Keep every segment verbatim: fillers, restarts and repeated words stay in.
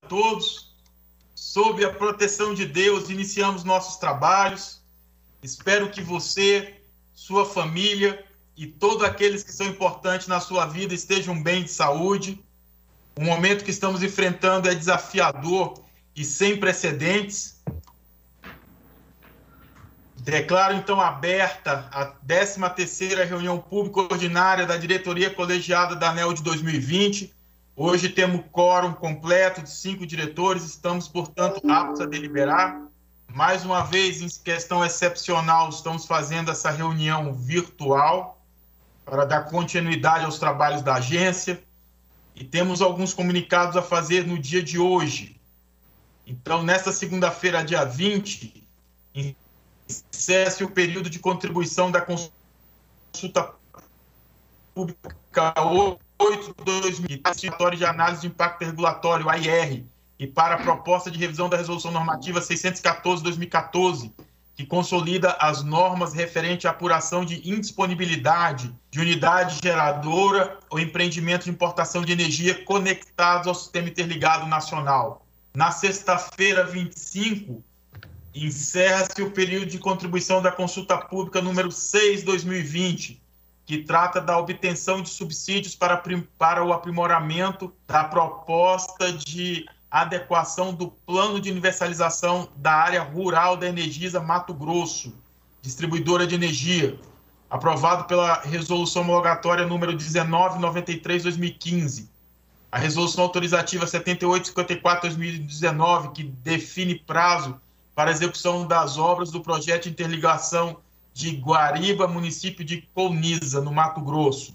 todos. Sob a proteção de Deus, iniciamos nossos trabalhos. Espero que você, sua família e todos aqueles que são importantes na sua vida estejam bem de saúde. O momento que estamos enfrentando é desafiador e sem precedentes. Declaro, então, aberta a décima terceira reunião pública ordinária da diretoria colegiada da ANEEL de dois mil e vinte. Hoje temos quórum completo de cinco diretores, estamos, portanto, aptos a deliberar. Mais uma vez, em questão excepcional, estamos fazendo essa reunião virtual para dar continuidade aos trabalhos da agência. E temos alguns comunicados a fazer no dia de hoje. Então, nesta segunda-feira, dia vinte, encerra-se o período de contribuição da consulta pública oito barra dois mil e vinte, de análise de impacto regulatório, A I R, e para a proposta de revisão da resolução normativa seiscentos e quatorze barra dois mil e quatorze, que consolida as normas referentes à apuração de indisponibilidade de unidade geradora ou empreendimento de importação de energia conectados ao Sistema Interligado Nacional. Na sexta-feira, vinte e cinco, encerra-se o período de contribuição da consulta pública número seis barra dois mil e vinte, que trata da obtenção de subsídios para, para o aprimoramento da proposta de adequação do plano de universalização da área rural da Energisa Mato Grosso, distribuidora de energia, aprovado pela resolução homologatória número dezenove noventa e três barra dois mil e quinze. A resolução autorizativa setenta e oito cinquenta e quatro barra dois mil e dezenove, que define prazo para a execução das obras do projeto de interligação de Guariba, município de Colniza, no Mato Grosso.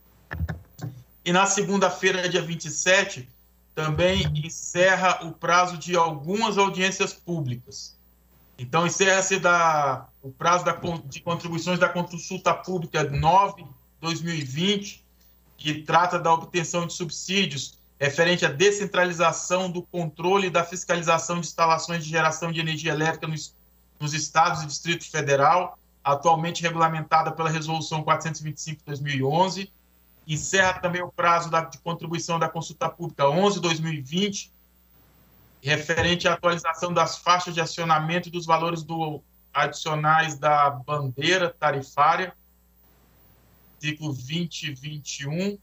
E na segunda-feira, dia vinte e sete, também encerra o prazo de algumas audiências públicas. Então, encerra-se da, o prazo da, de contribuições da consulta pública nove barra dois mil e vinte, que trata da obtenção de subsídios referente à descentralização do controle e da fiscalização de instalações de geração de energia elétrica nos, nos estados e Distrito Federal, atualmente regulamentada pela Resolução quatrocentos e vinte e cinco barra dois mil e onze. Encerra também o prazo da, de contribuição da consulta pública onze barra dois mil e vinte, referente à atualização das faixas de acionamento e dos valores do, adicionais da bandeira tarifária, ciclo vinte e vinte e um.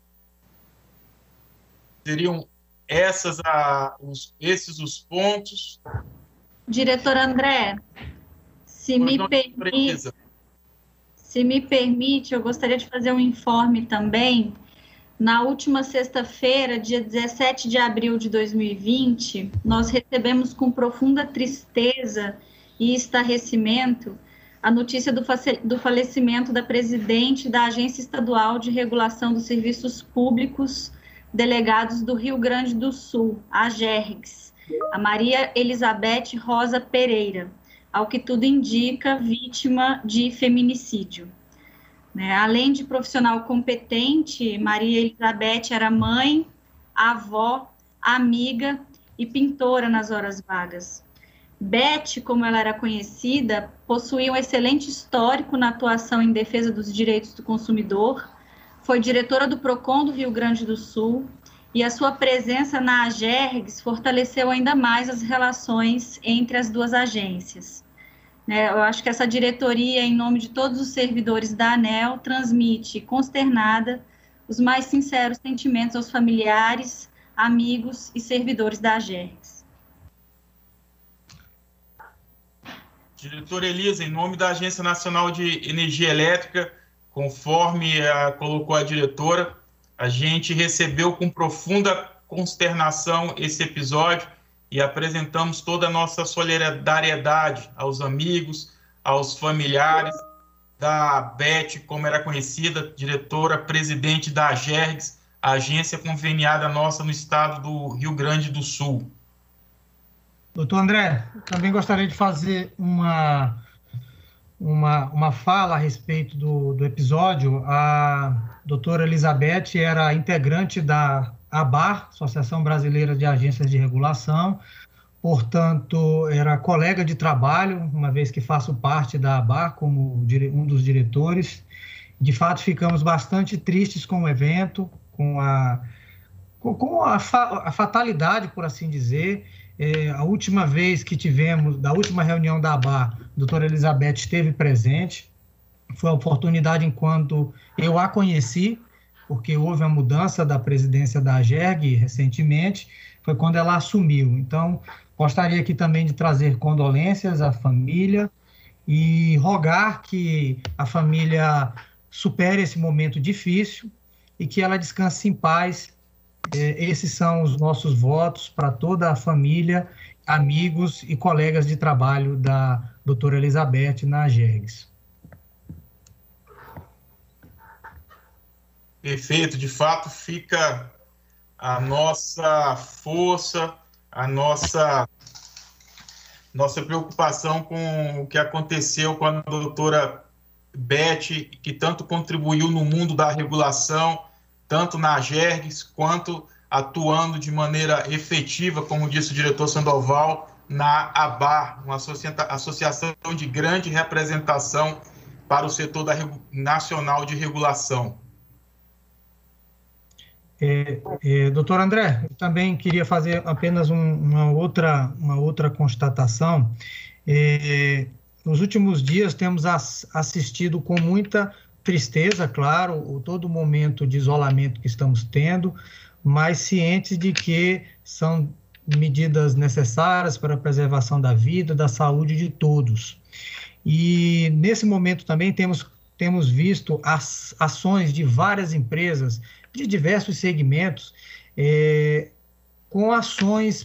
Seriam essas a, os, esses os pontos. Diretor André, se me permite... Se me permite, eu gostaria de fazer um informe também. Na última sexta-feira, dia dezessete de abril de dois mil e vinte, nós recebemos com profunda tristeza e estarrecimento a notícia do, do falecimento da presidente da Agência Estadual de Regulação dos Serviços Públicos Delegados do Rio Grande do Sul, a AGERGS, a Maria Elizabeth Rosa Pereira, ao que tudo indica, vítima de feminicídio. Né? Além de profissional competente, Maria Elizabeth era mãe, avó, amiga e pintora nas horas vagas. Beth, como ela era conhecida, possuía um excelente histórico na atuação em defesa dos direitos do consumidor, foi diretora do PROCON do Rio Grande do Sul, e a sua presença na AGERGS fortaleceu ainda mais as relações entre as duas agências. Eu acho que essa diretoria, em nome de todos os servidores da ANEEL, transmite, consternada, os mais sinceros sentimentos aos familiares, amigos e servidores da AGERGS. Diretora Elisa, em nome da Agência Nacional de Energia Elétrica, conforme a, colocou a diretora, a gente recebeu com profunda consternação esse episódio e apresentamos toda a nossa solidariedade aos amigos, aos familiares da Beth, como era conhecida, diretora, presidente da AGERGS, a agência conveniada nossa no estado do Rio Grande do Sul. Doutor André, também gostaria de fazer uma, uma, uma fala a respeito do, do episódio. A doutora Elizabeth era integrante da ABAR, Associação Brasileira de Agências de Regulação, portanto, era colega de trabalho, uma vez que faço parte da ABAR como um dos diretores. De fato, ficamos bastante tristes com o evento, com a, com, com a, fa, a fatalidade, por assim dizer. É, a última vez que tivemos, da última reunião da A B A, a doutora Elizabeth esteve presente. Foi a oportunidade enquanto eu a conheci, porque houve a mudança da presidência da AGERG recentemente, foi quando ela assumiu. Então, gostaria aqui também de trazer condolências à família e rogar que a família supere esse momento difícil e que ela descanse em paz. Esses são os nossos votos para toda a família, amigos e colegas de trabalho da doutora Elizabeth na AGERGS. Perfeito, de fato fica a nossa força, a nossa, nossa preocupação com o que aconteceu com a doutora Beth, que tanto contribuiu no mundo da regulação, tanto na AGERGS, quanto atuando de maneira efetiva, como disse o diretor Sandoval, na A B A, uma associação de grande representação para o setor da, nacional de regulação. É, é, doutor André, eu também queria fazer apenas um, uma, outra, uma outra constatação. É, nos últimos dias temos as, assistido com muita tristeza, claro, o, todo o momento de isolamento que estamos tendo, mas cientes de que são medidas necessárias para a preservação da vida, da saúde de todos. E nesse momento também temos, temos visto as ações de várias empresas de diversos segmentos, é, com ações,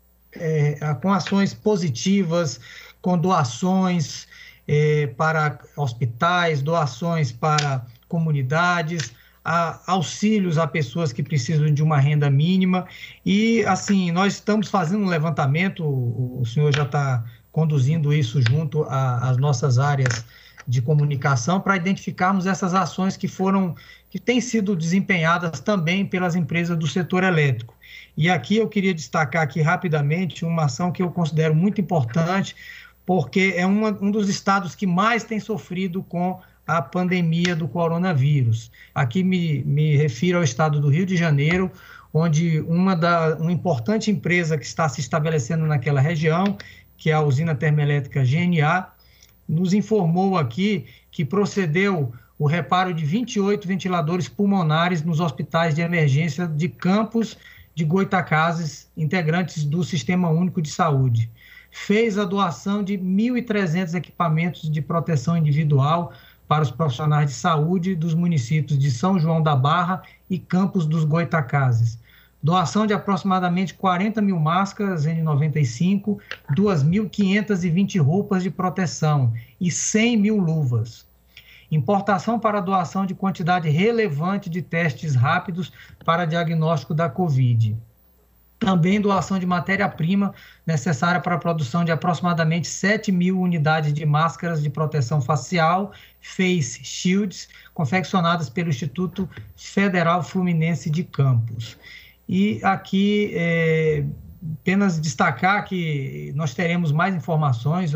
é, com ações positivas, com doações é, para hospitais, doações para comunidades, a, auxílios a pessoas que precisam de uma renda mínima. E, assim, nós estamos fazendo um levantamento, o, o senhor já está conduzindo isso junto às nossas áreas de comunicação, para identificarmos essas ações que foram, que têm sido desempenhadas também pelas empresas do setor elétrico. E aqui eu queria destacar aqui rapidamente uma ação que eu considero muito importante, porque é uma, um dos estados que mais tem sofrido com a pandemia do coronavírus. Aqui me, me refiro ao estado do Rio de Janeiro, onde uma, da, uma importante empresa que está se estabelecendo naquela região, que é a usina termoelétrica G N A, nos informou aqui que procedeu o reparo de vinte e oito ventiladores pulmonares nos hospitais de emergência de Campos de Goytacazes, integrantes do Sistema Único de Saúde. Fez a doação de mil e trezentos equipamentos de proteção individual para os profissionais de saúde dos municípios de São João da Barra e Campos dos Goytacazes. Doação de aproximadamente quarenta mil máscaras N noventa e cinco, duas mil quinhentas e vinte roupas de proteção e cem mil luvas. Importação para doação de quantidade relevante de testes rápidos para diagnóstico da Covid. Também doação de matéria-prima necessária para a produção de aproximadamente sete mil unidades de máscaras de proteção facial, face shields, confeccionadas pelo Instituto Federal Fluminense de Campos. E aqui, é, apenas destacar que nós teremos mais informações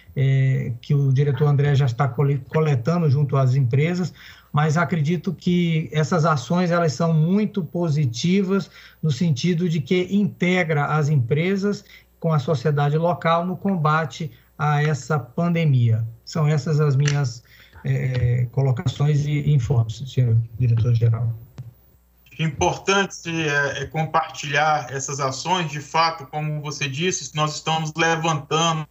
é, que o diretor André já está coletando junto às empresas, mas acredito que essas ações elas são muito positivas no sentido de que integra as empresas com a sociedade local no combate a essa pandemia. São essas as minhas é, colocações e informes, senhor diretor-geral. Importante é, é compartilhar essas ações, de fato, como você disse, nós estamos levantando,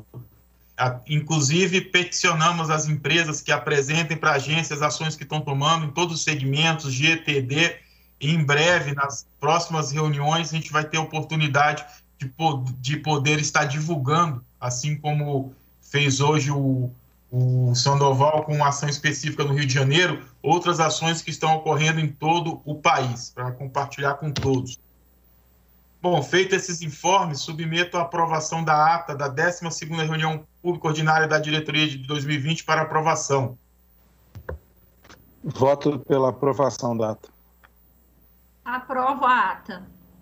a, inclusive peticionamos as empresas que apresentem para a agência as ações que estão tomando em todos os segmentos, G T D, e em breve, nas próximas reuniões, a gente vai ter a oportunidade de, de poder estar divulgando, assim como fez hoje o o Sandoval com uma ação específica no Rio de Janeiro, outras ações que estão ocorrendo em todo o país, para compartilhar com todos. Bom, feito esses informes, submeto a aprovação da ata da décima segunda reunião pública ordinária da diretoria de dois mil e vinte para aprovação. Voto pela aprovação da ata. Aprovo a ata.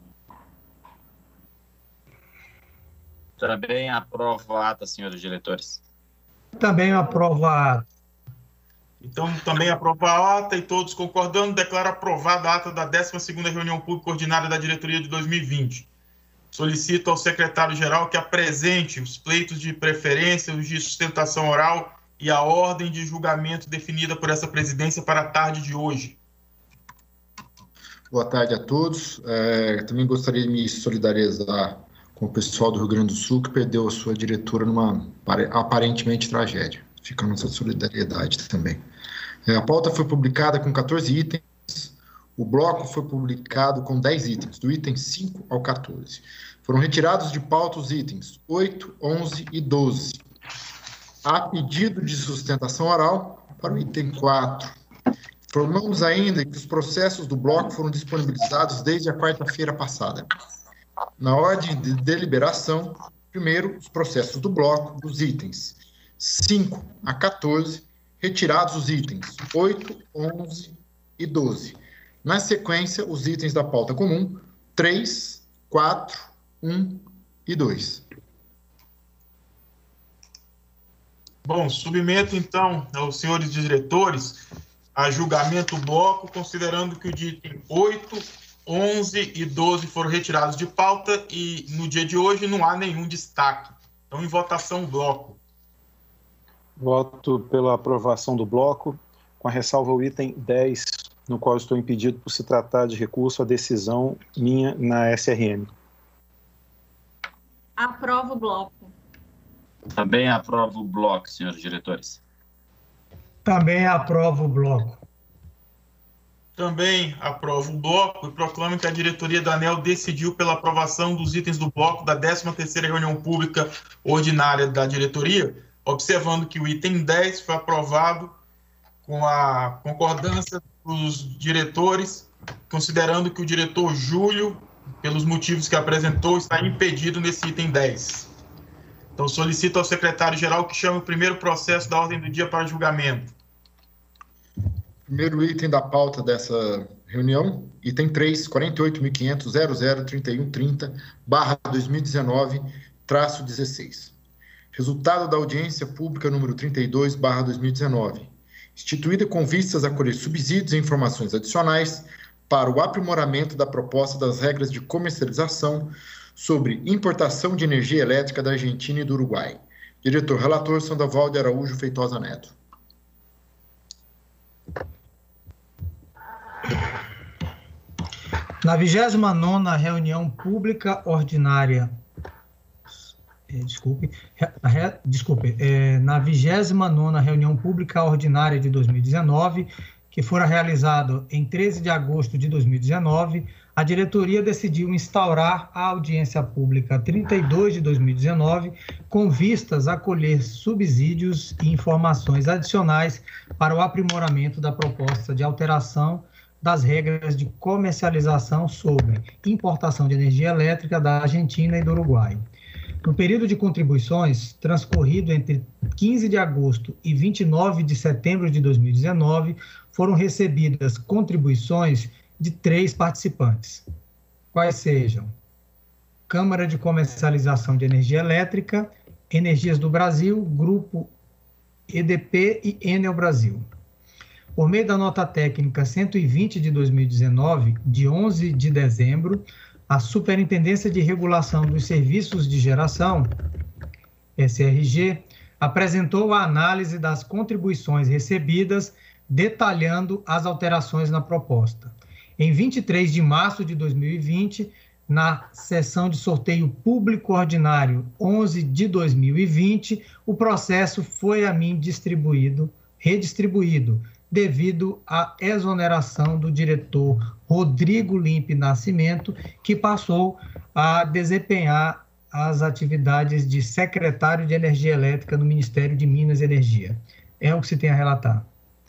Também aprovo a ata, senhores diretores. Também aprovo a ata. Então, também aprova a ata e todos concordando, declaro aprovada a ata da décima segunda reunião pública ordinária da diretoria de dois mil e vinte. Solicito ao secretário-geral que apresente os pleitos de preferência, os de sustentação oral e a ordem de julgamento definida por essa presidência para a tarde de hoje. Boa tarde a todos. É, também gostaria de me solidarizar com o pessoal do Rio Grande do Sul que perdeu a sua diretora numa aparentemente tragédia. Fica a nossa solidariedade também. É, a pauta foi publicada com quatorze itens, o bloco foi publicado com dez itens, do item cinco ao quatorze. Foram retirados de pauta os itens oito, onze e doze. Há pedido de sustentação oral para o item quatro. Informamos ainda que os processos do bloco foram disponibilizados desde a quarta-feira passada. Na ordem de deliberação, primeiro, os processos do bloco dos itens cinco a quatorze, retirados os itens oito, onze e doze. Na sequência, os itens da pauta comum três, quatro, um e dois. Bom, submeto então aos senhores diretores a julgamento o bloco, considerando que o item oito, onze e doze foram retirados de pauta e no dia de hoje não há nenhum destaque. Então, em votação, o bloco. Voto pela aprovação do bloco, com a ressalva ao item dez, no qual estou impedido por se tratar de recurso à decisão minha na S R M. Aprovo o bloco. Também aprovo o bloco, senhores diretores. Também aprovo o bloco. Também aprovo o bloco e proclamo que a diretoria da ANEEL decidiu pela aprovação dos itens do bloco da décima terceira reunião pública ordinária da diretoria, observando que o item dez foi aprovado com a concordância dos diretores, considerando que o diretor Júlio, pelos motivos que apresentou, está impedido nesse item dez. Então, solicito ao secretário-geral que chame o primeiro processo da ordem do dia para julgamento. Primeiro item da pauta dessa reunião, item três, quarenta e oito mil quinhentos, zero zero, trinta e um trinta, barra dois mil e dezenove, traço dezesseis. Resultado da audiência pública número trinta e dois, barra dois mil e dezenove. Instituída com vistas a colher subsídios e informações adicionais para o aprimoramento da proposta das regras de comercialização sobre importação de energia elétrica da Argentina e do Uruguai. Diretor-relator Sandoval de Araújo Feitosa Neto. Na vigésima nona reunião pública ordinária, é, desculpe, re, desculpe, é, na vigésima nona reunião pública ordinária de dois mil e dezenove, que fora realizado em treze de agosto de dois mil e dezenove, a diretoria decidiu instaurar a audiência pública trinta e dois de dois mil e dezenove, com vistas a colher subsídios e informações adicionais para o aprimoramento da proposta de alteração das regras de comercialização sobre importação de energia elétrica da Argentina e do Uruguai. No período de contribuições, transcorrido entre quinze de agosto e vinte e nove de setembro de dois mil e dezenove, foram recebidas contribuições de três participantes, quais sejam Câmara de Comercialização de Energia Elétrica, Energias do Brasil, Grupo E D P e Enel Brasil. Por meio da nota técnica cento e vinte de dois mil e dezenove, de onze de dezembro, a Superintendência de Regulação dos Serviços de Geração, S R G, apresentou a análise das contribuições recebidas, detalhando as alterações na proposta. Em vinte e três de março de dois mil e vinte, na sessão de sorteio público ordinário onze de dois mil e vinte, o processo foi a mim distribuído, redistribuído, devido à exoneração do diretor Rodrigo Limpe Nascimento, que passou a desempenhar as atividades de secretário de Energia Elétrica no Ministério de Minas e Energia. É o que se tem a relatar.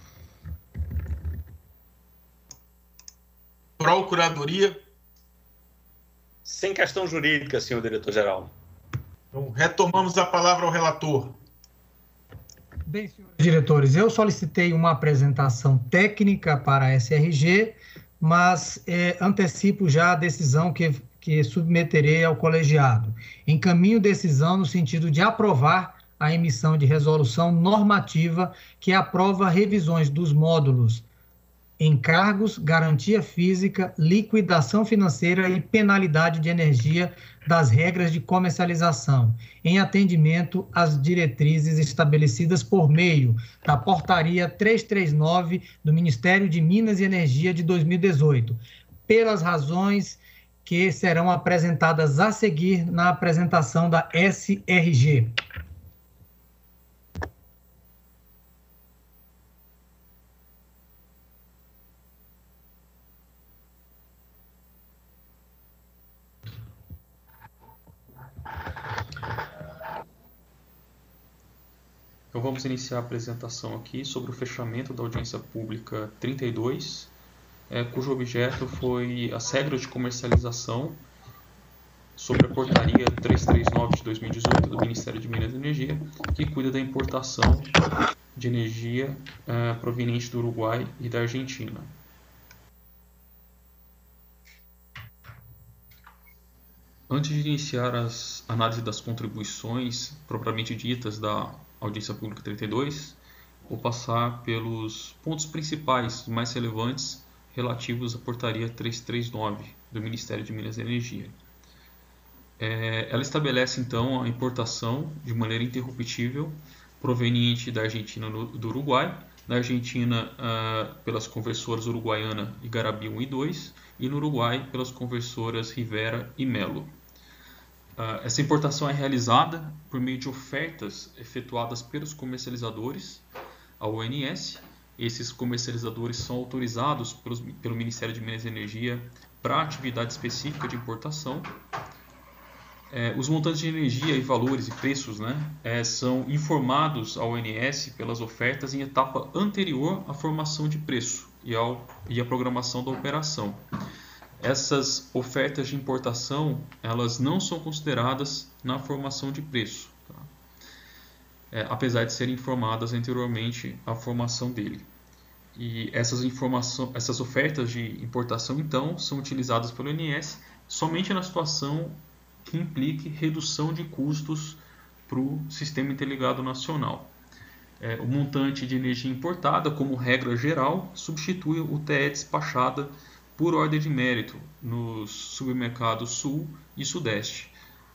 Procuradoria. Sem questão jurídica, senhor diretor-geral. Então, retomamos a palavra ao relator. Bem, senhores diretores, eu solicitei uma apresentação técnica para a S R G, mas é, antecipo já a decisão que, que submeterei ao colegiado. Encaminho decisão no sentido de aprovar a emissão de resolução normativa que aprova revisões dos módulos encargos, garantia física, liquidação financeira e penalidade de energia das regras de comercialização, em atendimento às diretrizes estabelecidas por meio da Portaria trezentos e trinta e nove do Ministério de Minas e Energia de dois mil e dezoito, pelas razões que serão apresentadas a seguir na apresentação da S R G. Então vamos iniciar a apresentação aqui sobre o fechamento da audiência pública trinta e dois, é, cujo objeto foi as regras de comercialização sobre a portaria trezentos e trinta e nove de dois mil e dezoito do Ministério de Minas e Energia, que cuida da importação de energia é, proveniente do Uruguai e da Argentina. Antes de iniciar as análises das contribuições propriamente ditas da audiência pública trinta e dois, vou passar pelos pontos principais mais relevantes relativos à portaria trezentos e trinta e nove do Ministério de Minas e Energia. É, ela estabelece então a importação de maneira interruptível proveniente da Argentina e do Uruguai, na Argentina uh, pelas conversoras Uruguaiana e Garabi um e dois, e no Uruguai pelas conversoras Rivera e Melo. Uh, essa importação é realizada por meio de ofertas efetuadas pelos comercializadores ao O N S. Esses comercializadores são autorizados pelos, pelo Ministério de Minas e Energia para atividade específica de importação. É, os montantes de energia e valores e preços, né, é, são informados ao O N S pelas ofertas em etapa anterior à formação de preço e, ao, e à programação da operação. Essas ofertas de importação, elas não são consideradas na formação de preço, tá? É, apesar de serem informadas anteriormente à formação dele. E essas, informação, essas ofertas de importação, então, são utilizadas pelo O N S somente na situação que implique redução de custos para o Sistema Interligado Nacional. É, o montante de energia importada, como regra geral, substitui o T E despachada por ordem de mérito nos submercados Sul e Sudeste.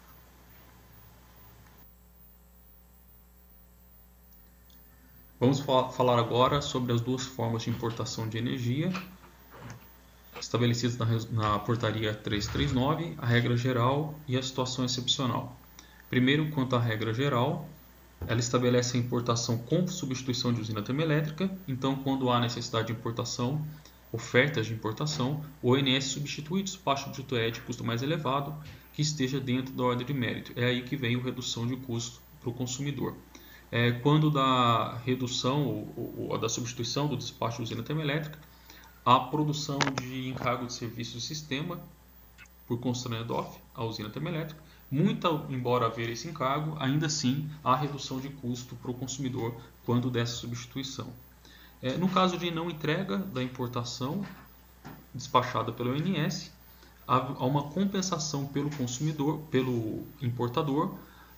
Vamos falar agora sobre as duas formas de importação de energia estabelecidas na, na portaria trezentos e trinta e nove, a regra geral e a situação excepcional. Primeiro, quanto à regra geral, ela estabelece a importação com substituição de usina termoelétrica. Então, quando há necessidade de importação, ofertas de importação, o O N S substitui o despacho de T E de custo mais elevado que esteja dentro da ordem de mérito. É aí que vem a redução de custo para o consumidor. É, quando da redução ou, ou da substituição do despacho de usina termoelétrica, a produção de encargo de serviço do sistema por constraint off à usina termoelétrica. Muito embora haver esse encargo, ainda assim há redução de custo para o consumidor quando dessa substituição. É, no caso de não entrega da importação despachada pelo O N S, há, há uma compensação pelo consumidor, pelo importador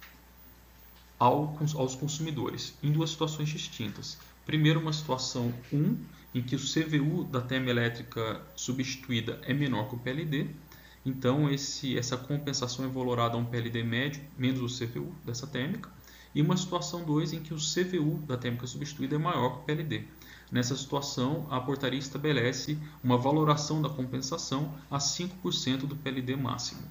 ao, aos consumidores, em duas situações distintas. Primeiro, uma situação um, em que o C V U da termoelétrica substituída é menor que o P L D. Então, esse, essa compensação é valorada a um P L D médio, menos o C V U dessa térmica. E uma situação dois, em que o C V U da térmica substituída é maior que o P L D. Nessa situação, a portaria estabelece uma valoração da compensação a cinco por cento do P L D máximo.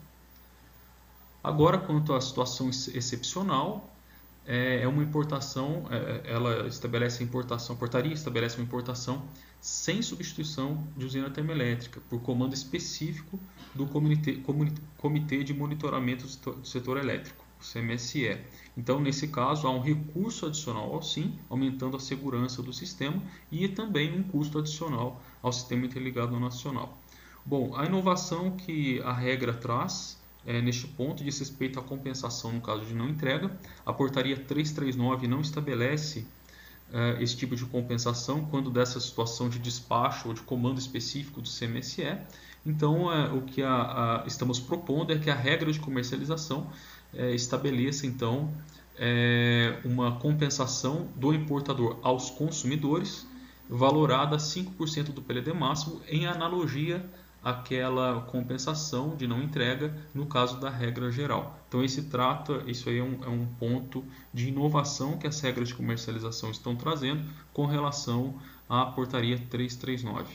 Agora, quanto à situação excepcional, é uma importação, ela estabelece a importação, a portaria estabelece uma importação sem substituição de usina termoelétrica, por comando específico do Comitê, Comitê de Monitoramento do Setor Elétrico, o C M S E. Então, nesse caso, há um recurso adicional ao SIM, aumentando a segurança do sistema, e também um custo adicional ao Sistema Interligado Nacional. Bom, a inovação que a regra traz É, neste ponto, diz respeito à compensação no caso de não entrega. A portaria trezentos e trinta e nove não estabelece uh, esse tipo de compensação quando dessa situação de despacho ou de comando específico do C M S E. Então, uh, o que a, a, estamos propondo é que a regra de comercialização uh, estabeleça, então, é uma compensação do importador aos consumidores, valorada a cinco por cento do P L D máximo, em analogia àquela compensação de não entrega no caso da regra geral. Então, esse trata, isso aí é um, é um ponto de inovação que as regras de comercialização estão trazendo com relação à portaria trezentos e trinta e nove.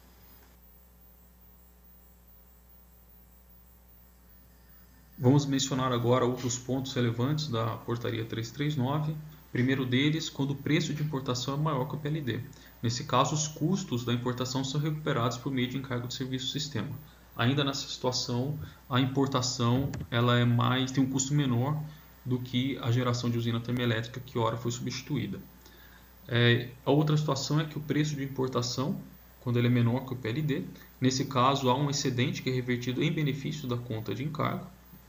Vamos mencionar agora outros pontos relevantes da portaria trezentos e trinta e nove. Primeiro deles, quando o preço de importação é maior que o P L D. Nesse caso, os custos da importação são recuperados por meio de encargo de serviço do sistema. Ainda nessa situação, a importação ela é mais, tem um custo menor do que a geração de usina termoelétrica que ora foi substituída. É, a outra situação é que o preço de importação, quando ele é menor que o P L D, nesse caso há um excedente que é revertido em benefício da conta de encargo.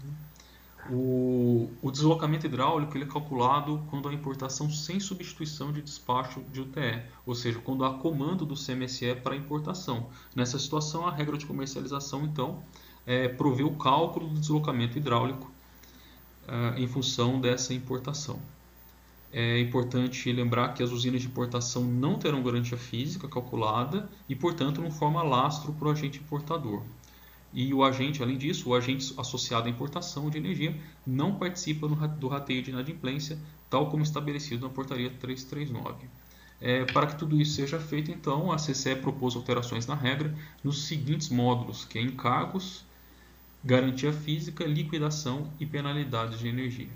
O, o deslocamento hidráulico ele é calculado quando há importação sem substituição de despacho de U T E, ou seja, quando há comando do C M S E para importação. Nessa situação, a regra de comercialização, então, é, provê o cálculo do deslocamento hidráulico é, em função dessa importação. É importante lembrar que as usinas de importação não terão garantia física calculada e, portanto, não forma lastro para o agente importador. E o agente, além disso, o agente associado à importação de energia não participa do rateio de inadimplência, tal como estabelecido na portaria trezentos e trinta e nove. É, para que tudo isso seja feito, então, a C C E propôs alterações na regra nos seguintes módulos, que é encargos, garantia física, liquidação e penalidades de energia.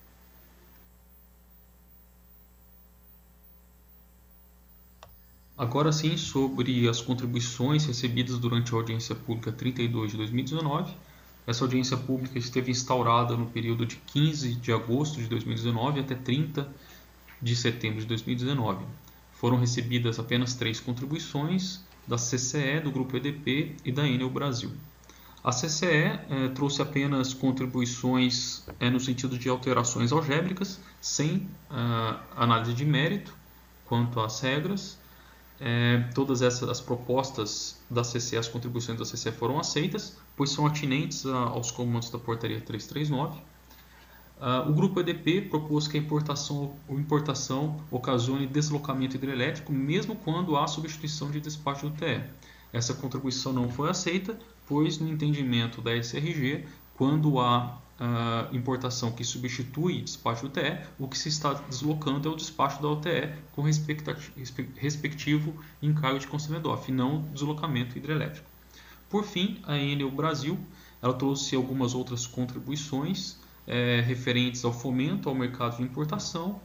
Agora sim, sobre as contribuições recebidas durante a audiência pública trinta e dois de dois mil e dezenove. Essa audiência pública esteve instaurada no período de quinze de agosto de dois mil e dezenove até trinta de setembro de dois mil e dezenove. Foram recebidas apenas três contribuições da C C E, do Grupo E D P e da Enel Brasil. A C C E eh, trouxe apenas contribuições eh, no sentido de alterações algébricas, sem ah, análise de mérito quanto às regras. É, todas essas as propostas da C C E, as contribuições da C C E foram aceitas, pois são atinentes a, aos comandos da portaria trezentos e trinta e nove. Uh, o Grupo E D P propôs que a importação, a importação ocasione deslocamento hidrelétrico, mesmo quando há substituição de despacho do U T E. Essa contribuição não foi aceita, pois no entendimento da S R G, quando há Uh, importação que substitui despacho do U T E, o que se está deslocando é o despacho da U T E com respectivo encargo de consumidor, e não deslocamento hidrelétrico. Por fim, a Enel Brasil ela trouxe algumas outras contribuições é, referentes ao fomento ao mercado de importação,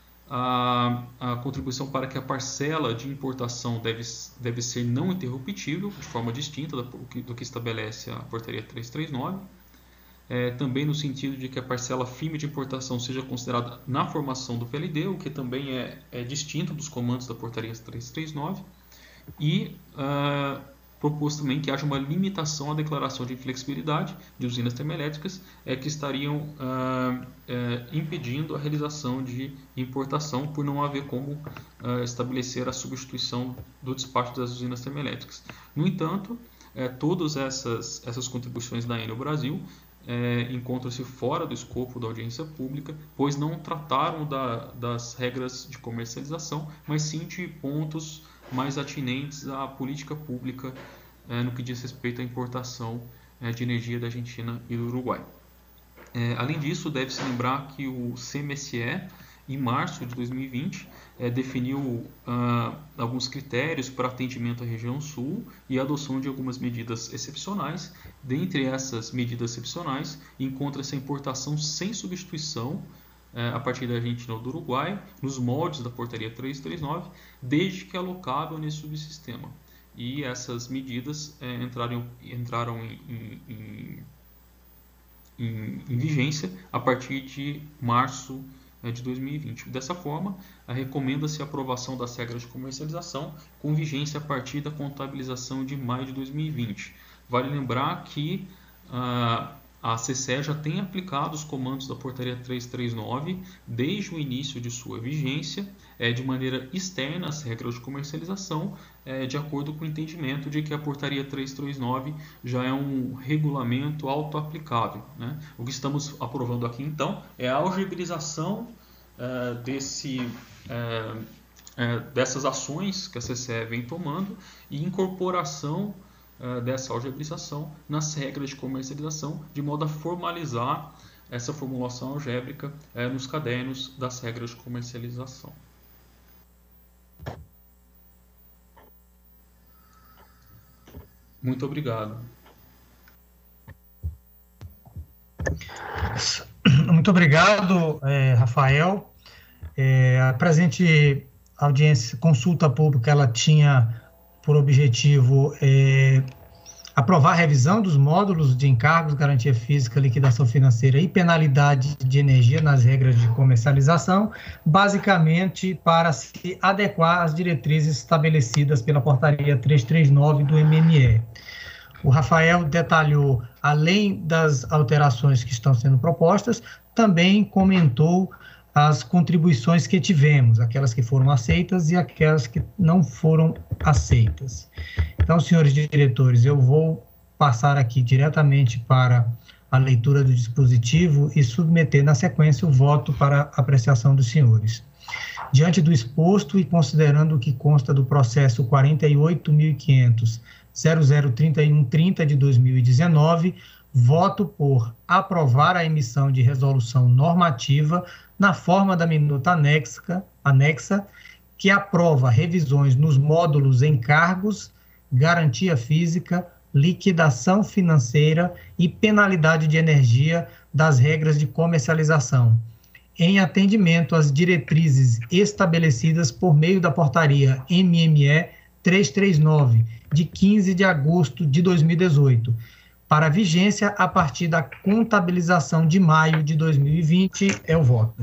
a, a contribuição para que a parcela de importação deve, deve ser não interruptível, de forma distinta do que, do que estabelece a portaria trezentos e trinta e nove. É, também no sentido de que a parcela firme de importação seja considerada na formação do P L D, o que também é, é distinto dos comandos da portaria trezentos e trinta e nove, e uh, propôs também que haja uma limitação à declaração de inflexibilidade de usinas termoelétricas é, que estariam uh, é, impedindo a realização de importação por não haver como uh, estabelecer a substituição do despacho das usinas termoelétricas. No entanto, é, todas essas, essas contribuições da Enel Brasil É, encontram-se fora do escopo da audiência pública, pois não trataram da, das regras de comercialização, mas sim de pontos mais atinentes à política pública é, no que diz respeito à importação é, de energia da Argentina e do Uruguai. É, além disso, deve-se lembrar que o C M S E, em março de dois mil e vinte, é, definiu ah, alguns critérios para atendimento à região sul e a adoção de algumas medidas excepcionais. Dentre essas medidas excepcionais, encontra-se a importação sem substituição é, a partir da Argentina ou do Uruguai, nos moldes da portaria trezentos e trinta e nove, desde que alocável nesse subsistema. E essas medidas é, entraram, entraram em, em, em, em, em vigência a partir de março de dois mil e vinte. Dessa forma, recomenda-se a aprovação das regras de comercialização com vigência a partir da contabilização de maio de dois mil e vinte. Vale lembrar que ah, A C C E já tem aplicado os comandos da Portaria trezentos e trinta e nove desde o início de sua vigência, é, de maneira externa às regras de comercialização, é, de acordo com o entendimento de que a Portaria trezentos e trinta e nove já é um regulamento auto-aplicável, né? O que estamos aprovando aqui, então, é a algebrização é, desse, é, é, dessas ações que a C C E vem tomando e incorporação dessa algebrização nas regras de comercialização, de modo a formalizar essa formulação algébrica é, nos cadernos das regras de comercialização. Muito obrigado. Muito obrigado, é, Rafael. É, a presente audiência, consulta pública, ela tinha por objetivo é, aprovar a revisão dos módulos de encargos, garantia física, liquidação financeira e penalidade de energia nas regras de comercialização, basicamente para se adequar às diretrizes estabelecidas pela Portaria trezentos e trinta e nove do M M E. O Rafael detalhou, além das alterações que estão sendo propostas, também comentou as contribuições que tivemos, aquelas que foram aceitas e aquelas que não foram aceitas. Então, senhores diretores, eu vou passar aqui diretamente para a leitura do dispositivo e submeter na sequência o voto para apreciação dos senhores. Diante do exposto e considerando o que consta do processo quarenta e oito mil e quinhentos ponto zero zero trinta e um trinta de dois mil e dezenove, voto por aprovar a emissão de resolução normativa na forma da minuta anexa, anexa que aprova revisões nos módulos encargos, garantia física, liquidação financeira e penalidade de energia das regras de comercialização, em atendimento às diretrizes estabelecidas por meio da Portaria M M E trezentos e trinta e nove, de quinze de agosto de dois mil e dezoito, para vigência a partir da contabilização de maio de dois mil e vinte. É o voto.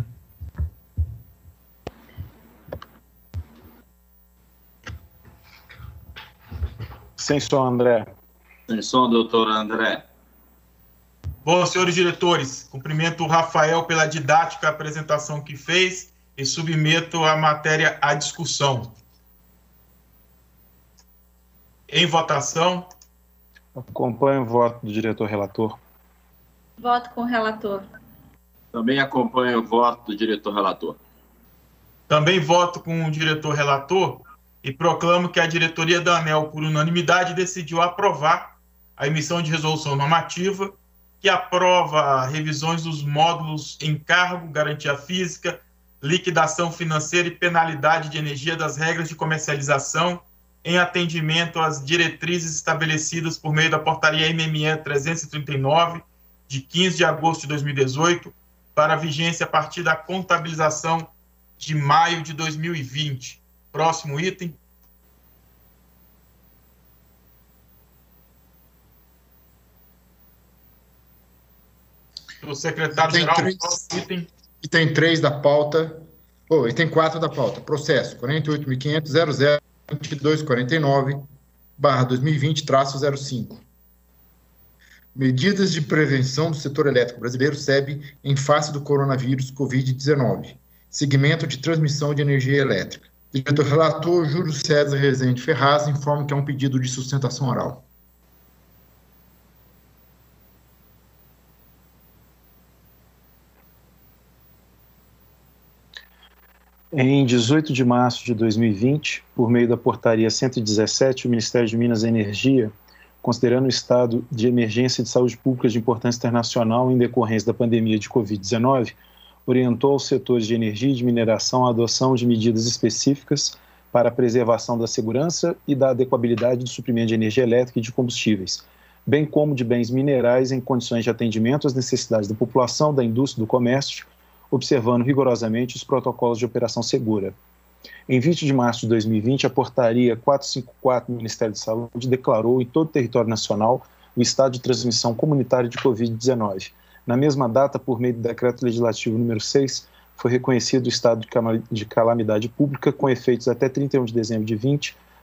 Sem som, André. Sem som, doutor André. Bom, senhores diretores, cumprimento o Rafael pela didática apresentação que fez e submeto a matéria à discussão. Em votação. Acompanho o voto do diretor relator. Voto com o relator. Também acompanho o voto do diretor relator. Também voto com o diretor relator e proclamo que a diretoria da ANEEL, por unanimidade, decidiu aprovar a emissão de resolução normativa que aprova revisões dos módulos encargo, garantia física, liquidação financeira e penalidade de energia das regras de comercialização em atendimento às diretrizes estabelecidas por meio da Portaria M M E trezentos e trinta e nove, de quinze de agosto de dois mil e dezoito, para vigência a partir da contabilização de maio de dois mil e vinte. Próximo item. O secretário-geral, próximo item. Item três da pauta, oh, item quatro da pauta, processo quarenta e oito mil quinhentos ponto zero zero vinte e dois quarenta e nove barra dois mil e vinte traço zero cinco. Medidas de prevenção do setor elétrico brasileiro, S E B, em face do coronavírus covid dezenove. Segmento de transmissão de energia elétrica. Diretor relator Júlio César Rezende Ferraz informa que é um pedido de sustentação oral. Em dezoito de março de dois mil e vinte, por meio da Portaria cento e dezessete, o Ministério de Minas e Energia, considerando o estado de emergência de saúde pública de importância internacional em decorrência da pandemia de covid dezenove, orientou aos setores de energia e de mineração a adoção de medidas específicas para a preservação da segurança e da adequabilidade do suprimento de energia elétrica e de combustíveis, bem como de bens minerais em condições de atendimento às necessidades da população, da indústria e do comércio, observando rigorosamente os protocolos de operação segura. Em vinte de março de dois mil e vinte, a Portaria quatrocentos e cinquenta e quatro do Ministério da Saúde declarou em todo o território nacional o estado de transmissão comunitária de covid dezenove. Na mesma data, por meio do Decreto Legislativo número seis, foi reconhecido o estado de calamidade pública com efeitos até trinta e um de dezembro de vinte,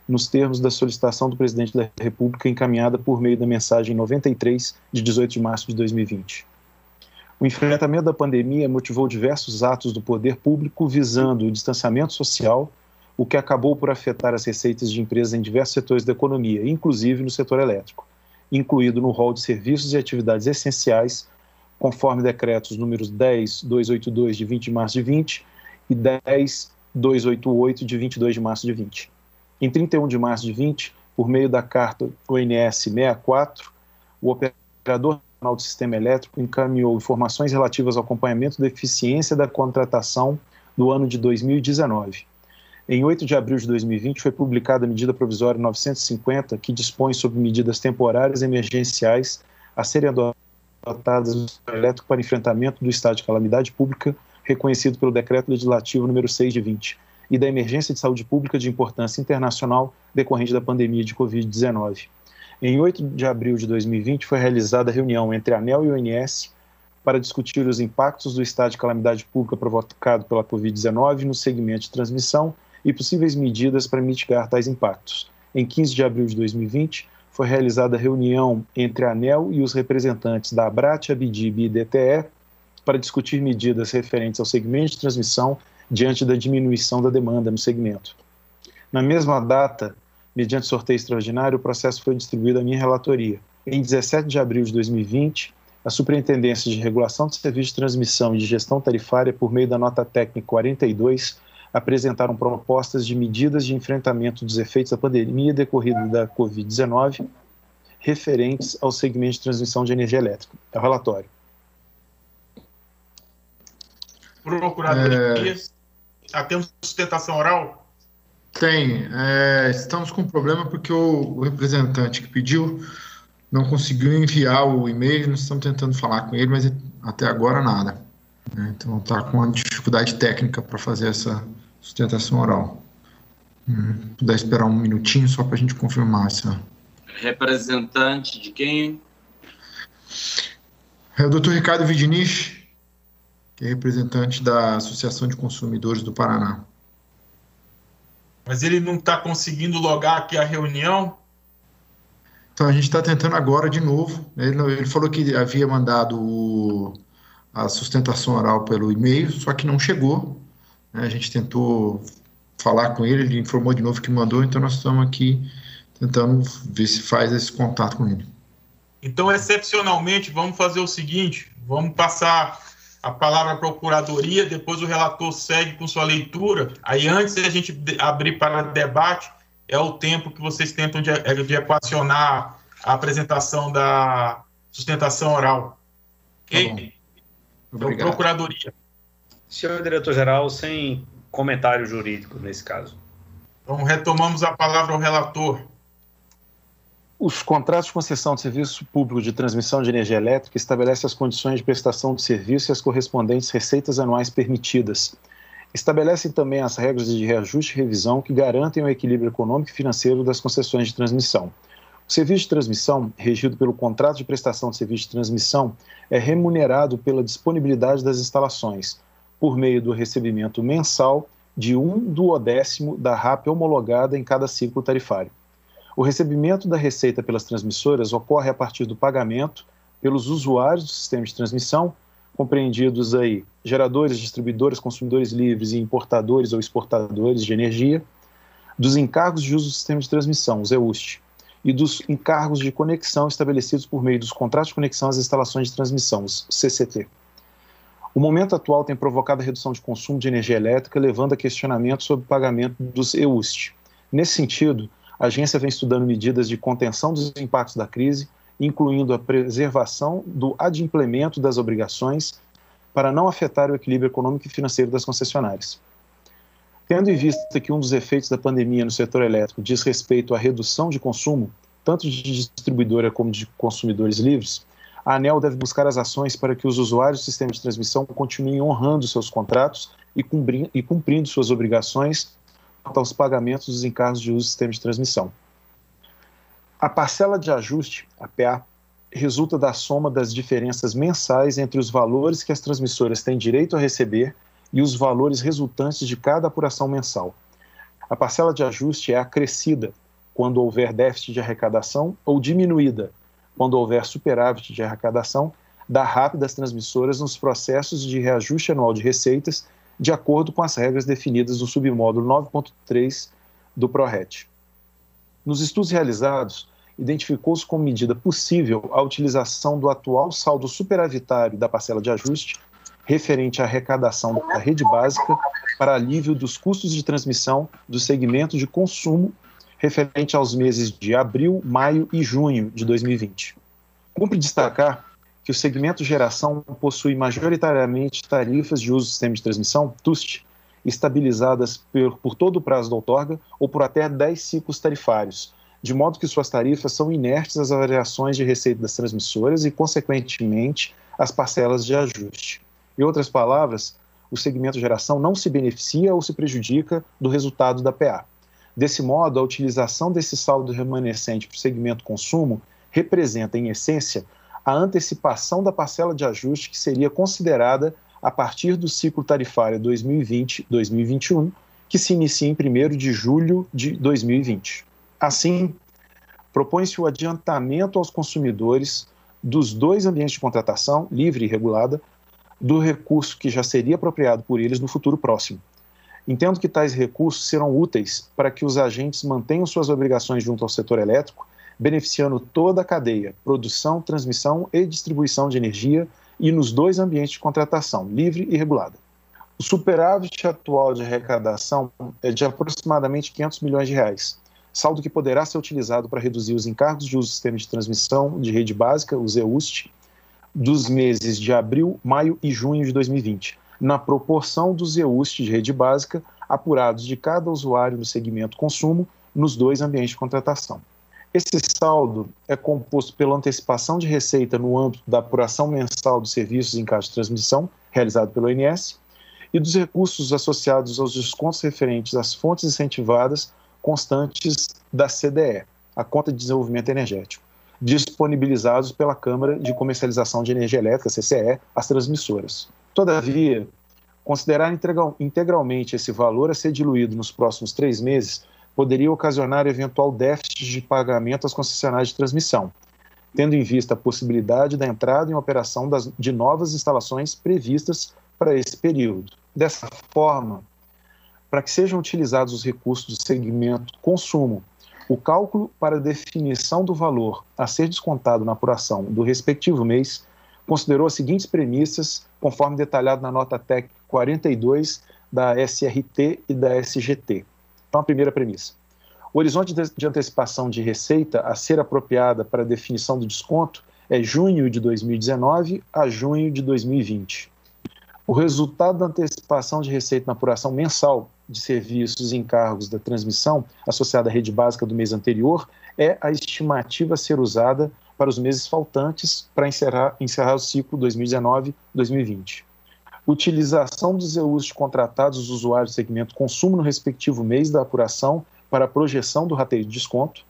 nos termos da solicitação do Presidente da República encaminhada por meio da mensagem noventa e três, de dezoito de março de dois mil e vinte. O enfrentamento da pandemia motivou diversos atos do poder público visando o distanciamento social, o que acabou por afetar as receitas de empresas em diversos setores da economia, inclusive no setor elétrico, incluído no rol de serviços e atividades essenciais, conforme decretos números dez mil duzentos e oitenta e dois, de vinte de março de vinte, e dez mil duzentos e oitenta e oito, de vinte e dois de março de vinte. Em trinta e um de março de vinte, por meio da carta O N S sessenta e quatro, o Operador Nacional do Sistema Elétrico encaminhou informações relativas ao acompanhamento da eficiência da contratação do ano de dois mil e dezenove. Em oito de abril de dois mil e vinte, foi publicada a medida provisória novecentos e cinquenta, que dispõe sobre medidas temporárias emergenciais a serem adotadas no setor elétrico para enfrentamento do estado de calamidade pública reconhecido pelo Decreto Legislativo número seis de vinte e da emergência de saúde pública de importância internacional decorrente da pandemia de covid dezenove. Em oito de abril de dois mil e vinte, foi realizada a reunião entre a ANEEL e o O N S para discutir os impactos do estado de calamidade pública provocado pela covid dezenove no segmento de transmissão e possíveis medidas para mitigar tais impactos. Em quinze de abril de dois mil e vinte, foi realizada a reunião entre a ANEEL e os representantes da ABRAT, ABDIB e D T E para discutir medidas referentes ao segmento de transmissão diante da diminuição da demanda no segmento. Na mesma data, mediante sorteio extraordinário, o processo foi distribuído à minha relatoria. Em dezessete de abril de dois mil e vinte, a Superintendência de Regulação de Serviços de Transmissão e de Gestão Tarifária, por meio da nota técnica quarenta e dois, apresentaram propostas de medidas de enfrentamento dos efeitos da pandemia decorrida da covid dezenove referentes ao segmento de transmissão de energia elétrica. É o relatório. Procuradoria, é... temos sustentação oral? Tem. É, estamos com um problema porque o, o representante que pediu não conseguiu enviar o e-mail, nós estamos tentando falar com ele, mas até agora nada. Então está com uma dificuldade técnica para fazer essa sustentação oral. Hum, puder esperar um minutinho só para a gente confirmar essa. Representante de quem? É o doutor Ricardo Vidinich, que é representante da Associação de Consumidores do Paraná. Mas ele não está conseguindo logar aqui a reunião? Então a gente está tentando agora de novo. Ele, ele falou que havia mandado o, a sustentação oral pelo e-mail, só que não chegou. A gente tentou falar com ele, ele informou de novo que mandou, então nós estamos aqui tentando ver se faz esse contato com ele. Então, excepcionalmente, vamos fazer o seguinte, vamos passar a palavra à Procuradoria, depois o relator segue com sua leitura, aí antes de a gente abrir para debate, é o tempo que vocês tentam de, de equacionar a apresentação da sustentação oral. Ok? Tá, então, Procuradoria. Senhor diretor-geral, sem comentário jurídico nesse caso. Então, retomamos a palavra ao relator. Os contratos de concessão de serviço público de transmissão de energia elétrica estabelecem as condições de prestação de serviço e as correspondentes receitas anuais permitidas. Estabelecem também as regras de reajuste e revisão que garantem o equilíbrio econômico e financeiro das concessões de transmissão. O serviço de transmissão, regido pelo contrato de prestação de serviço de transmissão, é remunerado pela disponibilidade das instalações, por meio do recebimento mensal de um duodécimo da R A P homologada em cada ciclo tarifário. O recebimento da receita pelas transmissoras ocorre a partir do pagamento pelos usuários do sistema de transmissão, compreendidos aí geradores, distribuidores, consumidores livres e importadores ou exportadores de energia, dos encargos de uso do sistema de transmissão, os E U S T, e dos encargos de conexão estabelecidos por meio dos contratos de conexão às instalações de transmissão, os C C T. O momento atual tem provocado a redução de consumo de energia elétrica, levando a questionamento sobre o pagamento dos E U S T. Nesse sentido, a agência vem estudando medidas de contenção dos impactos da crise, incluindo a preservação do adimplemento das obrigações para não afetar o equilíbrio econômico e financeiro das concessionárias. Tendo em vista que um dos efeitos da pandemia no setor elétrico diz respeito à redução de consumo, tanto de distribuidora como de consumidores livres, a ANEEL deve buscar as ações para que os usuários do sistema de transmissão continuem honrando seus contratos e cumprindo, e cumprindo suas obrigações quanto aos pagamentos dos encargos de uso do sistema de transmissão. A parcela de ajuste, a P A, resulta da soma das diferenças mensais entre os valores que as transmissoras têm direito a receber e os valores resultantes de cada apuração mensal. A parcela de ajuste é acrescida quando houver déficit de arrecadação ou diminuída quando houver superávit de arrecadação da R A P das transmissoras nos processos de reajuste anual de receitas, de acordo com as regras definidas no submódulo nove ponto três do PRORET. Nos estudos realizados, identificou-se como medida possível a utilização do atual saldo superavitário da parcela de ajuste referente à arrecadação da rede básica para alívio dos custos de transmissão do segmento de consumo referente aos meses de abril, maio e junho de dois mil e vinte. Cumpre destacar que o segmento geração possui majoritariamente tarifas de uso do sistema de transmissão, T U S T, estabilizadas por, por todo o prazo da outorga ou por até dez ciclos tarifários, de modo que suas tarifas são inertes às variações de receita das transmissoras e, consequentemente, às parcelas de ajuste. Em outras palavras, o segmento geração não se beneficia ou se prejudica do resultado da P A. Desse modo, a utilização desse saldo remanescente para o segmento consumo representa, em essência, a antecipação da parcela de ajuste que seria considerada a partir do ciclo tarifário dois mil e vinte a dois mil e vinte e um, que se inicia em primeiro de julho de dois mil e vinte. Assim, propõe-se o adiantamento aos consumidores dos dois ambientes de contratação, livre e regulada, do recurso que já seria apropriado por eles no futuro próximo. Entendo que tais recursos serão úteis para que os agentes mantenham suas obrigações junto ao setor elétrico, beneficiando toda a cadeia, produção, transmissão e distribuição de energia e nos dois ambientes de contratação, livre e regulada. O superávit atual de arrecadação é de aproximadamente quinhentos milhões de reais, saldo que poderá ser utilizado para reduzir os encargos de uso do sistema de transmissão de rede básica, o Z E U S T, dos meses de abril, maio e junho de dois mil e vinte, na proporção do Z E U S T de rede básica apurados de cada usuário no segmento consumo nos dois ambientes de contratação. Esse saldo é composto pela antecipação de receita no âmbito da apuração mensal dos serviços em caso de transmissão, realizado pelo O N S, e dos recursos associados aos descontos referentes às fontes incentivadas constantes da C D E, a Conta de Desenvolvimento Energético, disponibilizados pela Câmara de Comercialização de Energia Elétrica, C C E, às transmissoras. Todavia, considerar integral, integralmente esse valor a ser diluído nos próximos três meses poderia ocasionar eventual déficit de pagamento às concessionárias de transmissão, tendo em vista a possibilidade da entrada em operação das, de novas instalações previstas para esse período. Dessa forma, para que sejam utilizados os recursos do segmento consumo, o cálculo para a definição do valor a ser descontado na apuração do respectivo mês considerou as seguintes premissas, conforme detalhado na nota técnica quarenta e dois da S R T e da S G T. Então, a primeira premissa. O horizonte de antecipação de receita a ser apropriada para a definição do desconto é junho de dois mil e dezenove a junho de dois mil e vinte. O resultado da antecipação de receita na apuração mensal de serviços e encargos da transmissão associada à rede básica do mês anterior é a estimativa a ser usada para os meses faltantes para encerrar, encerrar o ciclo dois mil e dezenove a dois mil e vinte. Utilização dos Z E U S T contratados dos usuários do segmento consumo no respectivo mês da apuração para a projeção do rateio de desconto.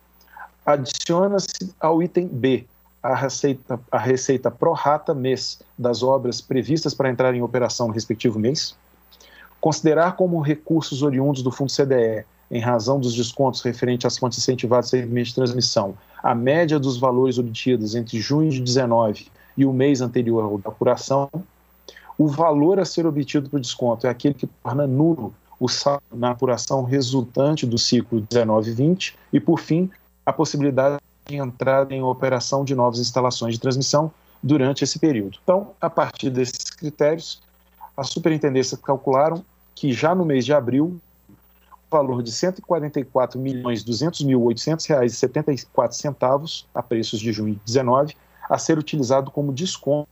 Adiciona-se ao item B a receita, a receita pro rata mês das obras previstas para entrar em operação no respectivo mês. Considerar como recursos oriundos do Fundo C D E, em razão dos descontos referentes às fontes incentivadas do segmento de transmissão, a média dos valores obtidos entre junho de dezenove e o mês anterior ao da apuração. O valor a ser obtido por desconto é aquele que torna nulo o saldo na apuração resultante do ciclo dezenove vinte e, por fim, a possibilidade de entrada em operação de novas instalações de transmissão durante esse período. Então, a partir desses critérios, as superintendências calcularam que já no mês de abril, o valor de cento e quarenta e quatro milhões duzentos mil oitocentos reais e setenta e quatro centavos, a preços de junho de dezenove, a ser utilizado como desconto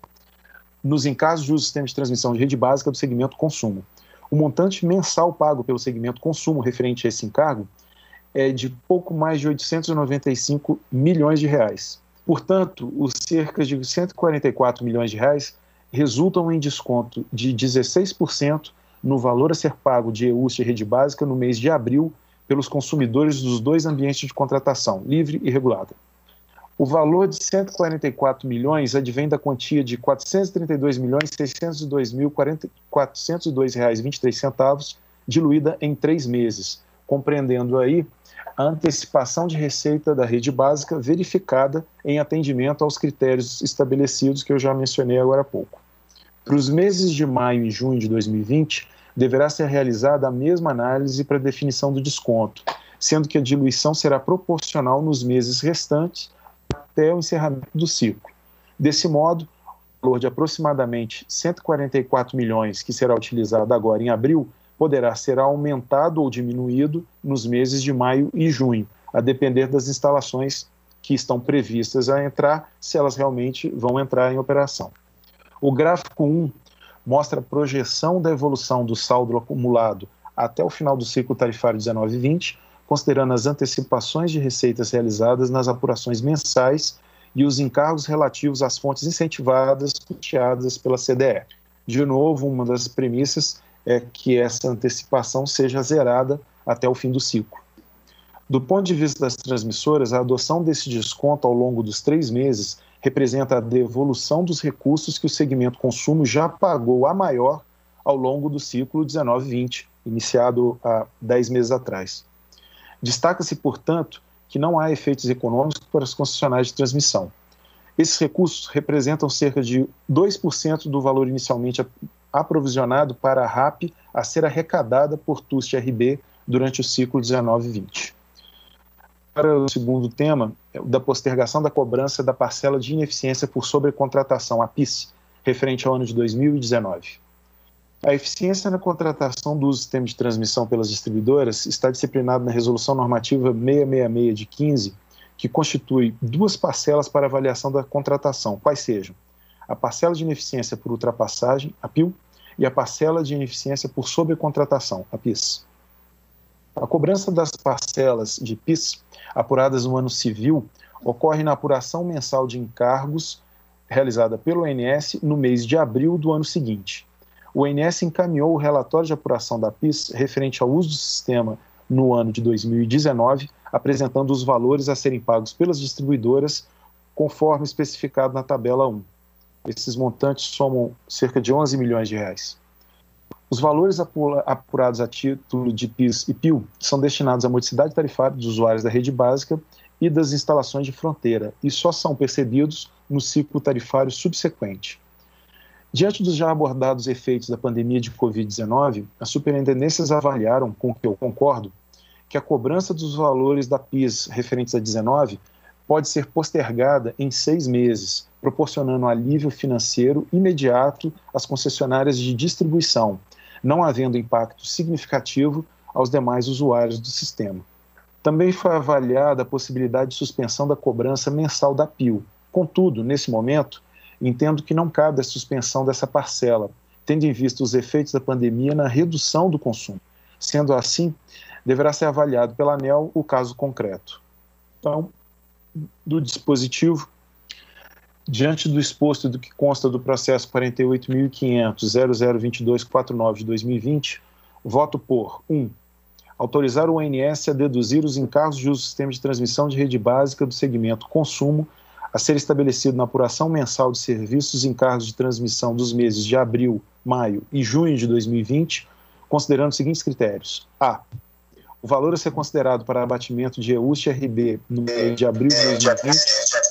nos encargos de uso do sistema de transmissão de rede básica do segmento consumo. O montante mensal pago pelo segmento consumo referente a esse encargo é de pouco mais de oitocentos e noventa e cinco milhões de reais. Portanto, os cerca de cento e quarenta e quatro milhões de reais resultam em desconto de dezesseis por cento no valor a ser pago de E U S T e rede básica no mês de abril pelos consumidores dos dois ambientes de contratação, livre e regulada. O valor de cento e quarenta e quatro milhões advém da quantia de quatrocentos e trinta e dois milhões seiscentos e dois mil quatrocentos e dois reais e vinte e três centavos, diluída em três meses, compreendendo aí a antecipação de receita da rede básica verificada em atendimento aos critérios estabelecidos que eu já mencionei agora há pouco. Para os meses de maio e junho de dois mil e vinte, deverá ser realizada a mesma análise para definição do desconto, sendo que a diluição será proporcional nos meses restantes até o encerramento do ciclo. Desse modo, o valor de aproximadamente cento e quarenta e quatro milhões que será utilizado agora em abril poderá ser aumentado ou diminuído nos meses de maio e junho, a depender das instalações que estão previstas a entrar, se elas realmente vão entrar em operação. O gráfico um mostra a projeção da evolução do saldo acumulado até o final do ciclo tarifário dezenove vinte, considerando as antecipações de receitas realizadas nas apurações mensais e os encargos relativos às fontes incentivadas custeadas pela C D E. De novo, uma das premissas é que essa antecipação seja zerada até o fim do ciclo. Do ponto de vista das transmissoras, a adoção desse desconto ao longo dos três meses representa a devolução dos recursos que o segmento consumo já pagou a maior ao longo do ciclo dezenove vinte, iniciado há dez meses atrás. Destaca-se, portanto, que não há efeitos econômicos para as concessionárias de transmissão. Esses recursos representam cerca de dois por cento do valor inicialmente aprovisionado para a R A P a ser arrecadada por T U S R B durante o ciclo dezenove vinte. Para o segundo tema, da postergação da cobrança da parcela de ineficiência por sobrecontratação, a P I S, referente ao ano de dois mil e dezenove. A eficiência na contratação do sistema de transmissão pelas distribuidoras está disciplinada na Resolução Normativa seiscentos e sessenta e seis de quinze, que constitui duas parcelas para avaliação da contratação, quais sejam a parcela de ineficiência por ultrapassagem, a P I U, e a parcela de ineficiência por sobrecontratação, a P I S. A cobrança das parcelas de P I S apuradas no ano civil ocorre na apuração mensal de encargos realizada pelo O N S no mês de abril do ano seguinte. O O N S encaminhou o relatório de apuração da P I S referente ao uso do sistema no ano de dois mil e dezenove, apresentando os valores a serem pagos pelas distribuidoras, conforme especificado na tabela um. Esses montantes somam cerca de onze milhões de reais. Os valores apurados a título de P I S e P I U são destinados à modicidade tarifária dos usuários da rede básica e das instalações de fronteira e só são percebidos no ciclo tarifário subsequente. Diante dos já abordados efeitos da pandemia de covid dezenove, as superintendências avaliaram, com o que eu concordo, que a cobrança dos valores da P I S referentes a dezenove pode ser postergada em seis meses, proporcionando alívio financeiro imediato às concessionárias de distribuição, não havendo impacto significativo aos demais usuários do sistema. Também foi avaliada a possibilidade de suspensão da cobrança mensal da P I U. Contudo, nesse momento, entendo que não cabe a suspensão dessa parcela, tendo em vista os efeitos da pandemia na redução do consumo. Sendo assim, deverá ser avaliado pela ANEEL o caso concreto. Então, do dispositivo, diante do exposto do que consta do processo quarenta e oito mil e quinhentos ponto zero zero dois dois quatro nove de dois mil e vinte, voto por um. Autorizar o O N S a deduzir os encargos de uso do sistema de transmissão de rede básica do segmento consumo a ser estabelecido na apuração mensal de serviços e encargos de transmissão dos meses de abril, maio e junho de dois mil e vinte, considerando os seguintes critérios. A. O valor a ser considerado para abatimento de E U S R B no mês de abril de dois mil e vinte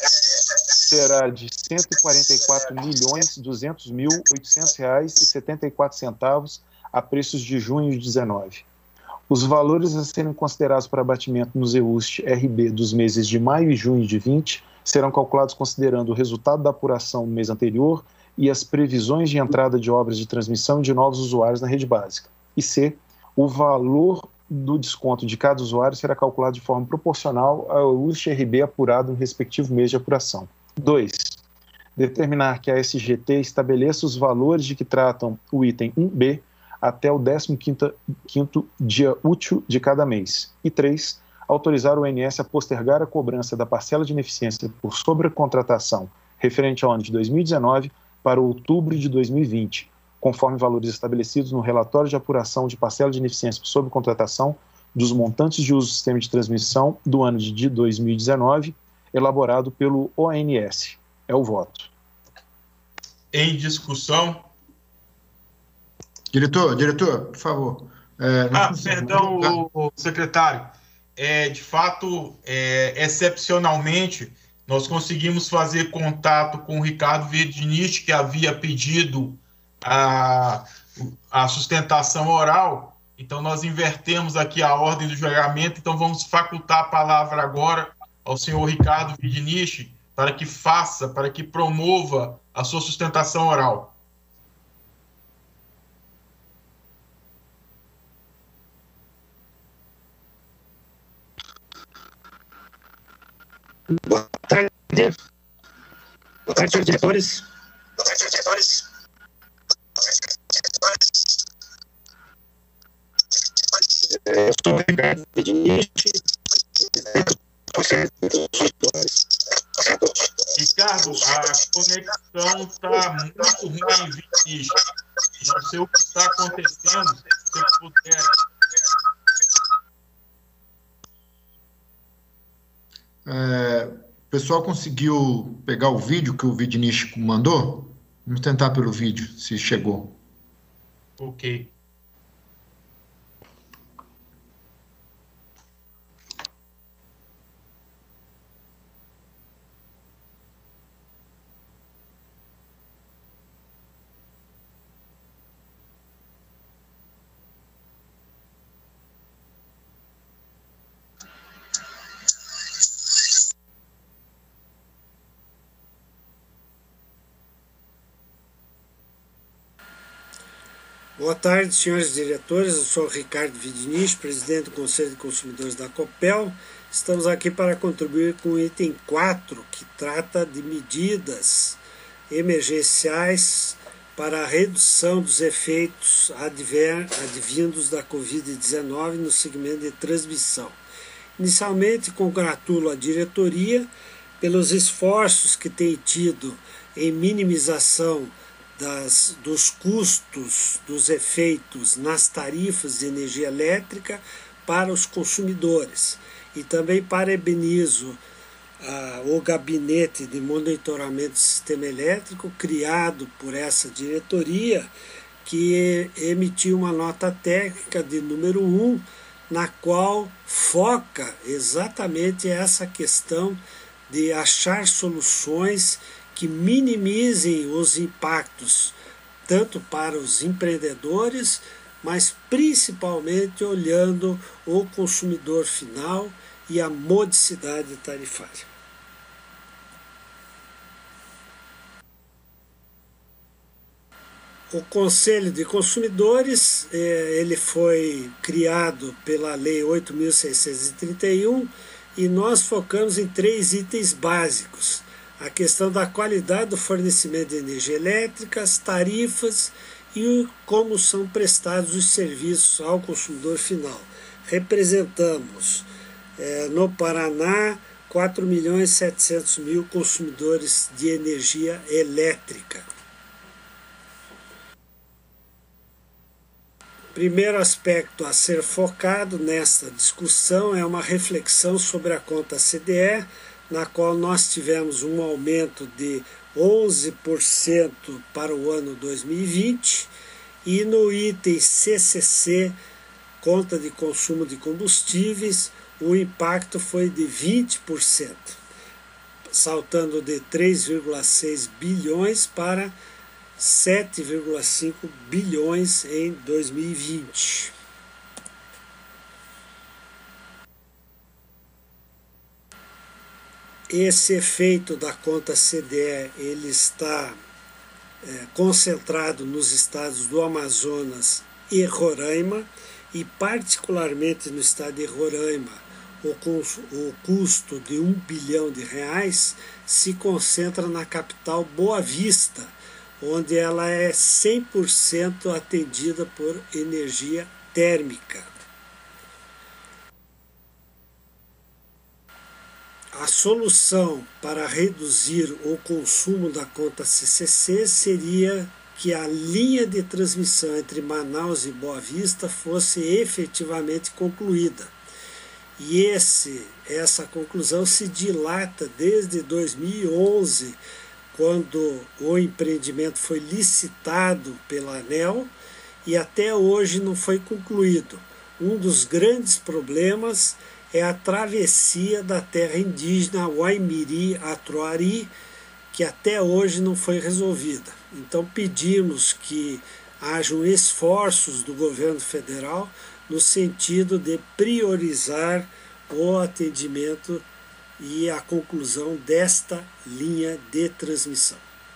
será de cento e quarenta e quatro milhões duzentos mil oitocentos reais e setenta e quatro centavos a preços de junho de dezenove. Os valores a serem considerados para abatimento nos E U S R B dos meses de maio e junho de vinte serão calculados considerando o resultado da apuração no mês anterior e as previsões de entrada de obras de transmissão de novos usuários na rede básica. E C. O valor do desconto de cada usuário será calculado de forma proporcional ao E U S R B apurado no respectivo mês de apuração. dois. Determinar que a S G T estabeleça os valores de que tratam o item um B até o décimo quinto dia útil de cada mês. E três. Autorizar o O N S a postergar a cobrança da parcela de ineficiência por sobrecontratação referente ao ano de dois mil e dezenove para outubro de dois mil e vinte, conforme valores estabelecidos no relatório de apuração de parcela de ineficiência por sobrecontratação dos montantes de uso do sistema de transmissão do ano de dois mil e dezenove, elaborado pelo O N S. É o voto. Em discussão. Diretor, diretor, por favor. É, ah, perdão, o, o secretário. É, de fato, é, excepcionalmente, nós conseguimos fazer contato com o Ricardo Verdinich, que havia pedido a, a sustentação oral. Então, nós invertemos aqui a ordem do julgamento. Então, vamos facultar a palavra agora ao senhor Ricardo Verdinich para que faça, para que promova a sua sustentação oral. Boa tarde. Boa tarde, senhores diretores. Boa tarde, senhores diretores. Eu sou o Ricardo Verdinich. Ricardo, a conexão está muito ruim, Verdinich. Não sei o que está acontecendo. Se você puder. É, o pessoal conseguiu pegar o vídeo que o Verdinich mandou? Vamos tentar pelo vídeo, se chegou. Ok. Boa tarde, senhores diretores. Eu sou o Ricardo Verdinich, presidente do Conselho de Consumidores da Copel. Estamos aqui para contribuir com o item quatro, que trata de medidas emergenciais para a redução dos efeitos adver, advindos da covid dezenove no segmento de transmissão. Inicialmente, congratulo a diretoria pelos esforços que tem tido em minimização Das, dos custos dos efeitos nas tarifas de energia elétrica para os consumidores. E também parabenizo ah, o gabinete de monitoramento do sistema elétrico criado por essa diretoria, que emitiu uma nota técnica de número um, na qual foca exatamente essa questão de achar soluções que minimizem os impactos tanto para os empreendedores, mas principalmente olhando o consumidor final e a modicidade tarifária. O Conselho de Consumidores ele foi criado pela Lei oito mil seiscentos e trinta e um e nós focamos em três itens básicos: a questão da qualidade do fornecimento de energia elétrica, as tarifas e como são prestados os serviços ao consumidor final. Representamos eh, no Paraná quatro milhões e setecentos mil consumidores de energia elétrica. Primeiro aspecto a ser focado nesta discussão é uma reflexão sobre a conta C D E, na qual nós tivemos um aumento de onze por cento para o ano dois mil e vinte, e no item C C C, conta de consumo de combustíveis, o impacto foi de vinte por cento, saltando de três vírgula seis bilhões para sete vírgula cinco bilhões em dois mil e vinte. Esse efeito da conta C D E ele está é, concentrado nos estados do Amazonas e Roraima, e particularmente no estado de Roraima, o, o custo de um bilhão de reais se concentra na capital Boa Vista, onde ela é cem por cento atendida por energia térmica. A solução para reduzir o consumo da conta C C C seria que a linha de transmissão entre Manaus e Boa Vista fosse efetivamente concluída. E esse, essa conclusão se dilata desde dois mil e onze, quando o empreendimento foi licitado pela ANEEL, e até hoje não foi concluído. Um dos grandes problemas é a travessia da terra indígena Waimiri-Atroari, que até hoje não foi resolvida. Então pedimos que hajam esforços do governo federal no sentido de priorizar o atendimento e a conclusão desta linha de transmissão.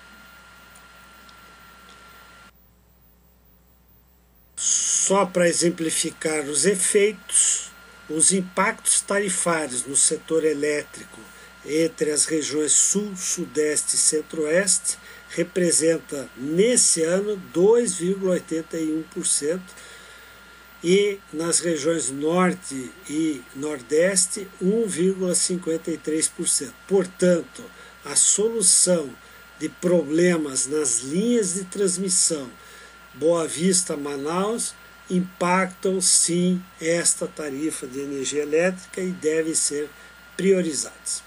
Só para exemplificar os efeitos, os impactos tarifários no setor elétrico entre as regiões Sul, Sudeste e Centro-Oeste representa, nesse ano, dois vírgula oitenta e um por cento e nas regiões Norte e Nordeste, um vírgula cinquenta e três por cento. Portanto, a solução de problemas nas linhas de transmissão Boa Vista-Manaus impactam, sim, esta tarifa de energia elétrica e devem ser priorizados.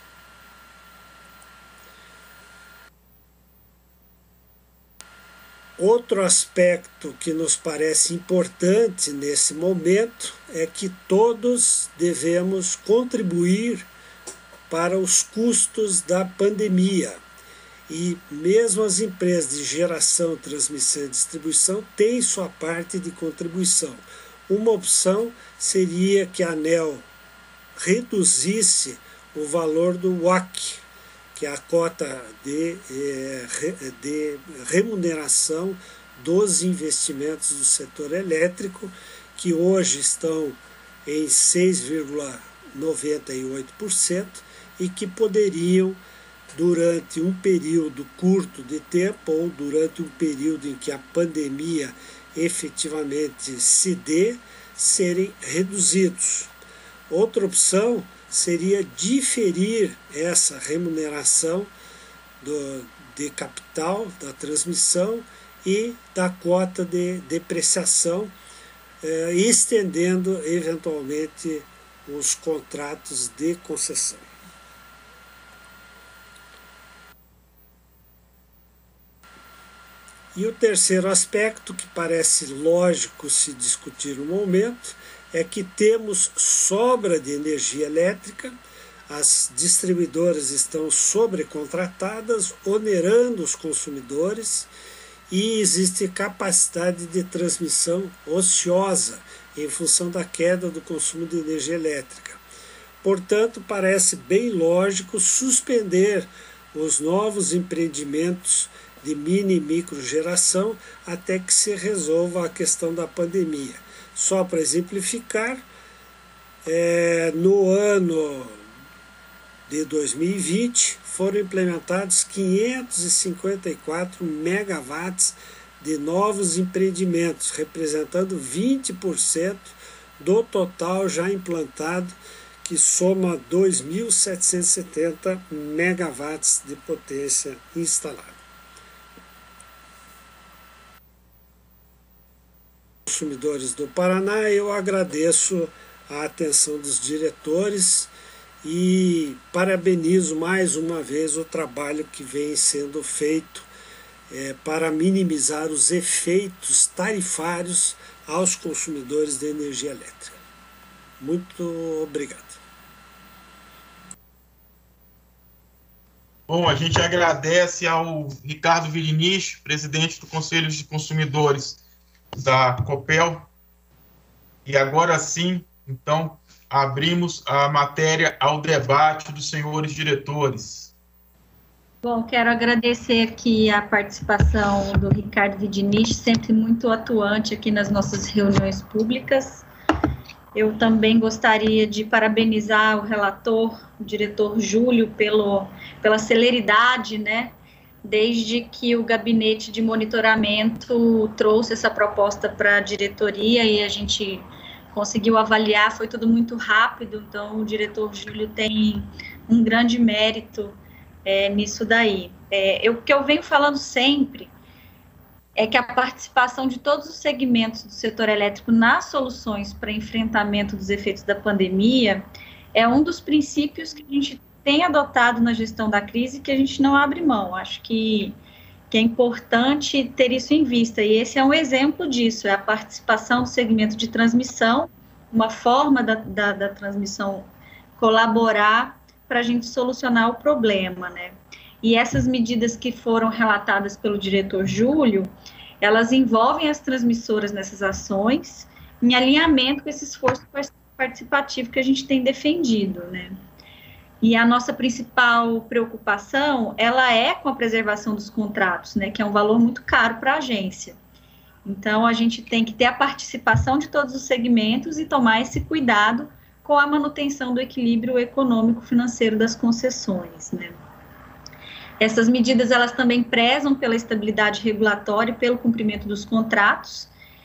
Outro aspecto que nos parece importante nesse momento é que todos devemos contribuir para os custos da pandemia. E mesmo as empresas de geração, transmissão e distribuição têm sua parte de contribuição. Uma opção seria que a ANEEL reduzisse o valor do W A C, que é a cota de, de remuneração dos investimentos do setor elétrico, que hoje estão em seis vírgula noventa e oito por cento e que poderiam, durante um período curto de tempo ou durante um período em que a pandemia efetivamente se dê, serem reduzidos. Outra opção seria diferir essa remuneração do, de capital da transmissão e da cota de depreciação, eh, estendendo eventualmente os contratos de concessão. E o terceiro aspecto, que parece lógico se discutir no momento, é que temos sobra de energia elétrica, as distribuidoras estão sobrecontratadas, onerando os consumidores, e existe capacidade de transmissão ociosa em função da queda do consumo de energia elétrica. Portanto, parece bem lógico suspender os novos empreendimentos de mini e micro geração até que se resolva a questão da pandemia. Só para exemplificar, é, no ano de dois mil e vinte foram implementados quinhentos e cinquenta e quatro megawatts de novos empreendimentos, representando vinte por cento do total já implantado, que soma dois mil setecentos e setenta megawatts de potência instalada. Consumidores do Paraná, eu agradeço a atenção dos diretores e parabenizo mais uma vez o trabalho que vem sendo feito é, para minimizar os efeitos tarifários aos consumidores de energia elétrica. Muito obrigado. Bom, a gente agradece ao Ricardo Vidinich, presidente do Conselho de Consumidores da Copel. E agora sim, então, abrimos a matéria ao debate dos senhores diretores. Bom, quero agradecer aqui a participação do Ricardo Vidinich, sempre muito atuante aqui nas nossas reuniões públicas. Eu também gostaria de parabenizar o relator, o diretor Júlio, pelo, pela celeridade, né? Desde que o gabinete de monitoramento trouxe essa proposta para a diretoria e a gente conseguiu avaliar, foi tudo muito rápido, então o diretor Júlio tem um grande mérito é, nisso daí. É, eu, o que eu venho falando sempre é que a participação de todos os segmentos do setor elétrico nas soluções para enfrentamento dos efeitos da pandemia é um dos princípios que a gente tem adotado na gestão da crise, que a gente não abre mão. Acho que que é importante ter isso em vista, e esse é um exemplo disso, é a participação do segmento de transmissão, uma forma da, da, da transmissão colaborar para a gente solucionar o problema, né? E essas medidas que foram relatadas pelo diretor Júlio, elas envolvem as transmissoras nessas ações, em alinhamento com esse esforço participativo que a gente tem defendido, né? E a nossa principal preocupação, ela é com a preservação dos contratos, né, que é um valor muito caro para a agência. Então, a gente tem que ter a participação de todos os segmentos e tomar esse cuidado com a manutenção do equilíbrio econômico-financeiro das concessões, né. Essas medidas, elas também prezam pela estabilidade regulatória e pelo cumprimento dos contratos,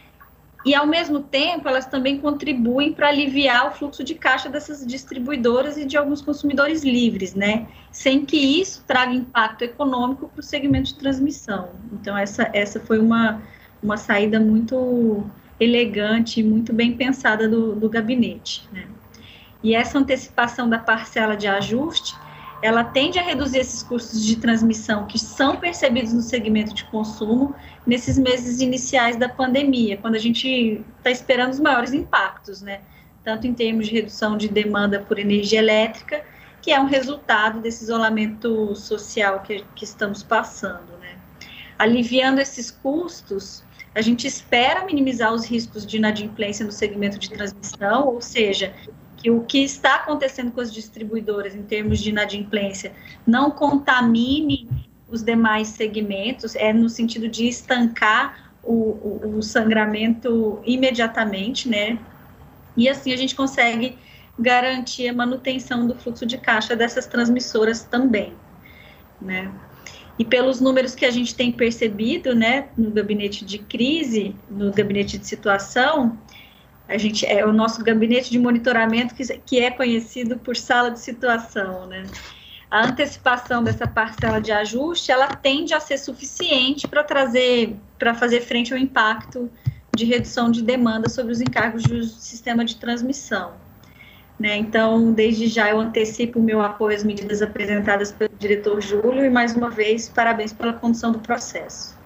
e, ao mesmo tempo, elas também contribuem para aliviar o fluxo de caixa dessas distribuidoras e de alguns consumidores livres, né? Sem que isso traga impacto econômico para o segmento de transmissão. Então, essa, essa foi uma, uma saída muito elegante e muito bem pensada do, do gabinete, né? E essa antecipação da parcela de ajuste, ela tende a reduzir esses custos de transmissão que são percebidos no segmento de consumo nesses meses iniciais da pandemia, quando a gente está esperando os maiores impactos, né? Tanto em termos de redução de demanda por energia elétrica, que é um resultado desse isolamento social que, que estamos passando, né? Aliviando esses custos, a gente espera minimizar os riscos de inadimplência no segmento de transmissão, ou seja, que o que está acontecendo com as distribuidoras em termos de inadimplência não contamine os demais segmentos, é no sentido de estancar o, o, o sangramento imediatamente, né? E assim a gente consegue garantir a manutenção do fluxo de caixa dessas transmissoras também, né? E pelos números que a gente tem percebido, né, no gabinete de crise, no gabinete de situação, a gente é o nosso gabinete de monitoramento que, que é conhecido por sala de situação, né? A antecipação dessa parcela de ajuste, ela tende a ser suficiente para trazer, para fazer frente ao impacto de redução de demanda sobre os encargos do sistema de transmissão, né? Então, desde já eu antecipo o meu apoio às medidas apresentadas pelo diretor Júlio e, mais uma vez, parabéns pela condução do processo.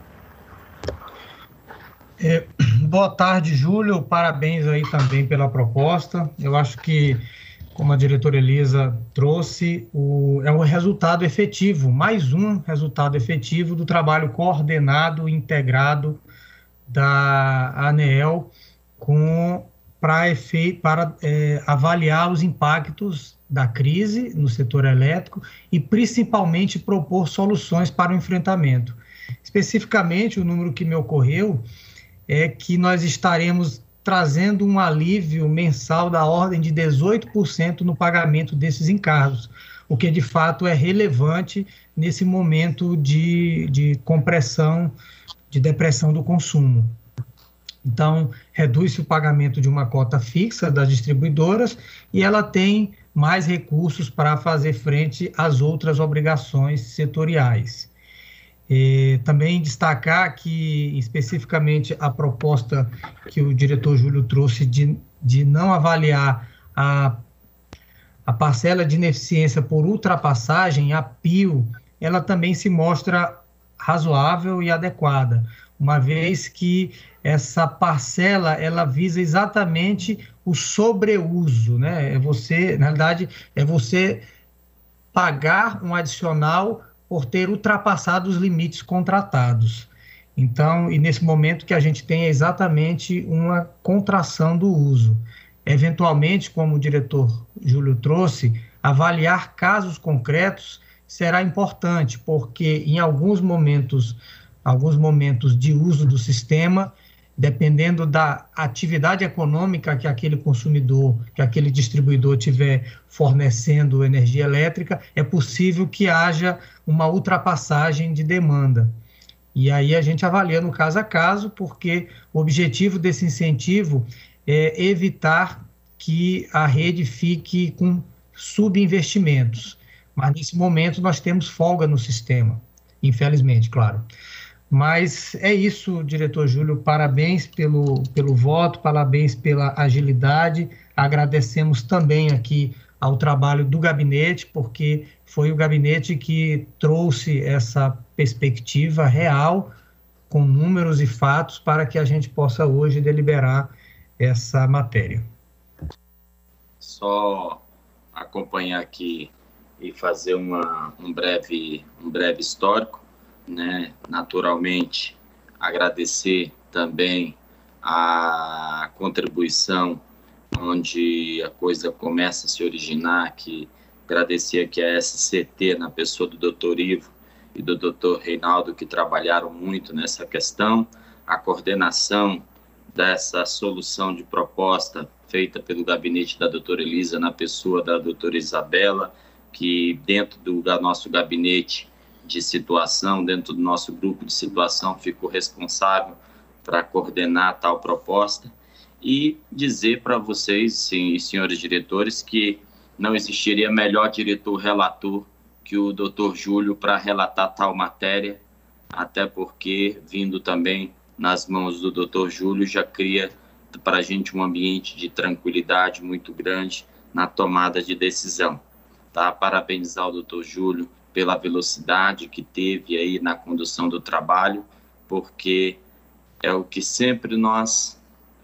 É, boa tarde, Júlio. Parabéns aí também pela proposta. Eu acho que, como a diretora Elisa trouxe, o, é um resultado efetivo, mais um resultado efetivo do trabalho coordenado e integrado da ANEEL com, pra efeito, para é, avaliar os impactos da crise no setor elétrico e, principalmente, propor soluções para o enfrentamento. Especificamente, o número que me ocorreu é que nós estaremos trazendo um alívio mensal da ordem de dezoito por cento no pagamento desses encargos, o que de fato é relevante nesse momento de, de compressão, de depressão do consumo. Então, reduz-se o pagamento de uma cota fixa das distribuidoras e ela tem mais recursos para fazer frente às outras obrigações setoriais. E também destacar que, especificamente, a proposta que o diretor Júlio trouxe de, de não avaliar a, a parcela de ineficiência por ultrapassagem, a P I U, ela também se mostra razoável e adequada, uma vez que essa parcela, ela visa exatamente o sobreuso, né? É você, na realidade, é você pagar um adicional por ter ultrapassado os limites contratados. Então, e nesse momento que a gente tem exatamente uma contração do uso. Eventualmente, como o diretor Júlio trouxe, avaliar casos concretos será importante, porque em alguns momentos, alguns momentos de uso do sistema, dependendo da atividade econômica que aquele consumidor, que aquele distribuidor tiver fornecendo energia elétrica, é possível que haja uma ultrapassagem de demanda. E aí a gente avalia no caso a caso, porque o objetivo desse incentivo é evitar que a rede fique com subinvestimentos. Mas nesse momento nós temos folga no sistema, infelizmente, claro. Mas é isso, diretor Júlio, parabéns pelo, pelo voto, parabéns pela agilidade, agradecemos também aqui ao trabalho do gabinete, porque foi o gabinete que trouxe essa perspectiva real, com números e fatos, para que a gente possa hoje deliberar essa matéria. Só acompanhar aqui e fazer uma, um, breve, um breve histórico, né? Naturalmente, agradecer também a contribuição onde a coisa começa a se originar, que agradecer aqui a S C T, na pessoa do doutor Ivo e do doutor Reinaldo, que trabalharam muito nessa questão, a coordenação dessa solução de proposta feita pelo gabinete da doutora Elisa, na pessoa da doutora Isabela, que dentro do nosso gabinete de situação, dentro do nosso grupo de situação, ficou responsável para coordenar tal proposta, e dizer para vocês, sim, senhores diretores, que não existiria melhor diretor relator que o doutor Júlio para relatar tal matéria, até porque, vindo também nas mãos do doutor Júlio, já cria para a gente um ambiente de tranquilidade muito grande na tomada de decisão. Tá? Parabenizar o doutor Júlio pela velocidade que teve aí na condução do trabalho, porque é o que sempre nós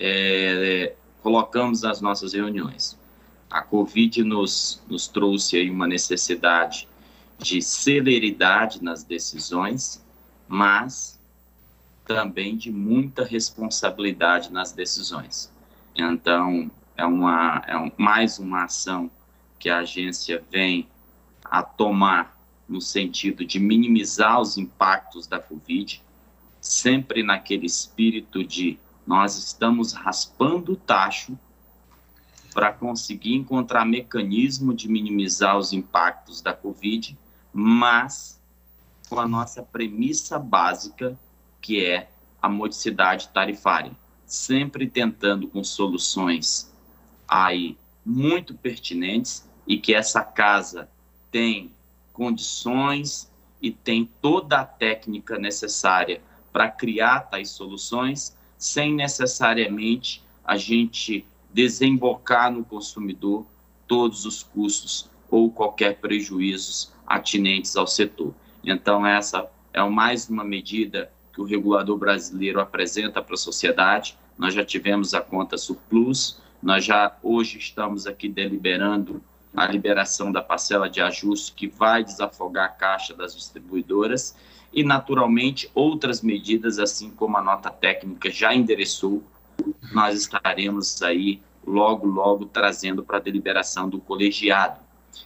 é, colocamos nas nossas reuniões. A Covid nos, nos trouxe aí uma necessidade de celeridade nas decisões, mas também de muita responsabilidade nas decisões. Então, é, uma, é um, mais uma ação que a agência vem a tomar no sentido de minimizar os impactos da Covid, sempre naquele espírito de nós estamos raspando o tacho para conseguir encontrar mecanismo de minimizar os impactos da Covid, mas com a nossa premissa básica, que é a modicidade tarifária, sempre tentando com soluções aí muito pertinentes e que essa casa tem condições e tem toda a técnica necessária para criar tais soluções, sem necessariamente a gente desembocar no consumidor todos os custos ou qualquer prejuízos atinentes ao setor. Então, essa é mais uma medida que o regulador brasileiro apresenta para a sociedade. Nós já tivemos a conta surplus, nós já hoje estamos aqui deliberando a liberação da parcela de ajuste que vai desafogar a caixa das distribuidoras e, naturalmente, outras medidas, assim como a nota técnica já endereçou, nós estaremos aí logo, logo trazendo para a deliberação do colegiado.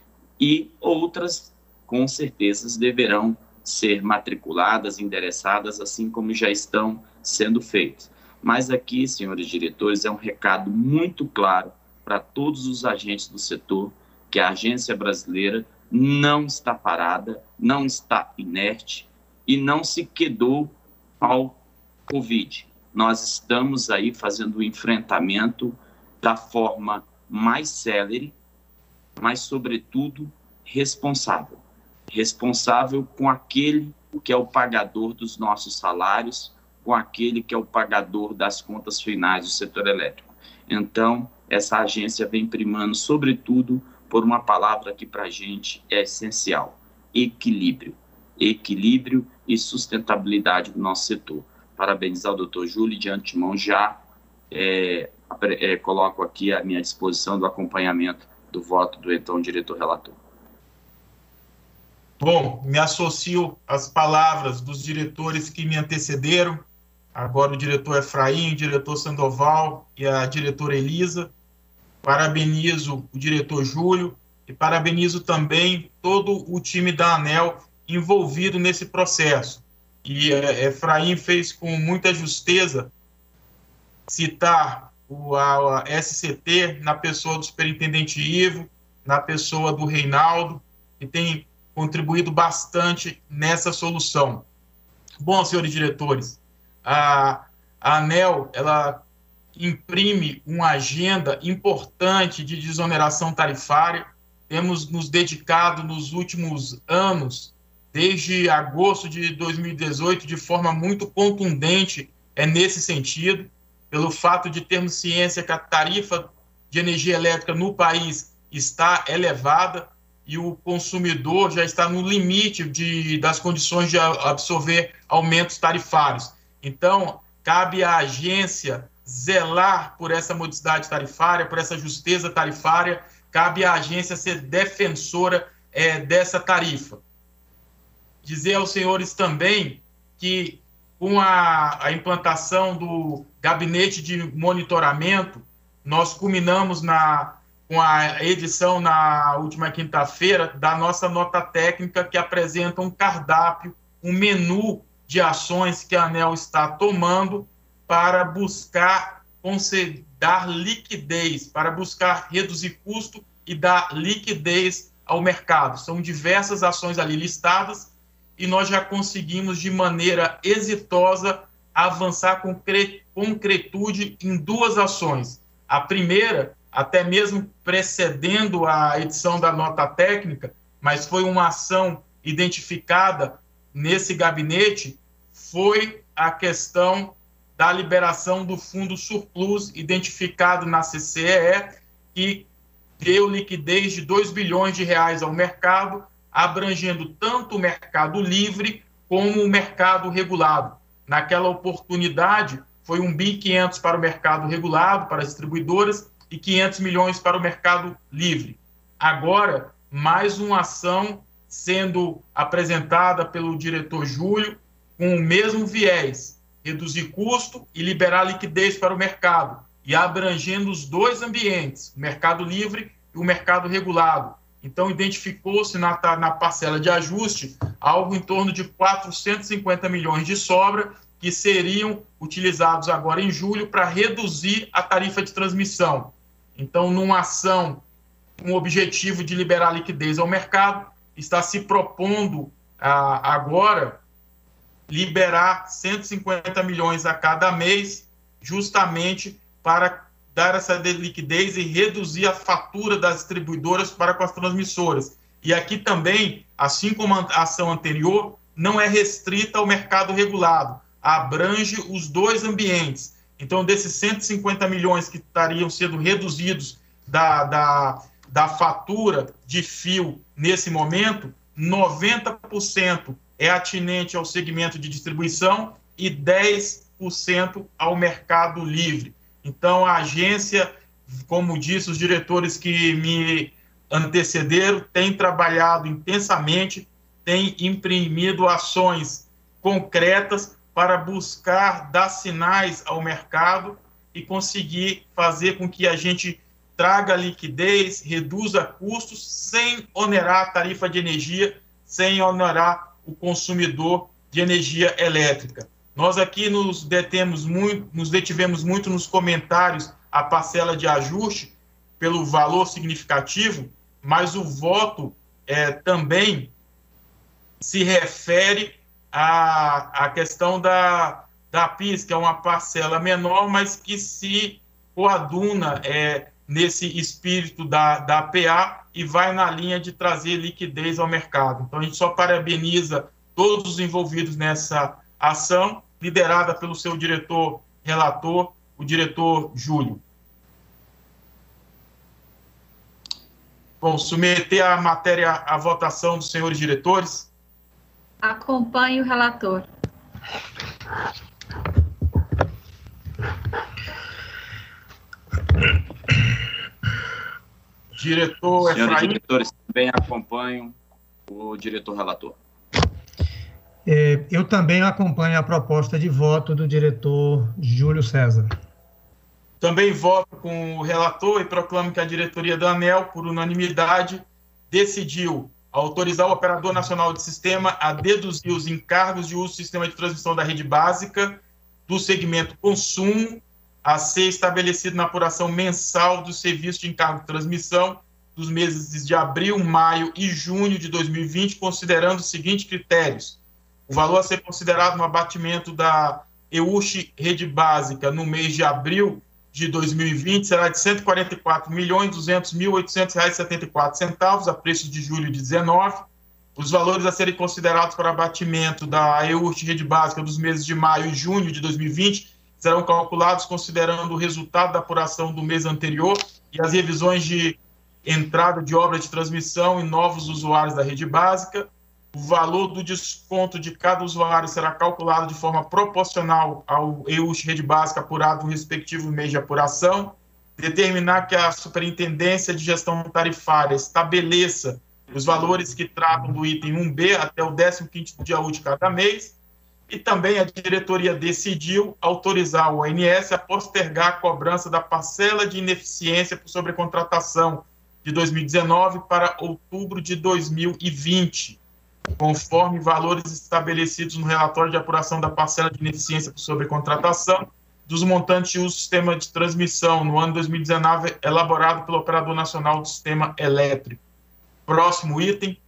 E outras, com certeza, deverão ser matriculadas, endereçadas, assim como já estão sendo feitas. Mas aqui, senhores diretores, é um recado muito claro para todos os agentes do setor, que a agência brasileira não está parada, não está inerte e não se quedou ao Covid. Nós estamos aí fazendo o enfrentamento da forma mais célere, mas, sobretudo, responsável. Responsável com aquele que é o pagador dos nossos salários, com aquele que é o pagador das contas finais do setor elétrico. Então, essa agência vem primando, sobretudo, por uma palavra que para a gente é essencial: equilíbrio. Equilíbrio e sustentabilidade do nosso setor. Parabenizar o doutor Júlio e, de antemão, já é, é, coloco aqui à minha disposição do acompanhamento do voto do então diretor relator. Bom, me associo às palavras dos diretores que me antecederam, agora o diretor Efraim, o diretor Sandoval e a diretora Elisa. Parabenizo o diretor Júlio e parabenizo também todo o time da ANEEL envolvido nesse processo. E é, Efraim fez com muita justeza citar o, a, a S C T na pessoa do superintendente Ivo, na pessoa do Reinaldo, que tem contribuído bastante nessa solução. Bom, senhores diretores, a, a ANEEL, ela imprime uma agenda importante de desoneração tarifária. Temos nos dedicado nos últimos anos, desde agosto de dois mil e dezoito, de forma muito contundente é nesse sentido, pelo fato de termos ciência que a tarifa de energia elétrica no país está elevada e o consumidor já está no limite de, das condições de absorver aumentos tarifários. Então, cabe à agência zelar por essa modicidade tarifária, por essa justeza tarifária, cabe à agência ser defensora é, dessa tarifa. Dizer aos senhores também que, com a, a implantação do gabinete de monitoramento, nós culminamos na, com a edição na última quinta-feira da nossa nota técnica, que apresenta um cardápio, um menu de ações que a ANEEL está tomando para buscar conceder, dar liquidez, para buscar reduzir custo e dar liquidez ao mercado. São diversas ações ali listadas e nós já conseguimos, de maneira exitosa, avançar com concretude em duas ações. A primeira, até mesmo precedendo a edição da nota técnica, mas foi uma ação identificada nesse gabinete, foi a questão da liberação do fundo surplus identificado na C C E E, que deu liquidez de dois bilhões de reais ao mercado, abrangendo tanto o mercado livre como o mercado regulado. Naquela oportunidade, foi um bi quinhentos para o mercado regulado, para as distribuidoras, e quinhentos milhões para o mercado livre. Agora, mais uma ação sendo apresentada pelo diretor Júlio, com o mesmo viés, reduzir custo e liberar liquidez para o mercado, e abrangendo os dois ambientes, o mercado livre e o mercado regulado. Então, identificou-se na, na parcela de ajuste algo em torno de quatrocentos e cinquenta milhões de sobra, que seriam utilizados agora em julho para reduzir a tarifa de transmissão. Então, numa ação com o objetivo de liberar liquidez ao mercado, está se propondo ah, agora liberar cento e cinquenta milhões a cada mês, justamente para dar essa liquidez e reduzir a fatura das distribuidoras para com as transmissoras. E aqui também, assim como a ação anterior, não é restrita ao mercado regulado, abrange os dois ambientes. Então, desses cento e cinquenta milhões que estariam sendo reduzidos da, da, da fatura de fio nesse momento, noventa por cento é atinente ao segmento de distribuição e dez por cento ao mercado livre. Então, a agência, como disse os diretores que me antecederam, tem trabalhado intensamente, tem imprimido ações concretas para buscar dar sinais ao mercado e conseguir fazer com que a gente traga liquidez, reduza custos, sem onerar a tarifa de energia, sem onerar o consumidor de energia elétrica. Nós aqui nos detemos muito, nos detivemos muito nos comentários a parcela de ajuste pelo valor significativo, mas o voto é, também se refere à, à questão da, da P I S, que é uma parcela menor, mas que se coaduna é, nesse espírito da, da P A e vai na linha de trazer liquidez ao mercado. Então, a gente só parabeniza todos os envolvidos nessa ação, liderada pelo seu diretor relator, o diretor Júlio. Bom, submeter a matéria à votação dos senhores diretores. Acompanhe o relator. Diretor Efraim. Senhores diretores também acompanham o diretor relator. É, eu também acompanho a proposta de voto do diretor Júlio César. Também voto com o relator e proclamo que a diretoria da ANEEL, por unanimidade, decidiu autorizar o Operador Nacional de Sistema a deduzir os encargos de uso do sistema de transmissão da rede básica do segmento consumo a ser estabelecido na apuração mensal do serviço de encargo de transmissão dos meses de abril, maio e junho de dois mil e vinte, considerando os seguintes critérios: o valor a ser considerado no abatimento da E U S Rede Básica no mês de abril de dois mil e vinte será de cento e quarenta e quatro milhões, duzentos mil, oitocentos reais e setenta e quatro centavos, a preço de julho de dezenove. Os valores a serem considerados para abatimento da E U S Rede Básica dos meses de maio e junho de dois mil e vinte serão calculados considerando o resultado da apuração do mês anterior e as revisões de entrada de obra de transmissão e novos usuários da rede básica. O valor do desconto de cada usuário será calculado de forma proporcional ao E U S Rede Básica apurado no respectivo mês de apuração. Determinar que a Superintendência de Gestão Tarifária estabeleça os valores que tratam do item um B até o décimo quinto dia útil de cada mês. E também a diretoria decidiu autorizar o O N S a postergar a cobrança da parcela de ineficiência por sobrecontratação de dois mil e dezenove para outubro de dois mil e vinte, conforme valores estabelecidos no relatório de apuração da parcela de ineficiência por sobrecontratação dos montantes de uso do sistema de transmissão no ano dois mil e dezenove, elaborado pelo Operador Nacional do Sistema Elétrico. Próximo item.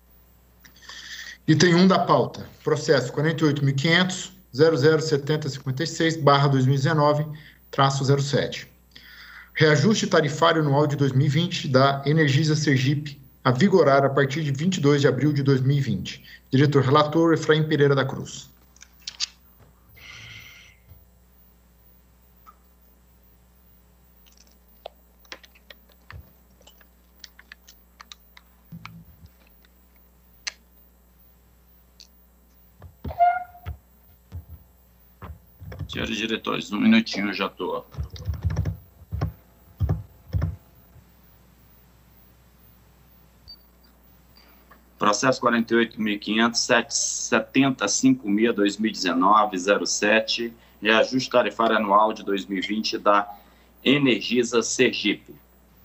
Item um da pauta. Processo quarenta e oito mil quinhentos, zero zero setenta cinquenta e seis, barra dois mil e dezenove, traço zero sete. Reajuste tarifário anual de dois mil e vinte da Energisa Sergipe, a vigorar a partir de vinte e dois de abril de dois mil e vinte. Diretor relator, Efraim Pereira da Cruz. Senhores diretores, um minutinho, eu já estou. Processo quarenta e oito mil quinhentos, setenta e cinco mil dois mil e dezenove, zero sete, reajuste tarifário anual de dois mil e vinte da Energisa Sergipe.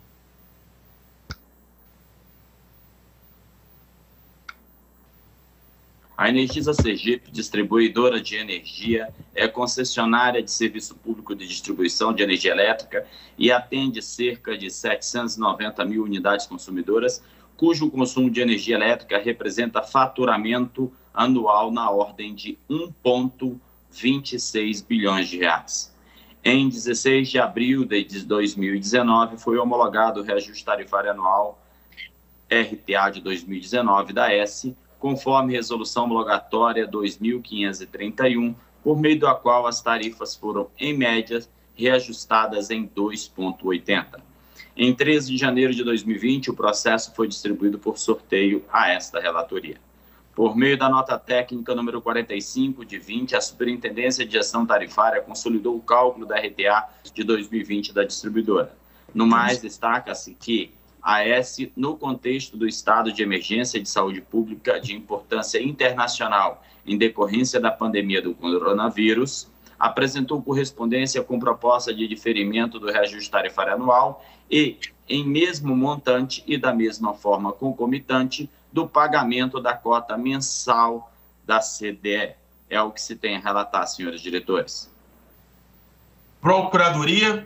A Energisa Sergipe, distribuidora de energia, é concessionária de serviço público de distribuição de energia elétrica e atende cerca de setecentas e noventa mil unidades consumidoras, cujo consumo de energia elétrica representa faturamento anual na ordem de um vírgula vinte e seis bilhões de reais. Em dezesseis de abril de dois mil e dezenove, foi homologado o reajuste tarifário anual R T A de dois mil e dezenove da S, conforme Resolução Homologatória dois mil quinhentos e trinta e um, por meio da qual as tarifas foram, em média, reajustadas em dois vírgula oitenta. Em treze de janeiro de dois mil e vinte, o processo foi distribuído por sorteio a esta relatoria. Por meio da nota técnica número quarenta e cinco de vinte, a Superintendência de Gestão Tarifária consolidou o cálculo da R T A de dois mil e vinte da distribuidora. No mais, destaca-se que a AES, no contexto do estado de emergência de saúde pública de importância internacional em decorrência da pandemia do coronavírus, apresentou correspondência com proposta de diferimento do reajuste tarifário anual e, em mesmo montante e da mesma forma concomitante, do pagamento da cota mensal da C D E. É o que se tem a relatar, senhores diretores. Procuradoria.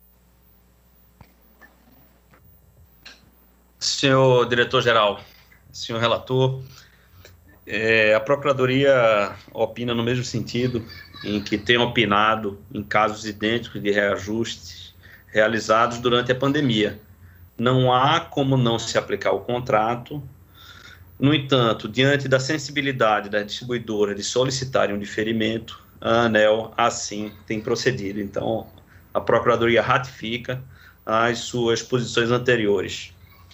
Senhor diretor-geral, senhor relator, é, a Procuradoria opina no mesmo sentido em que tem opinado em casos idênticos de reajustes realizados durante a pandemia. Não há como não se aplicar o contrato. No entanto, diante da sensibilidade da distribuidora de solicitarem um diferimento, a ANEEL assim tem procedido. Então, a Procuradoria ratifica as suas posições anteriores.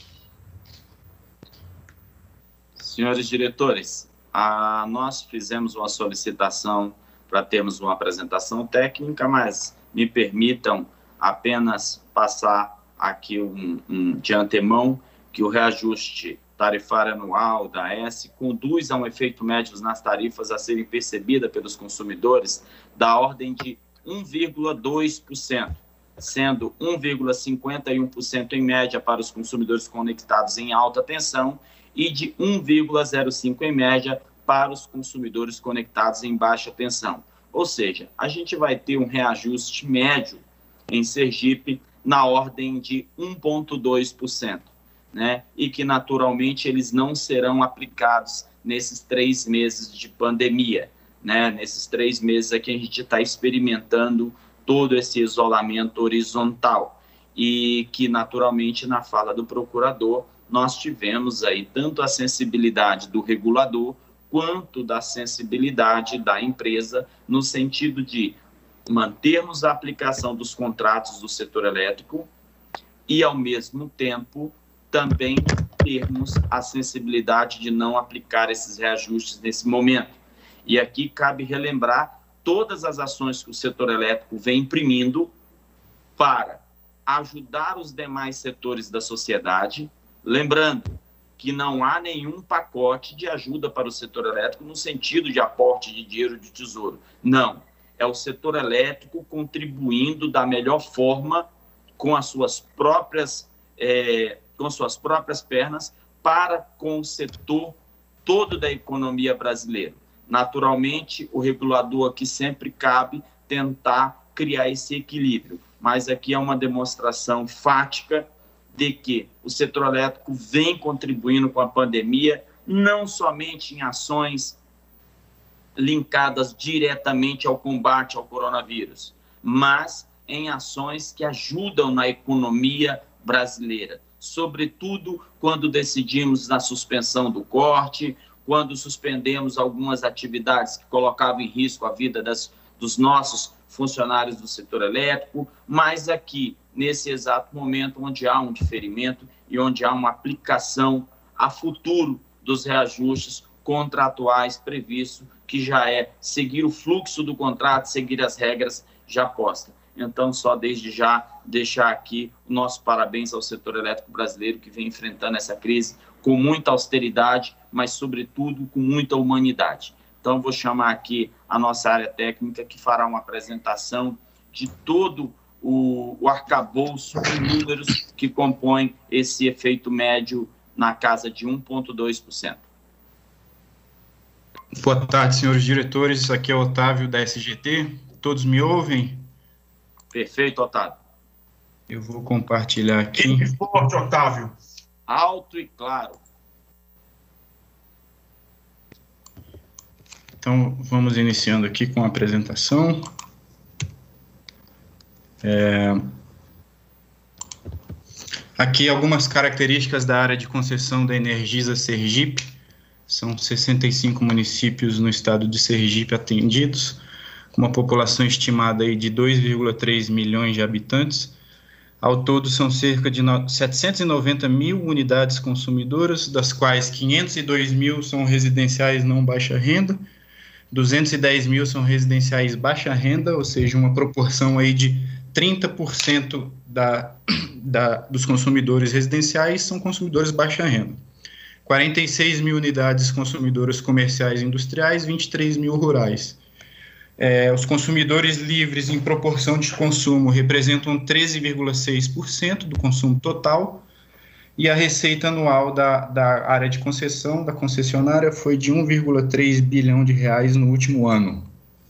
Senhores diretores, a, nós fizemos uma solicitação para termos uma apresentação técnica, mas me permitam apenas passar aqui um, um, de antemão que o reajuste tarifário anual da A E S conduz a um efeito médio nas tarifas a serem percebidas pelos consumidores da ordem de um vírgula dois por cento, sendo um vírgula cinquenta e um por cento em média para os consumidores conectados em alta tensão e de um vírgula zero cinco por cento em média para os consumidores conectados em baixa tensão. Ou seja, a gente vai ter um reajuste médio em Sergipe na ordem de um vírgula dois por cento, né? E que naturalmente eles não serão aplicados nesses três meses de pandemia, né? Nesses três meses aqui a gente está experimentando todo esse isolamento horizontal e que naturalmente na fala do procurador nós tivemos aí tanto a sensibilidade do regulador quanto da sensibilidade da empresa no sentido de mantermos a aplicação dos contratos do setor elétrico e, ao mesmo tempo, também termos a sensibilidade de não aplicar esses reajustes nesse momento. E aqui cabe relembrar todas as ações que o setor elétrico vem imprimindo para ajudar os demais setores da sociedade, lembrando que não há nenhum pacote de ajuda para o setor elétrico no sentido de aporte de dinheiro de tesouro. Não, é o setor elétrico contribuindo da melhor forma com as suas próprias, é, com suas próprias pernas para com o setor todo da economia brasileira. Naturalmente, o regulador aqui sempre cabe tentar criar esse equilíbrio, mas aqui é uma demonstração fática de que o setor elétrico vem contribuindo com a pandemia, não somente em ações linkadas diretamente ao combate ao coronavírus, mas em ações que ajudam na economia brasileira, sobretudo quando decidimos na suspensão do corte, quando suspendemos algumas atividades que colocavam em risco a vida das, dos nossos funcionários do setor elétrico, mas aqui, nesse exato momento, onde há um diferimento e onde há uma aplicação a futuro dos reajustes contratuais previstos, que já é seguir o fluxo do contrato, seguir as regras já postas. Então, só desde já deixar aqui o nosso parabéns ao setor elétrico brasileiro, que vem enfrentando essa crise com muita austeridade, mas, sobretudo, com muita humanidade. Então, vou chamar aqui a nossa área técnica, que fará uma apresentação de todo o, o arcabouço de números que compõem esse efeito médio na casa de um vírgula dois por cento. Boa tarde, senhores diretores. Aqui é o Otávio, da S G T. Todos me ouvem? Perfeito, Otávio. Eu vou compartilhar aqui. Que forte, Otávio. Alto e claro. Então, vamos iniciando aqui com a apresentação. É... Aqui algumas características da área de concessão da Energisa Sergipe. São sessenta e cinco municípios no estado de Sergipe atendidos, com uma população estimada aí de dois vírgula três milhões de habitantes. Ao todo, são cerca de setecentos e noventa mil unidades consumidoras, das quais quinhentos e dois mil são residenciais não baixa renda, duzentos e dez mil são residenciais baixa renda, ou seja, uma proporção aí de trinta por cento da, da, dos consumidores residenciais são consumidores baixa renda. quarenta e seis mil unidades consumidoras comerciais e industriais, vinte e três mil rurais. É, os consumidores livres em proporção de consumo representam treze vírgula seis por cento do consumo total, e a receita anual da, da área de concessão, da concessionária, foi de um vírgula três bilhão de reais no último ano.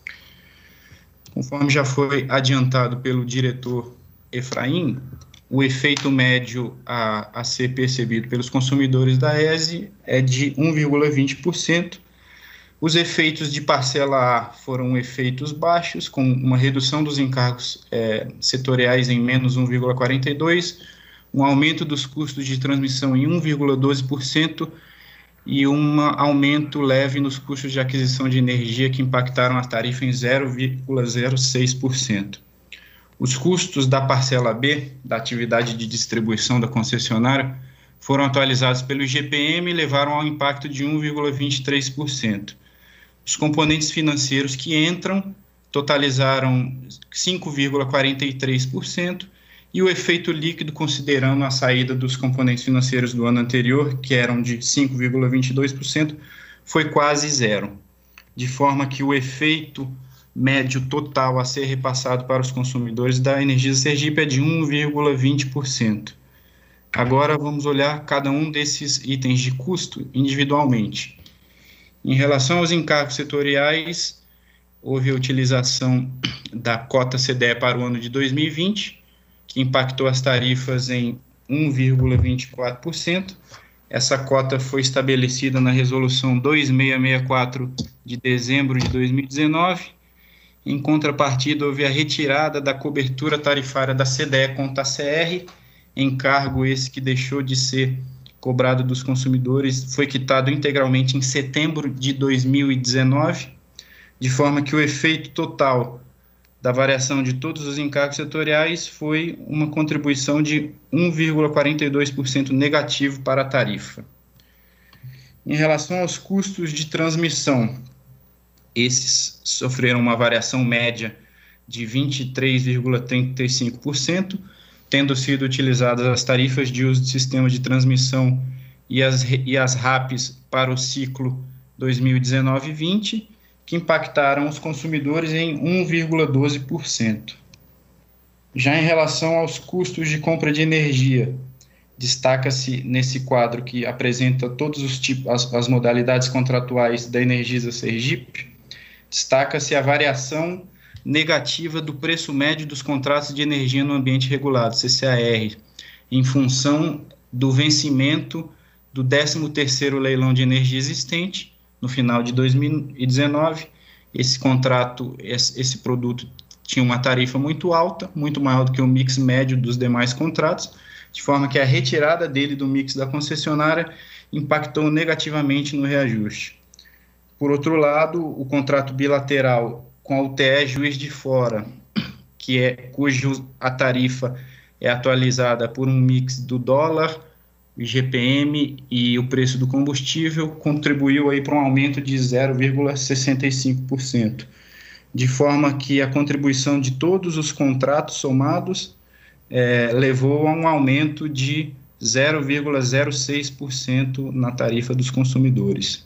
Conforme já foi adiantado pelo diretor Efraim, o efeito médio a, a ser percebido pelos consumidores da E S E é de um vírgula vinte por cento. Os efeitos de parcela A foram efeitos baixos, com uma redução dos encargos é, setoriais em menos um vírgula quarenta e dois por cento, um aumento dos custos de transmissão em um vírgula doze por cento e um aumento leve nos custos de aquisição de energia que impactaram a tarifa em zero vírgula zero seis por cento. Os custos da parcela B, da atividade de distribuição da concessionária, foram atualizados pelo I G P M e levaram ao impacto de um vírgula vinte e três por cento. Os componentes financeiros que entram totalizaram cinco vírgula quarenta e três por cento e o efeito líquido, considerando a saída dos componentes financeiros do ano anterior, que eram de cinco vírgula vinte e dois por cento, foi quase zero, de forma que o efeito médio total a ser repassado para os consumidores da Energisa Sergipe é de um vírgula vinte por cento. Agora vamos olhar cada um desses itens de custo individualmente. Em relação aos encargos setoriais, houve a utilização da cota C D E para o ano de dois mil e vinte, que impactou as tarifas em um vírgula vinte e quatro por cento. Essa cota foi estabelecida na Resolução dois mil seiscentos e sessenta e quatro de dezembro de dois mil e dezenove. Em contrapartida, houve a retirada da cobertura tarifária da C D E contra a C R, encargo esse que deixou de ser cobrado dos consumidores, foi quitado integralmente em setembro de dois mil e dezenove, de forma que o efeito total da variação de todos os encargos setoriais foi uma contribuição de um vírgula quarenta e dois por cento negativo para a tarifa. Em relação aos custos de transmissão, esses sofreram uma variação média de vinte e três vírgula trinta e cinco por cento, tendo sido utilizadas as tarifas de uso de sistema de transmissão e as, e as R A Ps para o ciclo dois mil e dezenove vinte, que impactaram os consumidores em um vírgula doze por cento. Já em relação aos custos de compra de energia, destaca-se nesse quadro que apresenta todos os tipos, as, as modalidades contratuais da Energisa Sergipe, destaca-se a variação negativa do preço médio dos contratos de energia no ambiente regulado, C C A R, em função do vencimento do décimo terceiro leilão de energia existente, no final de dois mil e dezenove. Esse contrato, esse, esse produto tinha uma tarifa muito alta, muito maior do que o mix médio dos demais contratos, de forma que a retirada dele do mix da concessionária impactou negativamente no reajuste. Por outro lado, o contrato bilateral com a U T E Juiz de Fora, que é, cujo a tarifa é atualizada por um mix do dólar, o I G P M e o preço do combustível, contribuiu aí para um aumento de zero vírgula sessenta e cinco por cento, de forma que a contribuição de todos os contratos somados é, levou a um aumento de zero vírgula zero seis por cento na tarifa dos consumidores.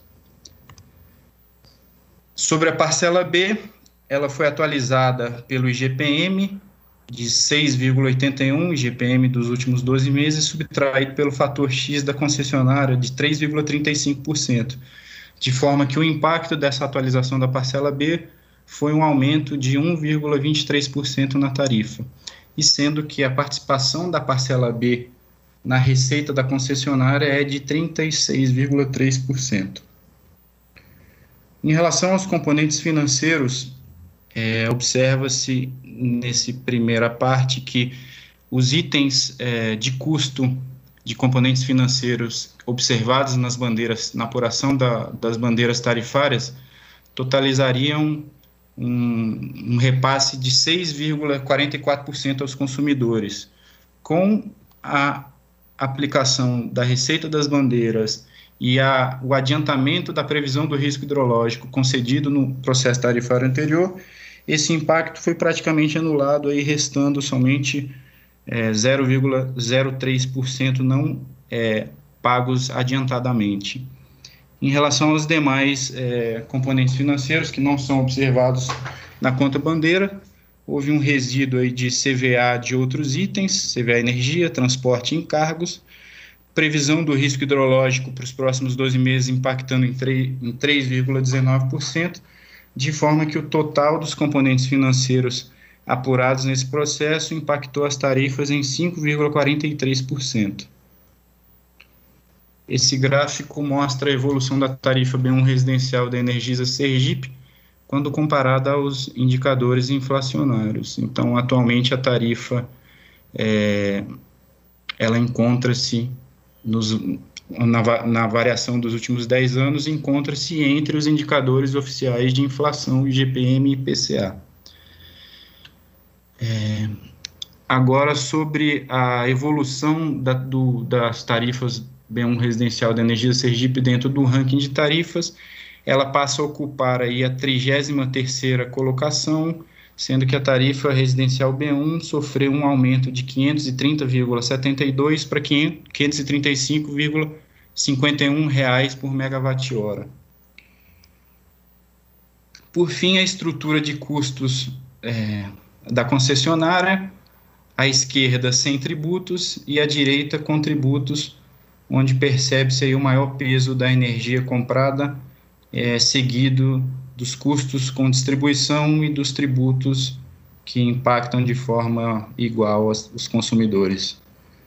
Sobre a parcela B, ela foi atualizada pelo I G P M de seis vírgula oitenta e um, I G P M dos últimos doze meses, subtraído pelo fator X da concessionária de três vírgula trinta e cinco por cento, de forma que o impacto dessa atualização da parcela B foi um aumento de um vírgula vinte e três por cento na tarifa, e sendo que a participação da parcela B na receita da concessionária é de trinta e seis vírgula três por cento. Em relação aos componentes financeiros, é, observa-se nessa primeira parte que os itens é, de custo de componentes financeiros observados nas bandeiras, na apuração da, das bandeiras tarifárias, totalizariam um, um repasse de seis vírgula quarenta e quatro por cento aos consumidores. Com a aplicação da receita das bandeiras e a, o adiantamento da previsão do risco hidrológico concedido no processo tarifário anterior, esse impacto foi praticamente anulado, aí restando somente é, zero vírgula zero três por cento não é, pagos adiantadamente. Em relação aos demais é, componentes financeiros que não são observados na conta bandeira, houve um resíduo aí de C V A de outros itens, C V A energia, transporte e encargos, previsão do risco hidrológico para os próximos doze meses impactando em três vírgula dezenove por cento, de forma que o total dos componentes financeiros apurados nesse processo impactou as tarifas em cinco vírgula quarenta e três por cento. Esse gráfico mostra a evolução da tarifa B um residencial da Energisa Sergipe quando comparada aos indicadores inflacionários. Então, atualmente a tarifa é, ela encontra-se nos Na, na variação dos últimos dez anos, encontra-se entre os indicadores oficiais de inflação, I G P M e I P C A. É, agora, sobre a evolução da, do, das tarifas B um residencial da Energisa Sergipe dentro do ranking de tarifas, ela passa a ocupar aí a trigésima terceira colocação, sendo que a tarifa residencial B um sofreu um aumento de quinhentos e trinta vírgula setenta e dois para quinhentos e trinta e cinco vírgula cinquenta e um reais por megawatt-hora. Por fim, a estrutura de custos é, da concessionária, à esquerda sem tributos e à direita com tributos, onde percebe-se aí o maior peso da energia comprada, é, seguido dos custos com distribuição e dos tributos que impactam de forma igual aos, aos consumidores.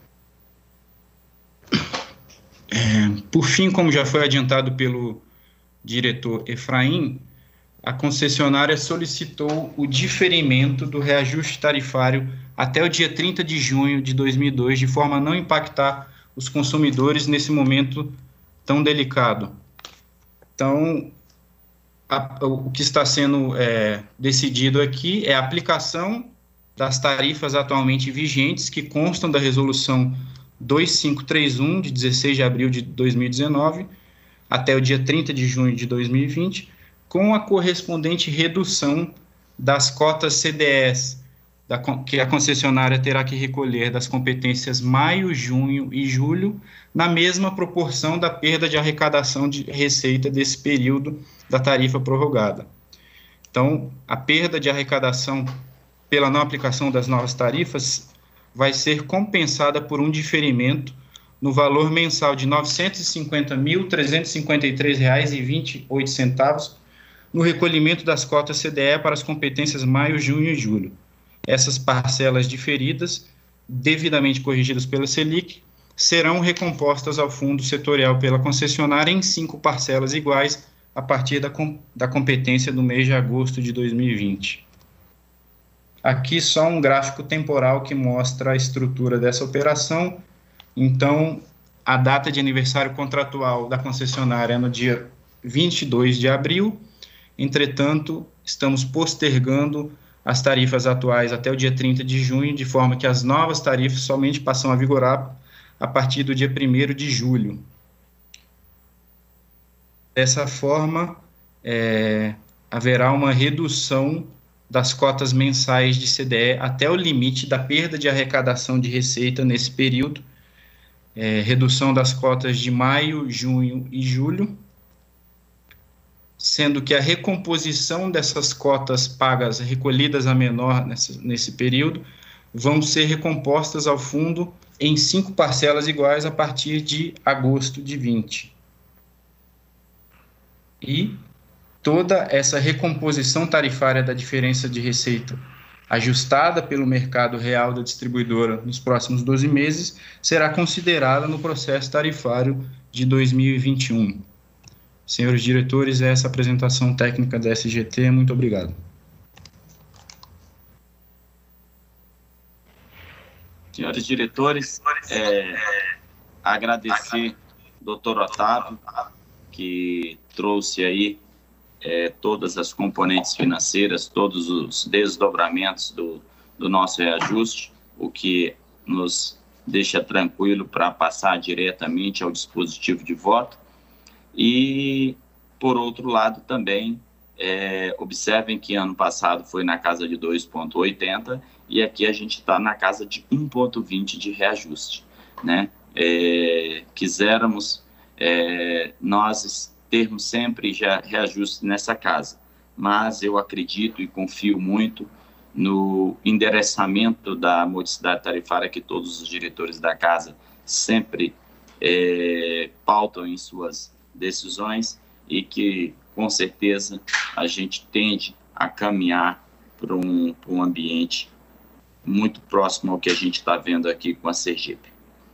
É, por fim, como já foi adiantado pelo diretor Efraim, a concessionária solicitou o diferimento do reajuste tarifário até o dia trinta de junho de dois mil e dois, de forma a não impactar os consumidores nesse momento tão delicado. Então, a, o que está sendo é, decidido aqui é a aplicação das tarifas atualmente vigentes, que constam da Resolução dois mil quinhentos e trinta e um, de dezesseis de abril de dois mil e dezenove, até o dia trinta de junho de dois mil e vinte, com a correspondente redução das cotas C D S, da, que a concessionária terá que recolher das competências maio, junho e julho, na mesma proporção da perda de arrecadação de receita desse período da tarifa prorrogada. Então, a perda de arrecadação pela não aplicação das novas tarifas vai ser compensada por um diferimento no valor mensal de novecentos e cinquenta mil, trezentos e cinquenta e três reais e vinte e oito centavos no recolhimento das cotas C D E para as competências maio, junho e julho. Essas parcelas diferidas, devidamente corrigidas pela Selic, serão recompostas ao fundo setorial pela concessionária em cinco parcelas iguais a partir da, com, da competência do mês de agosto de dois mil e vinte. Aqui só um gráfico temporal que mostra a estrutura dessa operação. Então, a data de aniversário contratual da concessionária é no dia vinte e dois de abril, entretanto, estamos postergando as tarifas atuais até o dia trinta de junho, de forma que as novas tarifas somente passam a vigorar a partir do dia primeiro de julho. Dessa forma, é, haverá uma redução das cotas mensais de C D E até o limite da perda de arrecadação de receita nesse período, é, redução das cotas de maio, junho e julho, sendo que a recomposição dessas cotas pagas recolhidas a menor nessa, nesse período vão ser recompostas ao fundo em cinco parcelas iguais a partir de agosto de vinte. E toda essa recomposição tarifária da diferença de receita ajustada pelo mercado real da distribuidora nos próximos doze meses será considerada no processo tarifário de dois mil e vinte e um. Senhores diretores, essa apresentação técnica da S G T. Muito obrigado. Senhores diretores, é, agradecer ao doutor Otávio, que trouxe aí é, todas as componentes financeiras, todos os desdobramentos do, do nosso reajuste, o que nos deixa tranquilo para passar diretamente ao dispositivo de voto. E, por outro lado, também, é, observem que ano passado foi na casa de dois vírgula oitenta e aqui a gente está na casa de um vírgula vinte de reajuste, né? É, quiséramos é, nós termos sempre já reajuste nessa casa, mas eu acredito e confio muito no endereçamento da modicidade tarifária que todos os diretores da casa sempre é, pautam em suas decisões e que, com certeza, a gente tende a caminhar para um, para um ambiente muito próximo ao que a gente está vendo aqui com a Sergipe.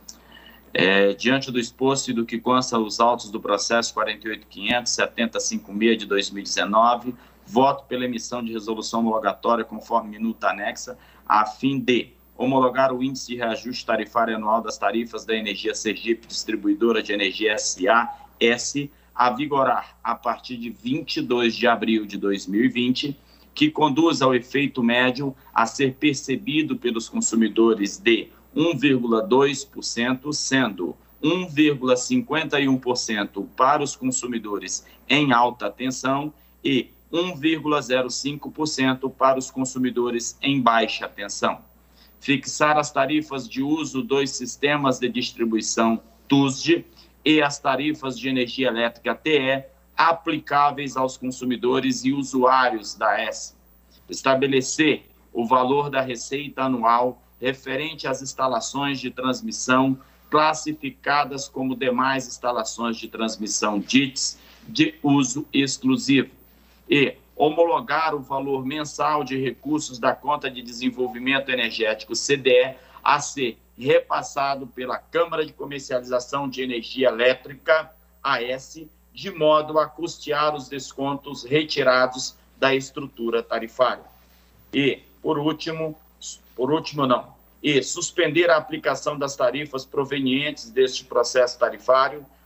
É, diante do exposto e do que consta os autos do processo quarenta e oito mil quinhentos e setenta e cinco seis de dois mil e dezenove, voto pela emissão de resolução homologatória conforme minuta anexa, a fim de homologar o índice de reajuste tarifário anual das tarifas da Energia Sergipe Distribuidora de Energia S A S a vigorar a partir de vinte e dois de abril de dois mil e vinte, que conduz ao efeito médio a ser percebido pelos consumidores de um vírgula dois por cento, sendo um vírgula cinquenta e um por cento para os consumidores em alta tensão e um vírgula zero cinco por cento para os consumidores em baixa tensão. Fixar as tarifas de uso dos sistemas de distribuição T U S D e as tarifas de energia elétrica T E aplicáveis aos consumidores e usuários da S. Estabelecer o valor da receita anual referente às instalações de transmissão classificadas como demais instalações de transmissão D I Ts de uso exclusivo e homologar o valor mensal de recursos da Conta de Desenvolvimento Energético C D E a ser repassado pela Câmara de Comercialização de Energia Elétrica, A S, de modo a custear os descontos retirados da estrutura tarifária. E, por último, por último não, e suspender a aplicação das tarifas provenientes deste processo tarifário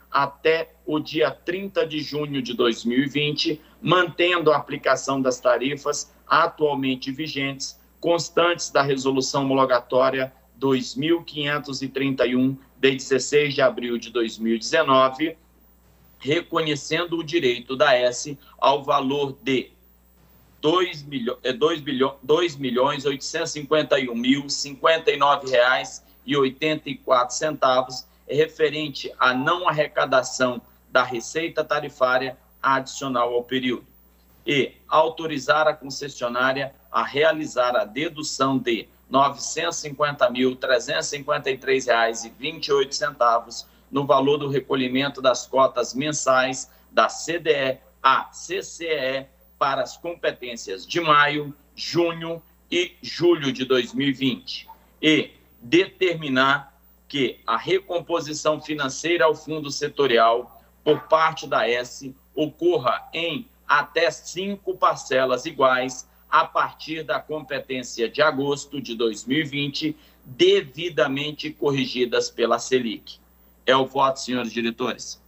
até o dia trinta de junho de dois mil e vinte, mantendo a aplicação das tarifas atualmente vigentes, constantes da Resolução Homologatória dois mil quinhentos e trinta e um, de dezesseis de abril de dois mil e dezenove, reconhecendo o direito da S ao valor de dois milhões oitocentos e cinquenta e um mil e cinquenta e nove reais e oitenta e quatro centavos, referente à não arrecadação da receita tarifária adicional ao período, e autorizar a concessionária a realizar a dedução de novecentos e cinquenta mil, trezentos e cinquenta e três reais e vinte e oito centavos no valor do recolhimento das cotas mensais da C D E a C C E para as competências de maio, junho e julho de dois mil e vinte, e determinar que a recomposição financeira ao fundo setorial por parte da S ocorra em até cinco parcelas iguais a partir da competência de agosto de dois mil e vinte, devidamente corrigidas pela Selic. É o voto, senhores diretores.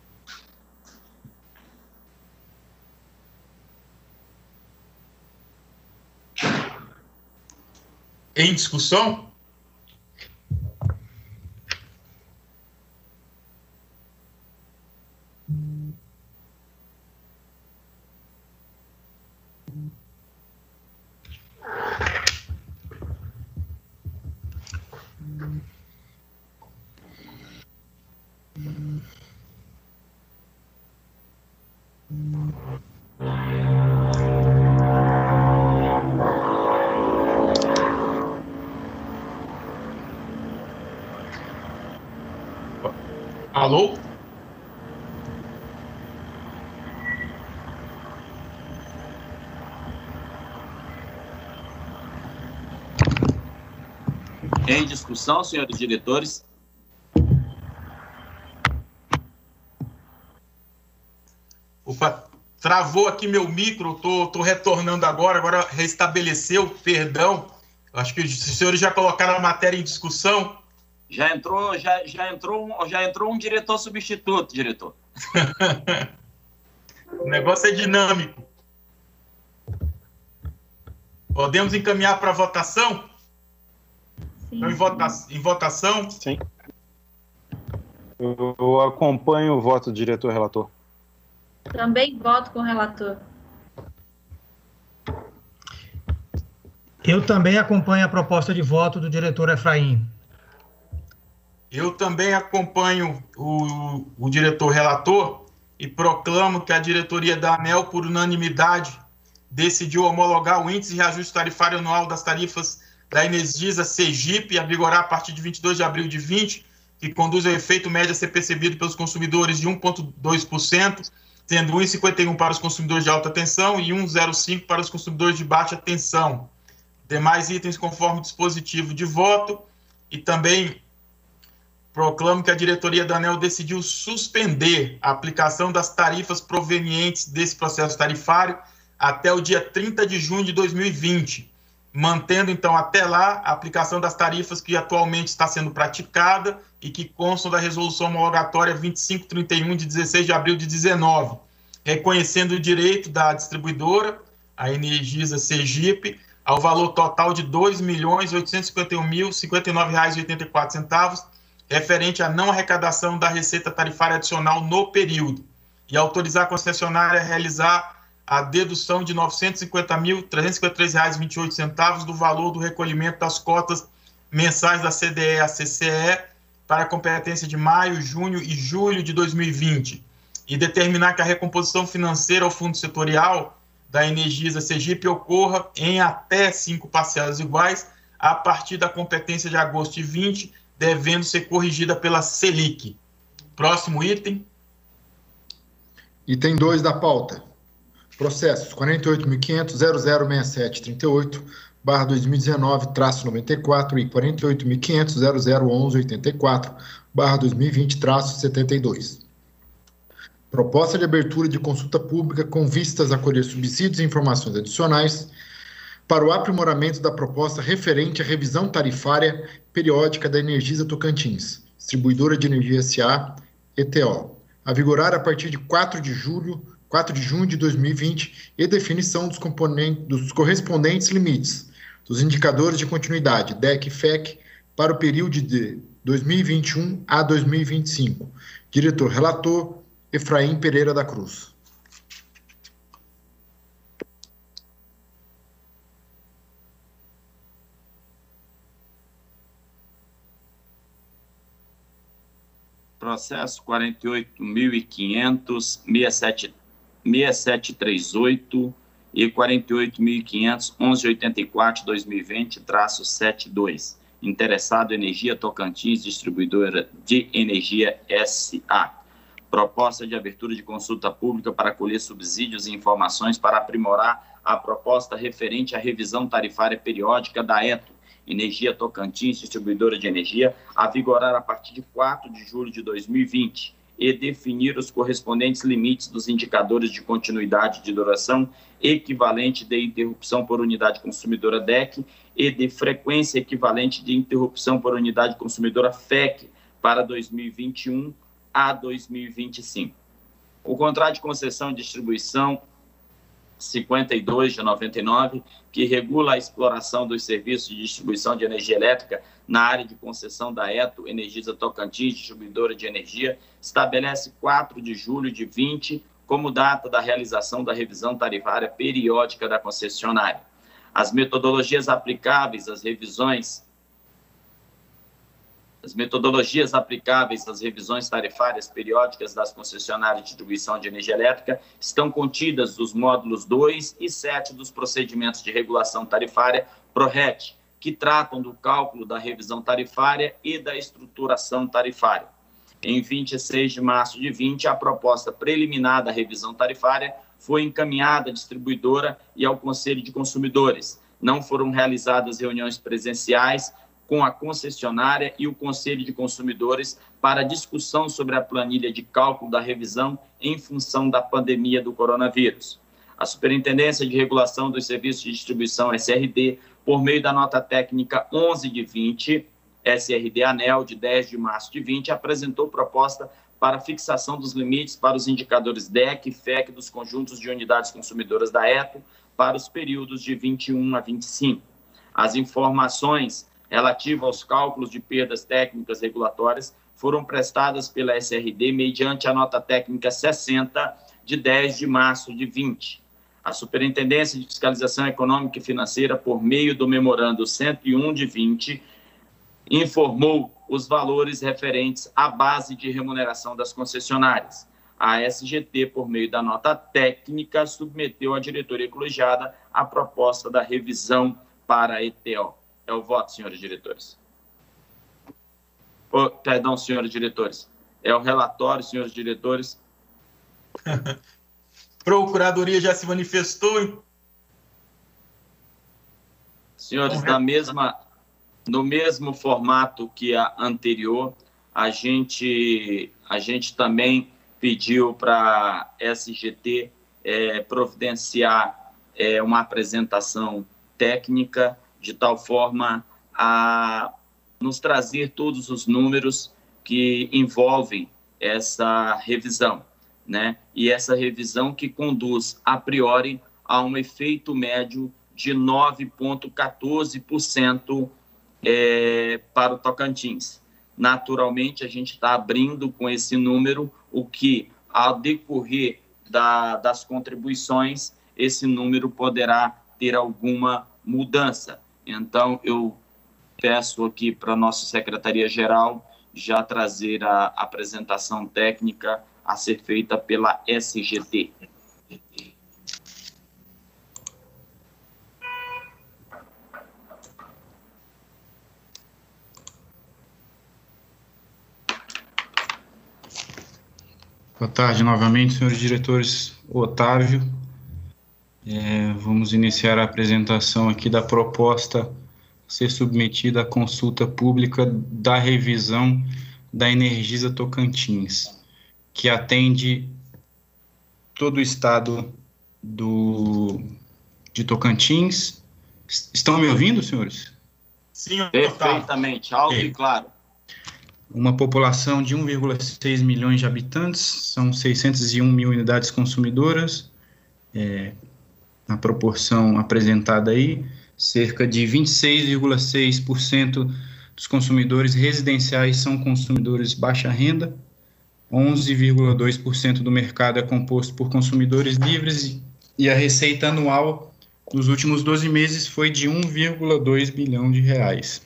Em discussão? Alô? Em discussão, senhores diretores. Opa, travou aqui meu micro, tô, tô retornando agora, agora restabeleceu, perdão. Acho que os senhores já colocaram a matéria em discussão. Já entrou, já, já entrou, já entrou um diretor substituto, diretor. O negócio é dinâmico. Podemos encaminhar para votação? Sim. Então, em, vota em votação? Sim. Eu, eu acompanho o voto do diretor-relator. Também voto com o relator. Eu também acompanho a proposta de voto do diretor Efraim. Eu também acompanho o, o diretor-relator e proclamo que a diretoria da ANEEL, por unanimidade, decidiu homologar o índice de reajuste tarifário anual das tarifas da Energisa Sergipe, a vigorar a partir de vinte e dois de abril de vinte, que conduz ao efeito médio a ser percebido pelos consumidores de um vírgula dois por cento, sendo um vírgula cinquenta e um para os consumidores de alta tensão e um vírgula zero cinco para os consumidores de baixa tensão. Demais itens conforme dispositivo de voto, e também proclamo que a diretoria da ANEEL decidiu suspender a aplicação das tarifas provenientes desse processo tarifário até o dia trinta de junho de dois mil e vinte, mantendo, então, até lá, a aplicação das tarifas que atualmente está sendo praticada e que constam da resolução homologatória vinte e cinco trinta e um, de dezesseis de abril de dezenove, reconhecendo o direito da distribuidora, a Energisa Sergipe, ao valor total de dois milhões oitocentos e cinquenta e um mil e cinquenta e nove reais e oitenta e quatro centavos, referente à não arrecadação da receita tarifária adicional no período, e autorizar a concessionária a realizar a dedução de novecentos e cinquenta mil, trezentos e cinquenta e três reais e vinte e oito centavos do valor do recolhimento das cotas mensais da C D E a C C E para a competência de maio, junho e julho de dois mil e vinte, e determinar que a recomposição financeira ao fundo setorial da Energisa Sergipe ocorra em até cinco parcelas iguais a partir da competência de agosto de vinte, devendo ser corrigida pela Selic. Próximo item. Item dois da pauta. Processos quarenta e oito mil quinhentos, zero zero seis sete trinta e oito, barra dois mil e dezenove, traço noventa e quatro e quarenta e oito mil quinhentos, zero zero onze oitenta e quatro, barra dois mil e vinte, traço setenta e dois. Proposta de abertura de consulta pública com vistas a colher subsídios e informações adicionais para o aprimoramento da proposta referente à revisão tarifária periódica da Energisa Tocantins, distribuidora de energia S A, E T O, a vigorar a partir de quatro de julho, quatro de junho de dois mil e vinte, e definição dos, componentes, dos correspondentes limites dos indicadores de continuidade, D E C e F E C, para o período de dois mil e vinte e um a dois mil e vinte e cinco. Diretor relator, Efraim Pereira da Cruz. Processo quarenta e oito mil e quinhentos, sessenta e sete, sessenta e sete trinta e oito e quarenta e oito mil e quinhentos, onze oitenta e quatro, dois mil e vinte, traço setenta e dois. Interessado Energia Tocantins, Distribuidora de Energia S A. Proposta de abertura de consulta pública para colher subsídios e informações para aprimorar a proposta referente à revisão tarifária periódica da E T O, Energia Tocantins, Distribuidora de Energia, a vigorar a partir de quatro de julho de dois mil e vinte e definir os correspondentes limites dos indicadores de continuidade de duração equivalente de interrupção por unidade consumidora D E C e de frequência equivalente de interrupção por unidade consumidora F E C para dois mil e vinte e um a dois mil e vinte e cinco. O contrato de concessão e distribuição cinquenta e dois de noventa e nove, que regula a exploração dos serviços de distribuição de energia elétrica na área de concessão da E T O, Energisa Tocantins, Distribuidora de Energia, estabelece quatro de julho de vinte como data da realização da revisão tarifária periódica da concessionária. As metodologias aplicáveis às revisões As metodologias aplicáveis às revisões tarifárias periódicas das concessionárias de distribuição de energia elétrica estão contidas nos módulos dois e sete dos procedimentos de regulação tarifária PRORET, que tratam do cálculo da revisão tarifária e da estruturação tarifária. Em vinte e seis de março de vinte, a proposta preliminar da revisão tarifária foi encaminhada à distribuidora e ao Conselho de Consumidores. Não foram realizadas reuniões presenciais com a concessionária e o Conselho de Consumidores para discussão sobre a planilha de cálculo da revisão em função da pandemia do coronavírus. A Superintendência de Regulação dos Serviços de Distribuição, S R D, por meio da nota técnica onze de vinte, S R D ANEL, de dez de março de vinte, apresentou proposta para fixação dos limites para os indicadores D E C e F E C dos conjuntos de unidades consumidoras da E T O para os períodos de vinte e um a vinte e cinco. As informações relativa aos cálculos de perdas técnicas regulatórias foram prestadas pela S R D mediante a nota técnica sessenta de dez de março de vinte. A Superintendência de Fiscalização Econômica e Financeira, por meio do memorando cento e um de vinte, informou os valores referentes à base de remuneração das concessionárias. A S G T, por meio da nota técnica, submeteu à diretoria colegiada a proposta da revisão para a E T O. É o voto, senhores diretores. Oh, perdão, senhores diretores. É o relatório, senhores diretores. Procuradoria já se manifestou. Senhores, na mesma, no mesmo formato que a anterior, a gente, a gente também pediu para a S G T é, providenciar é, uma apresentação técnica de tal forma a nos trazer todos os números que envolvem essa revisão, né? E essa revisão que conduz, a priori, a um efeito médio de nove vírgula quatorze por cento é, para o Tocantins. Naturalmente, a gente está abrindo com esse número, o que, ao decorrer da, das contribuições, esse número poderá ter alguma mudança. Então, eu peço aqui para a nossa Secretaria-Geral já trazer a apresentação técnica a ser feita pela S G T. Boa tarde novamente, senhores diretores. Otávio. É, vamos iniciar a apresentação aqui da proposta a ser submetida à consulta pública da revisão da Energisa Tocantins, que atende todo o estado do, de Tocantins. Estão me ouvindo, senhores? Sim, perfeitamente, alto e claro. uma população de um vírgula seis milhões de habitantes, são seiscentas e um mil unidades consumidoras, é, na proporção apresentada aí, cerca de vinte e seis vírgula seis por cento dos consumidores residenciais são consumidores baixa renda, onze vírgula dois por cento do mercado é composto por consumidores livres e a receita anual nos últimos doze meses foi de um vírgula dois bilhão de reais.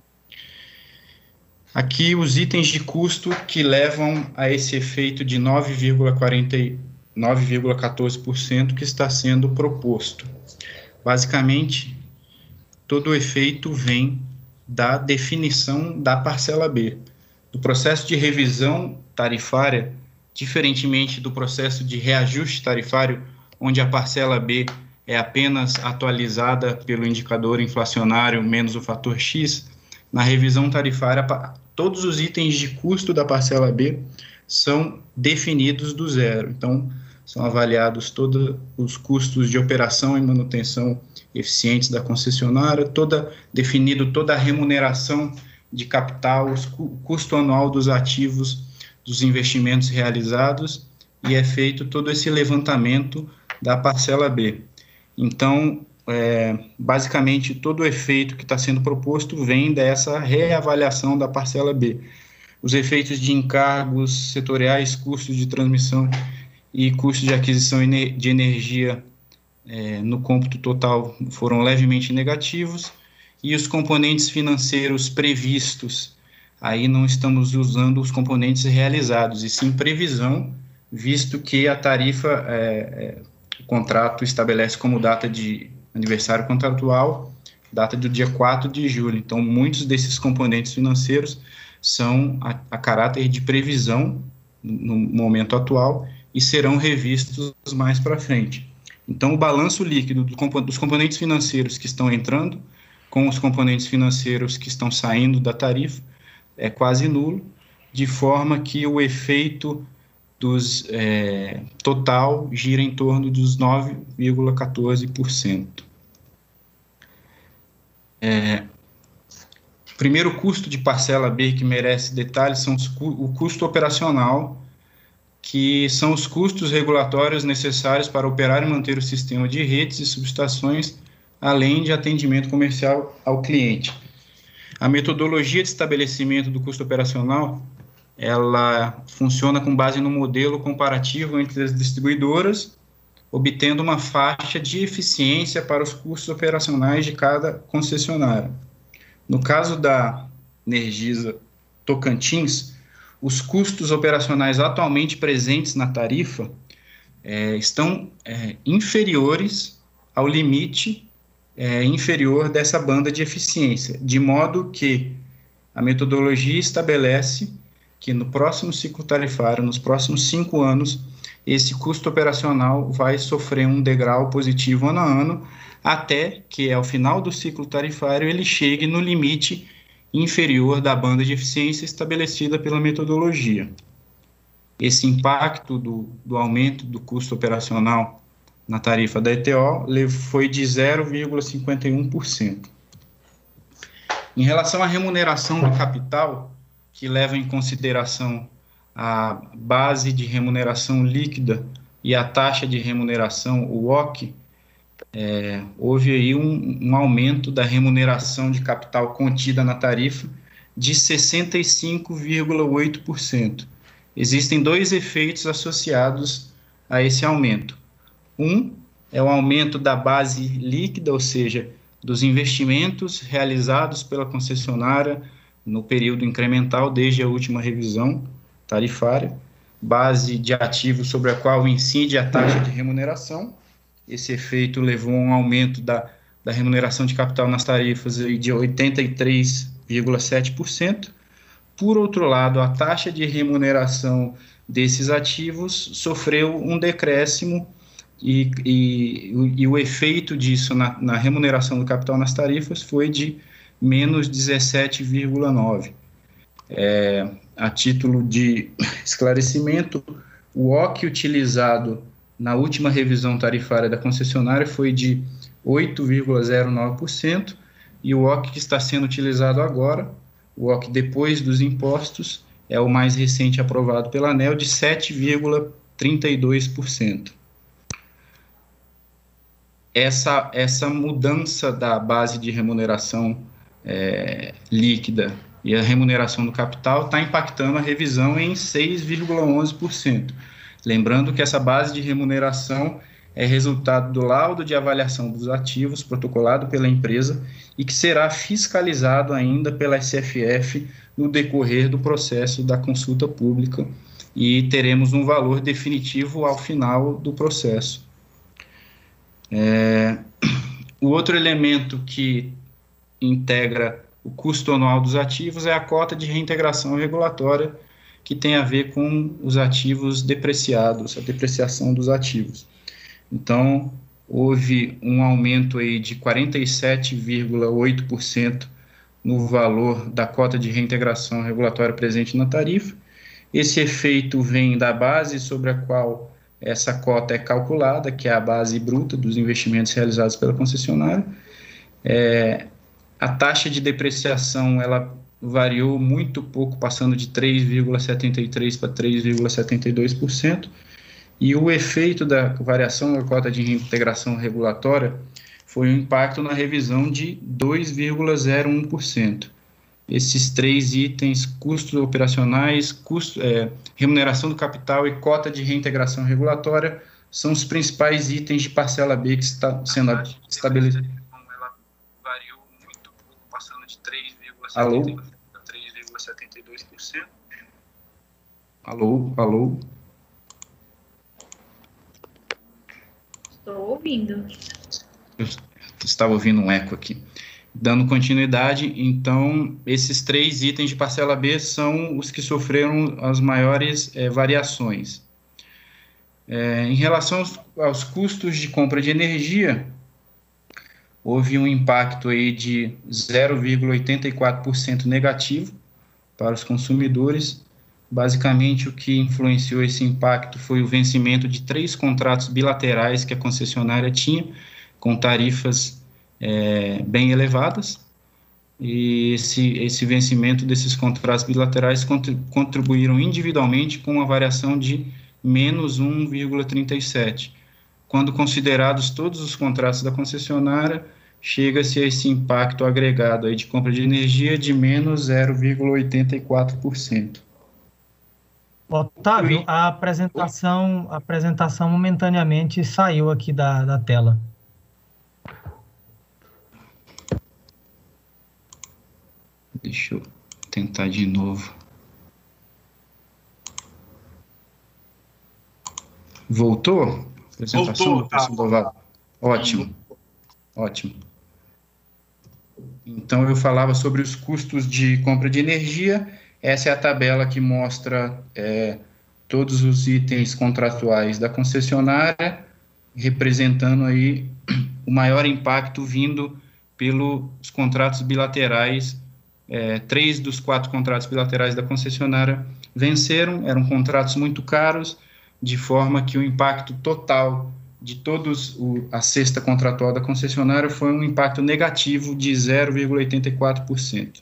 Aqui os itens de custo que levam a esse efeito de nove vírgula quatorze por cento que está sendo proposto. Basicamente, todo o efeito vem da definição da parcela B. Do processo de revisão tarifária, diferentemente do processo de reajuste tarifário, onde a parcela B é apenas atualizada pelo indicador inflacionário menos o fator X, na revisão tarifária, todos os itens de custo da parcela B são definidos do zero. Então, são avaliados todos os custos de operação e manutenção eficientes da concessionária, toda, definido toda a remuneração de capital, o custo anual dos ativos, dos investimentos realizados, e é feito todo esse levantamento da parcela B. Então, é, basicamente, todo o efeito que está sendo proposto vem dessa reavaliação da parcela B. Os efeitos de encargos setoriais, custos de transmissão e custos de aquisição de energia é, no cômputo total foram levemente negativos, e os componentes financeiros previstos, aí não estamos usando os componentes realizados, e sim previsão, visto que a tarifa, é, é, o contrato estabelece como data de aniversário contratual, data do dia quatro de julho. Então, muitos desses componentes financeiros são a, a caráter de previsão no momento atual e serão revistos mais para frente. Então, o balanço líquido do, dos componentes financeiros que estão entrando com os componentes financeiros que estão saindo da tarifa é quase nulo, de forma que o efeito dos, é, total gira em torno dos nove vírgula quatorze por cento. É, o primeiro custo de parcela B que merece detalhes são os, o custo operacional, que são os custos regulatórios necessários para operar e manter o sistema de redes e subestações, além de atendimento comercial ao cliente. A metodologia de estabelecimento do custo operacional, ela funciona com base no modelo comparativo entre as distribuidoras, obtendo uma faixa de eficiência para os custos operacionais de cada concessionária. No caso da Energisa Tocantins, os custos operacionais atualmente presentes na tarifa é, estão é, inferiores ao limite é, inferior dessa banda de eficiência, de modo que a metodologia estabelece que no próximo ciclo tarifário, nos próximos cinco anos, esse custo operacional vai sofrer um degrau positivo ano a ano, até que, ao final do ciclo tarifário, ele chegue no limite inferior da banda de eficiência estabelecida pela metodologia. Esse impacto do, do aumento do custo operacional na tarifa da E T O foi de zero vírgula cinquenta e um por cento. Em relação à remuneração do capital, que leva em consideração a base de remuneração líquida e a taxa de remuneração, o O C, é, houve aí um, um aumento da remuneração de capital contida na tarifa de sessenta e cinco vírgula oito por cento. Existem dois efeitos associados a esse aumento. Um é o aumento da base líquida, ou seja, dos investimentos realizados pela concessionária no período incremental desde a última revisão tarifária, base de ativos sobre a qual incide a taxa de remuneração. Esse efeito levou a um aumento da, da remuneração de capital nas tarifas de oitenta e três vírgula sete por cento. Por outro lado, a taxa de remuneração desses ativos sofreu um decréscimo e, e, e o efeito disso na, na remuneração do capital nas tarifas foi de menos dezessete vírgula nove por cento. É, a título de esclarecimento, o O C utilizado na última revisão tarifária da concessionária foi de oito vírgula zero nove por cento e o O C que está sendo utilizado agora, O O C depois dos impostos é o mais recente aprovado pela ANEEL, de sete vírgula trinta e dois por cento. Essa, essa mudança da base de remuneração é, líquida e a remuneração do capital está impactando a revisão em seis vírgula onze por cento. Lembrando que essa base de remuneração é resultado do laudo de avaliação dos ativos protocolado pela empresa e que será fiscalizado ainda pela S F F no decorrer do processo da consulta pública, e teremos um valor definitivo ao final do processo. É, o outro elemento que integra o custo anual dos ativos é a cota de reintegração regulatória, que tem a ver com os ativos depreciados, a depreciação dos ativos. Então, houve um aumento aí de quarenta e sete vírgula oito por cento no valor da cota de reintegração regulatória presente na tarifa. Esse efeito vem da base sobre a qual essa cota é calculada, que é a base bruta dos investimentos realizados pela concessionária. É, a taxa de depreciação, ela variou muito pouco, passando de três vírgula setenta e três por cento para três vírgula setenta e dois por cento. E o efeito da variação da cota de reintegração regulatória foi um impacto na revisão de dois vírgula zero um por cento. Esses três itens, custos operacionais, custo, é, remuneração do capital e cota de reintegração regulatória, são os principais itens de parcela B que está sendo estabelecido. Ela variou muito pouco, passando de três vírgula setenta e dois por cento. Alô, alô. Estou ouvindo. Eu estava ouvindo um eco aqui. Dando continuidade, então, esses três itens de parcela B são os que sofreram as maiores é, variações. É, em relação aos, aos custos de compra de energia, houve um impacto aí de zero vírgula oitenta e quatro por cento negativo para os consumidores. Basicamente, o que influenciou esse impacto foi o vencimento de três contratos bilaterais que a concessionária tinha, com tarifas é, bem elevadas, e esse, esse vencimento desses contratos bilaterais contribuíram individualmente com uma variação de menos um vírgula trinta e sete. Quando considerados todos os contratos da concessionária, chega-se a esse impacto agregado aí de compra de energia de menos zero vírgula oitenta e quatro por cento. Otávio, a apresentação, a apresentação momentaneamente saiu aqui da, da tela. Deixa eu tentar de novo. Voltou? Voltou, tá. Ótimo, ótimo. Então, eu falava sobre os custos de compra de energia. Essa é a tabela que mostra é, todos os itens contratuais da concessionária, representando aí o maior impacto vindo pelos contratos bilaterais. É, três dos quatro contratos bilaterais da concessionária venceram, eram contratos muito caros, de forma que o impacto total de todos o, a cesta contratual da concessionária foi um impacto negativo de zero vírgula oitenta e quatro por cento.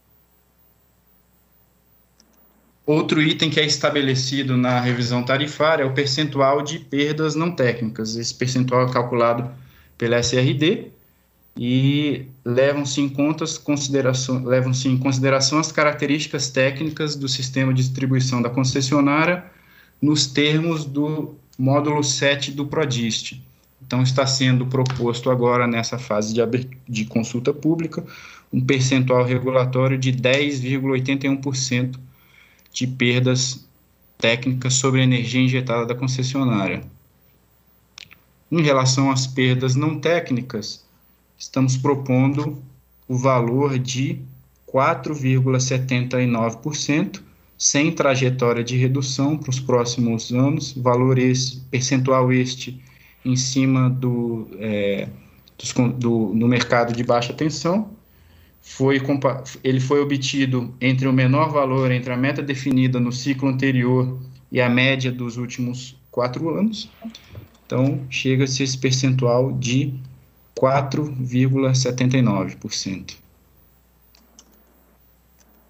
Outro item que é estabelecido na revisão tarifária é o percentual de perdas não técnicas. Esse percentual é calculado pela S R D e levam-se em, consideração, levam-se em consideração as características técnicas do sistema de distribuição da concessionária nos termos do módulo sete do PRODIST. Então, está sendo proposto agora, nessa fase de, de consulta pública, um percentual regulatório de dez vírgula oitenta e um por cento de perdas técnicas sobre a energia injetada da concessionária. Em relação às perdas não técnicas, estamos propondo o valor de quatro vírgula setenta e nove por cento, sem trajetória de redução para os próximos anos, valor esse, percentual este em cima do, é, dos, do, no mercado de baixa tensão. Foi, ele foi obtido entre o menor valor entre a meta definida no ciclo anterior e a média dos últimos quatro anos. Então, chega-se a esse percentual de quatro vírgula setenta e nove por cento.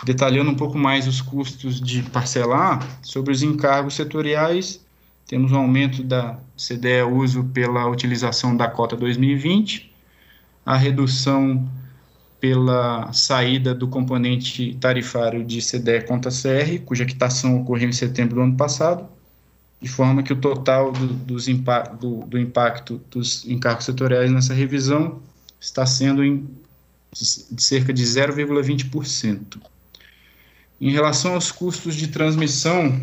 Detalhando um pouco mais os custos de parcelar, sobre os encargos setoriais, temos um aumento da C D E uso pela utilização da cota dois mil e vinte, a redução pela saída do componente tarifário de C D E conta C R, cuja quitação ocorreu em setembro do ano passado, de forma que o total do, dos impa do, do impacto dos encargos setoriais nessa revisão está sendo em, de cerca de zero vírgula vinte por cento. Em relação aos custos de transmissão,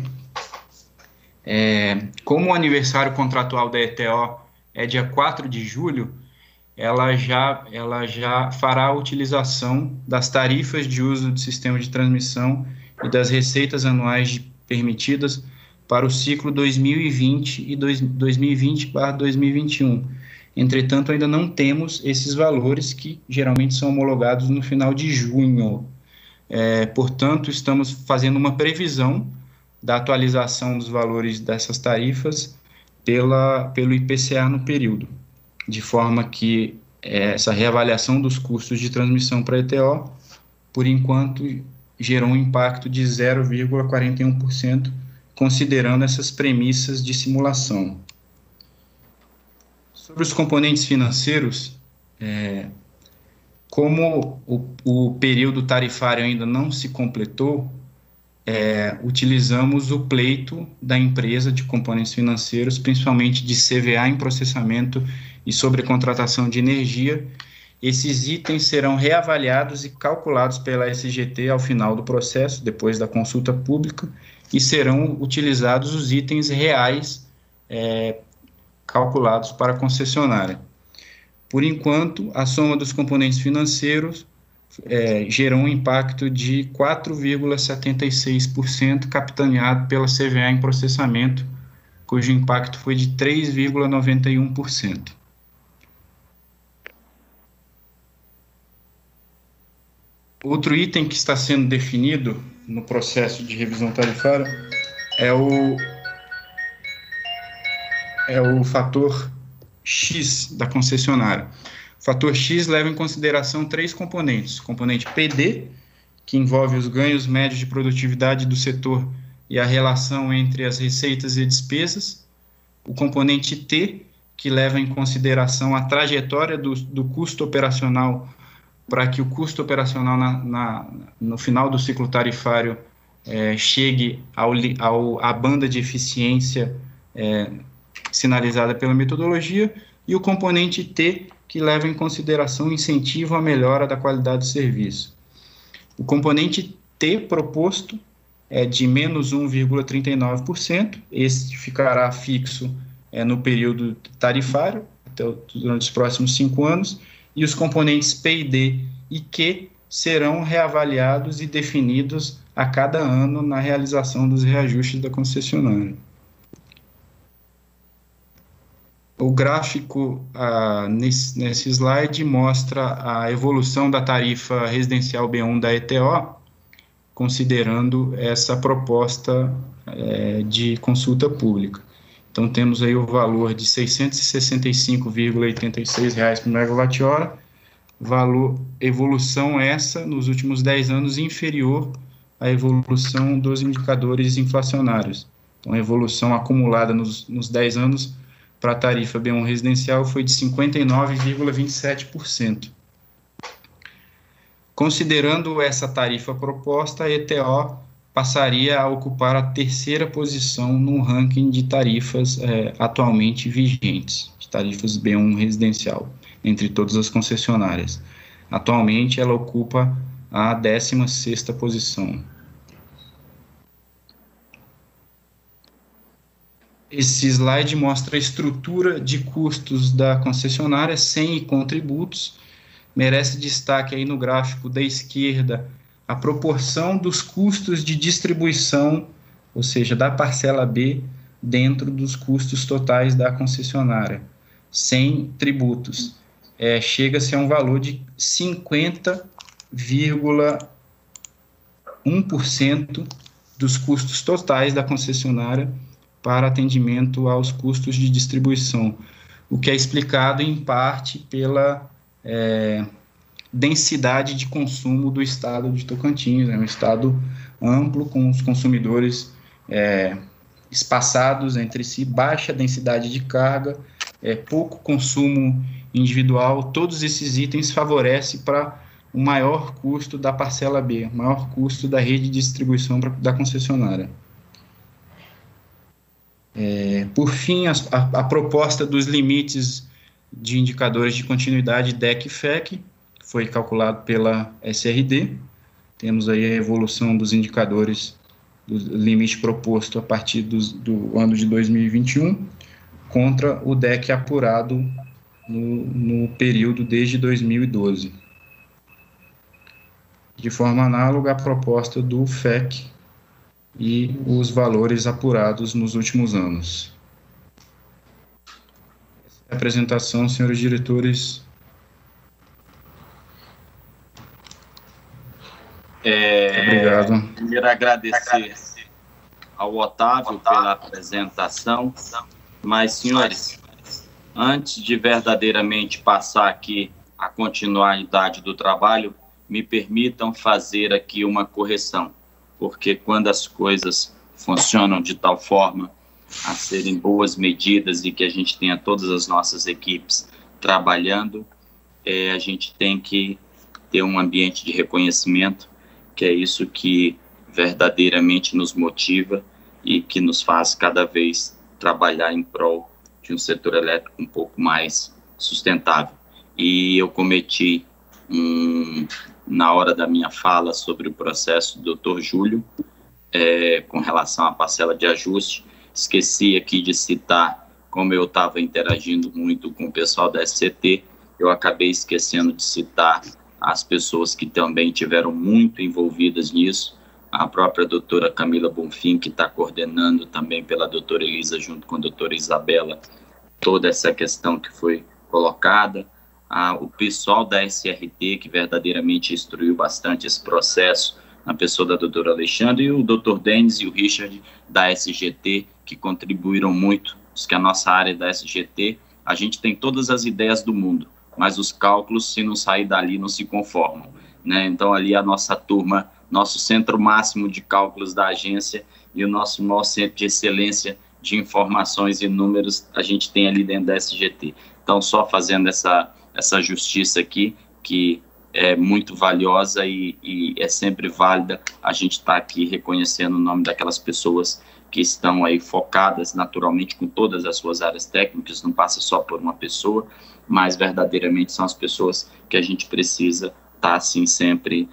é, como o aniversário contratual da E T O é dia quatro de julho, ela já, ela já fará a utilização das tarifas de uso do sistema de transmissão e das receitas anuais de, permitidas para o ciclo dois mil e vinte e dois mil e vinte barra dois mil e vinte e um. Entretanto, ainda não temos esses valores que geralmente são homologados no final de junho. É, portanto, estamos fazendo uma previsão da atualização dos valores dessas tarifas pela, pelo I P C A no período, de forma que é, essa reavaliação dos custos de transmissão para a E T O, por enquanto, gerou um impacto de zero vírgula quarenta e um por cento, considerando essas premissas de simulação. Sobre os componentes financeiros, é, como o, o período tarifário ainda não se completou, é, utilizamos o pleito da empresa de componentes financeiros, principalmente de C V A em processamento e sobrecontratação de energia. Esses itens serão reavaliados e calculados pela S G T ao final do processo, depois da consulta pública, e serão utilizados os itens reais é, calculados para a concessionária. Por enquanto, a soma dos componentes financeiros é, gerou um impacto de quatro vírgula setenta e seis por cento, capitaneado pela C V A em processamento, cujo impacto foi de três vírgula noventa e um por cento. Outro item que está sendo definido no processo de revisão tarifária é o, é o fator X da concessionária. O fator X leva em consideração três componentes: o componente P D, que envolve os ganhos médios de produtividade do setor e a relação entre as receitas e despesas; o componente T, que leva em consideração a trajetória do, do custo operacional, para que o custo operacional na, na, no final do ciclo tarifário é, chegue ao, ao, à banda de eficiência é, sinalizada pela metodologia; e o componente T, que leva em consideração o incentivo à melhora da qualidade do serviço. O componente T proposto é de menos um vírgula trinta e nove por cento, esse ficará fixo é, no período tarifário, até o, durante os próximos cinco anos, e os componentes P e D e Q serão reavaliados e definidos a cada ano na realização dos reajustes da concessionária. O gráfico ah, nesse, nesse slide mostra a evolução da tarifa residencial B um da E T O, considerando essa proposta é, de consulta pública. Então, temos aí o valor de seiscentos e sessenta e cinco vírgula oitenta e seis reais por megawatt-hora, valor, evolução essa, nos últimos dez anos, inferior à evolução dos indicadores inflacionários. Então, a evolução acumulada nos, nos dez anos para a tarifa B um residencial foi de cinquenta e nove vírgula vinte e sete por cento. Considerando essa tarifa proposta, a E T O passaria a ocupar a terceira posição no ranking de tarifas é, atualmente vigentes, de tarifas B um residencial, entre todas as concessionárias. Atualmente, ela ocupa a décima sexta posição. Esse slide mostra a estrutura de custos da concessionária sem e com tributos. Merece destaque aí no gráfico da esquerda a proporção dos custos de distribuição, ou seja, da parcela B, dentro dos custos totais da concessionária, sem tributos. É, chega-se a um valor de cinquenta vírgula um por cento dos custos totais da concessionária para atendimento aos custos de distribuição, o que é explicado em parte pela, é, densidade de consumo do estado de Tocantins. É um estado amplo, com os consumidores é, espaçados entre si, baixa densidade de carga, é, pouco consumo individual. Todos esses itens favorecem para o maior custo da parcela B, o maior custo da rede de distribuição pra, da concessionária. É, por fim, a, a, a proposta dos limites de indicadores de continuidade D E C e F E C, que foi calculado pela S R D. Temos aí a evolução dos indicadores do limite proposto a partir do, do ano de dois mil e vinte e um, contra o D E C apurado no, no período desde dois mil e doze. De forma análoga à proposta do F E C e os valores apurados nos últimos anos. Essa é a apresentação, senhores diretores. É, Obrigado. Primeiro, agradecer ao Otávio pela apresentação, mas, senhores, antes de verdadeiramente passar aqui a continuidade do trabalho, me permitam fazer aqui uma correção, porque quando as coisas funcionam de tal forma a serem boas medidas e que a gente tenha todas as nossas equipes trabalhando, é, a gente tem que ter um ambiente de reconhecimento, que é isso que verdadeiramente nos motiva e que nos faz cada vez trabalhar em prol de um setor elétrico um pouco mais sustentável. E eu cometi um... na hora da minha fala sobre o processo do doutor Júlio, é, com relação à parcela de ajuste, esqueci aqui de citar, como eu estava interagindo muito com o pessoal da S C T, eu acabei esquecendo de citar as pessoas que também tiveram muito envolvidas nisso, a própria doutora Camila Bonfim, que está coordenando também pela doutora Elisa, junto com a doutora Isabela, toda essa questão que foi colocada, Ah, o pessoal da S R T, que verdadeiramente instruiu bastante esse processo, na pessoa da doutora Alexandre, e o doutor Denis e o Richard da S G T, que contribuíram muito, que a nossa área da S G T, a gente tem todas as ideias do mundo, mas os cálculos, se não sair dali, não se conformam, né? Então, ali a nossa turma, nosso centro máximo de cálculos da agência e o nosso maior centro de excelência de informações e números, a gente tem ali dentro da S G T. Então, só fazendo essa... essa justiça aqui, que é muito valiosa e, e é sempre válida, a gente está aqui reconhecendo o nome daquelas pessoas que estão aí focadas naturalmente com todas as suas áreas técnicas, não passa só por uma pessoa, mas verdadeiramente são as pessoas que a gente precisa estar tá, assim sempre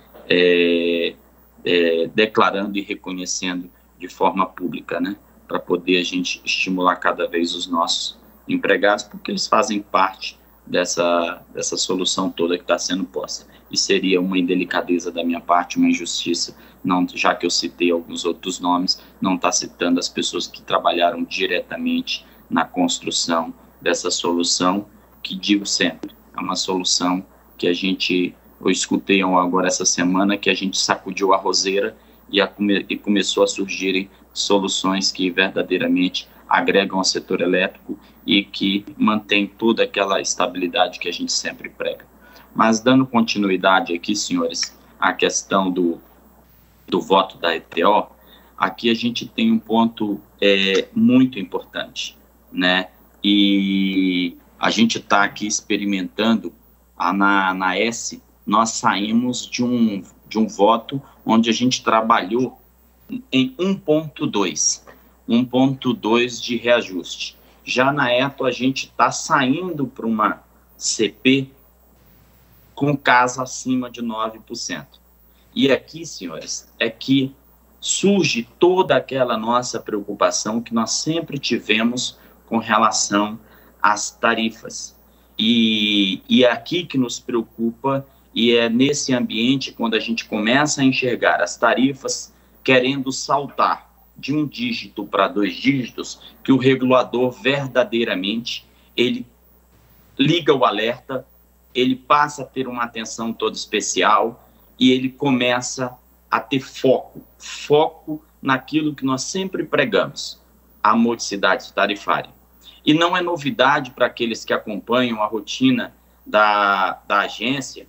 é, é, declarando e reconhecendo de forma pública, né, para poder a gente estimular cada vez os nossos empregados, porque eles fazem parte dessa, dessa solução toda que está sendo posta. E seria uma indelicadeza da minha parte, uma injustiça, não, já que eu citei alguns outros nomes, não estar tá citando as pessoas que trabalharam diretamente na construção dessa solução, que digo sempre, é uma solução que a gente, eu escutei agora essa semana, que a gente sacudiu a roseira e, a, e começou a surgirem soluções que verdadeiramente agregam ao setor elétrico e que mantém toda aquela estabilidade que a gente sempre prega. Mas dando continuidade aqui, senhores, à questão do, do voto da E T O, aqui a gente tem um ponto é, muito importante, né? E a gente está aqui experimentando, a, na, na S, nós saímos de um, de um voto onde a gente trabalhou em um ponto dois. um ponto dois de reajuste. Já na E T O, a gente está saindo para uma C P com casa acima de nove por cento. E aqui, senhores, é que surge toda aquela nossa preocupação que nós sempre tivemos com relação às tarifas. E, e é aqui que nos preocupa, e é nesse ambiente, quando a gente começa a enxergar as tarifas querendo saltar de um dígito para dois dígitos, que o regulador verdadeiramente, ele liga o alerta, ele passa a ter uma atenção toda especial e ele começa a ter foco, foco naquilo que nós sempre pregamos, a modicidade tarifária. E não é novidade para aqueles que acompanham a rotina da, da agência,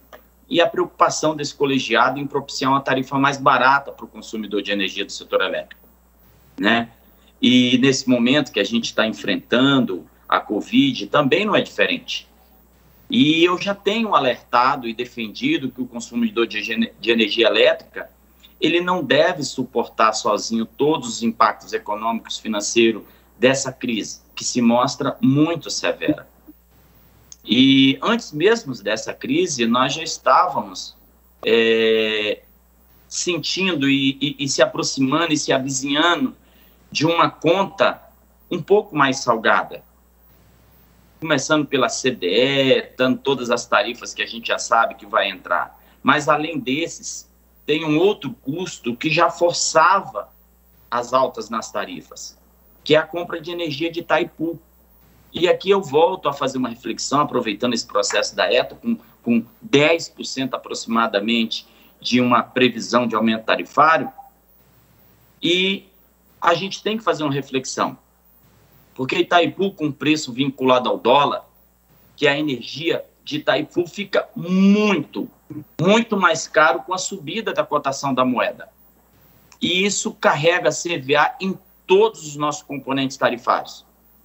e a preocupação desse colegiado em propiciar uma tarifa mais barata para o consumidor de energia do setor elétrico, né? E nesse momento que a gente está enfrentando a Covid, também não é diferente. E eu já tenho alertado e defendido que o consumidor de, de energia elétrica, ele não deve suportar sozinho todos os impactos econômicos e financeiros dessa crise, que se mostra muito severa. E antes mesmo dessa crise, nós já estávamos é, sentindo e, e, e se aproximando e se avizinhando de uma conta um pouco mais salgada. Começando pela C D E, dando todas as tarifas que a gente já sabe que vai entrar. Mas, além desses, tem um outro custo que já forçava as altas nas tarifas, que é a compra de energia de Itaipu. E aqui eu volto a fazer uma reflexão, aproveitando esse processo da ETA, com, com dez por cento aproximadamente de uma previsão de aumento tarifário, e a gente tem que fazer uma reflexão, porque Itaipu, com preço vinculado ao dólar, que a energia de Itaipu fica muito, muito mais caro com a subida da cotação da moeda. E isso carrega a C V A em todos os nossos componentes tarifários.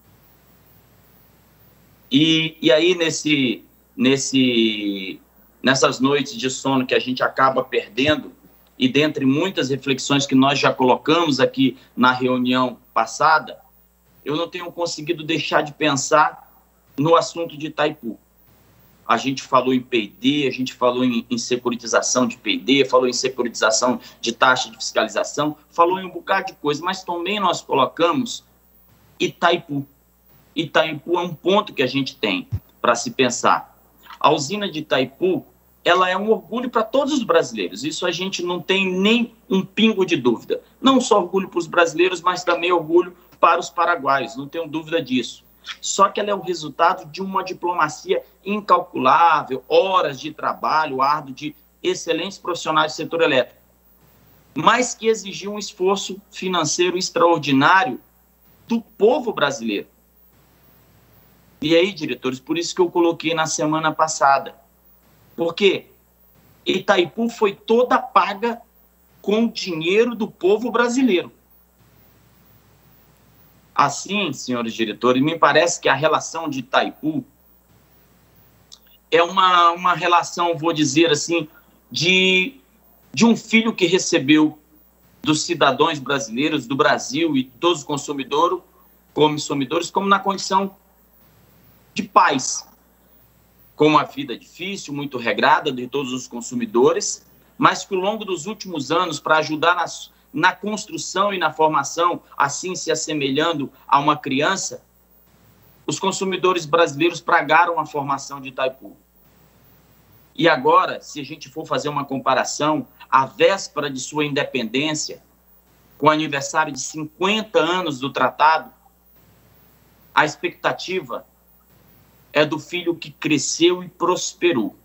E, e aí, nesse, nesse, nessas noites de sono que a gente acaba perdendo, e dentre muitas reflexões que nós já colocamos aqui na reunião passada, eu não tenho conseguido deixar de pensar no assunto de Itaipu. A gente falou em P I D, a gente falou em, em securitização de P I D, falou em securitização de taxa de fiscalização, falou em um bocado de coisa, mas também nós colocamos Itaipu. Itaipu é um ponto que a gente tem para se pensar. A usina de Itaipu, ela é um orgulho para todos os brasileiros. Isso a gente não tem nem um pingo de dúvida. Não só orgulho para os brasileiros, mas também orgulho para os paraguaios, não tenho dúvida disso. Só que ela é o resultado de uma diplomacia incalculável, horas de trabalho árduo de excelentes profissionais do setor elétrico, mas que exigiu um esforço financeiro extraordinário do povo brasileiro. E aí, diretores, por isso que eu coloquei na semana passada, porque Itaipu foi toda paga com dinheiro do povo brasileiro. Assim, senhores diretores, me parece que a relação de Itaipu é uma, uma relação, vou dizer assim, de, de um filho que recebeu dos cidadãos brasileiros, do Brasil e todos os consumidores, como consumidores, como na condição de pais, com uma vida difícil, muito regrada de todos os consumidores, mas que ao longo dos últimos anos, para ajudar nas, na construção e na formação, assim se assemelhando a uma criança, os consumidores brasileiros pagaram a formação de Itaipu. E agora, se a gente for fazer uma comparação, a véspera de sua independência, com o aniversário de cinquenta anos do tratado, a expectativa é do filho que cresceu e prosperou.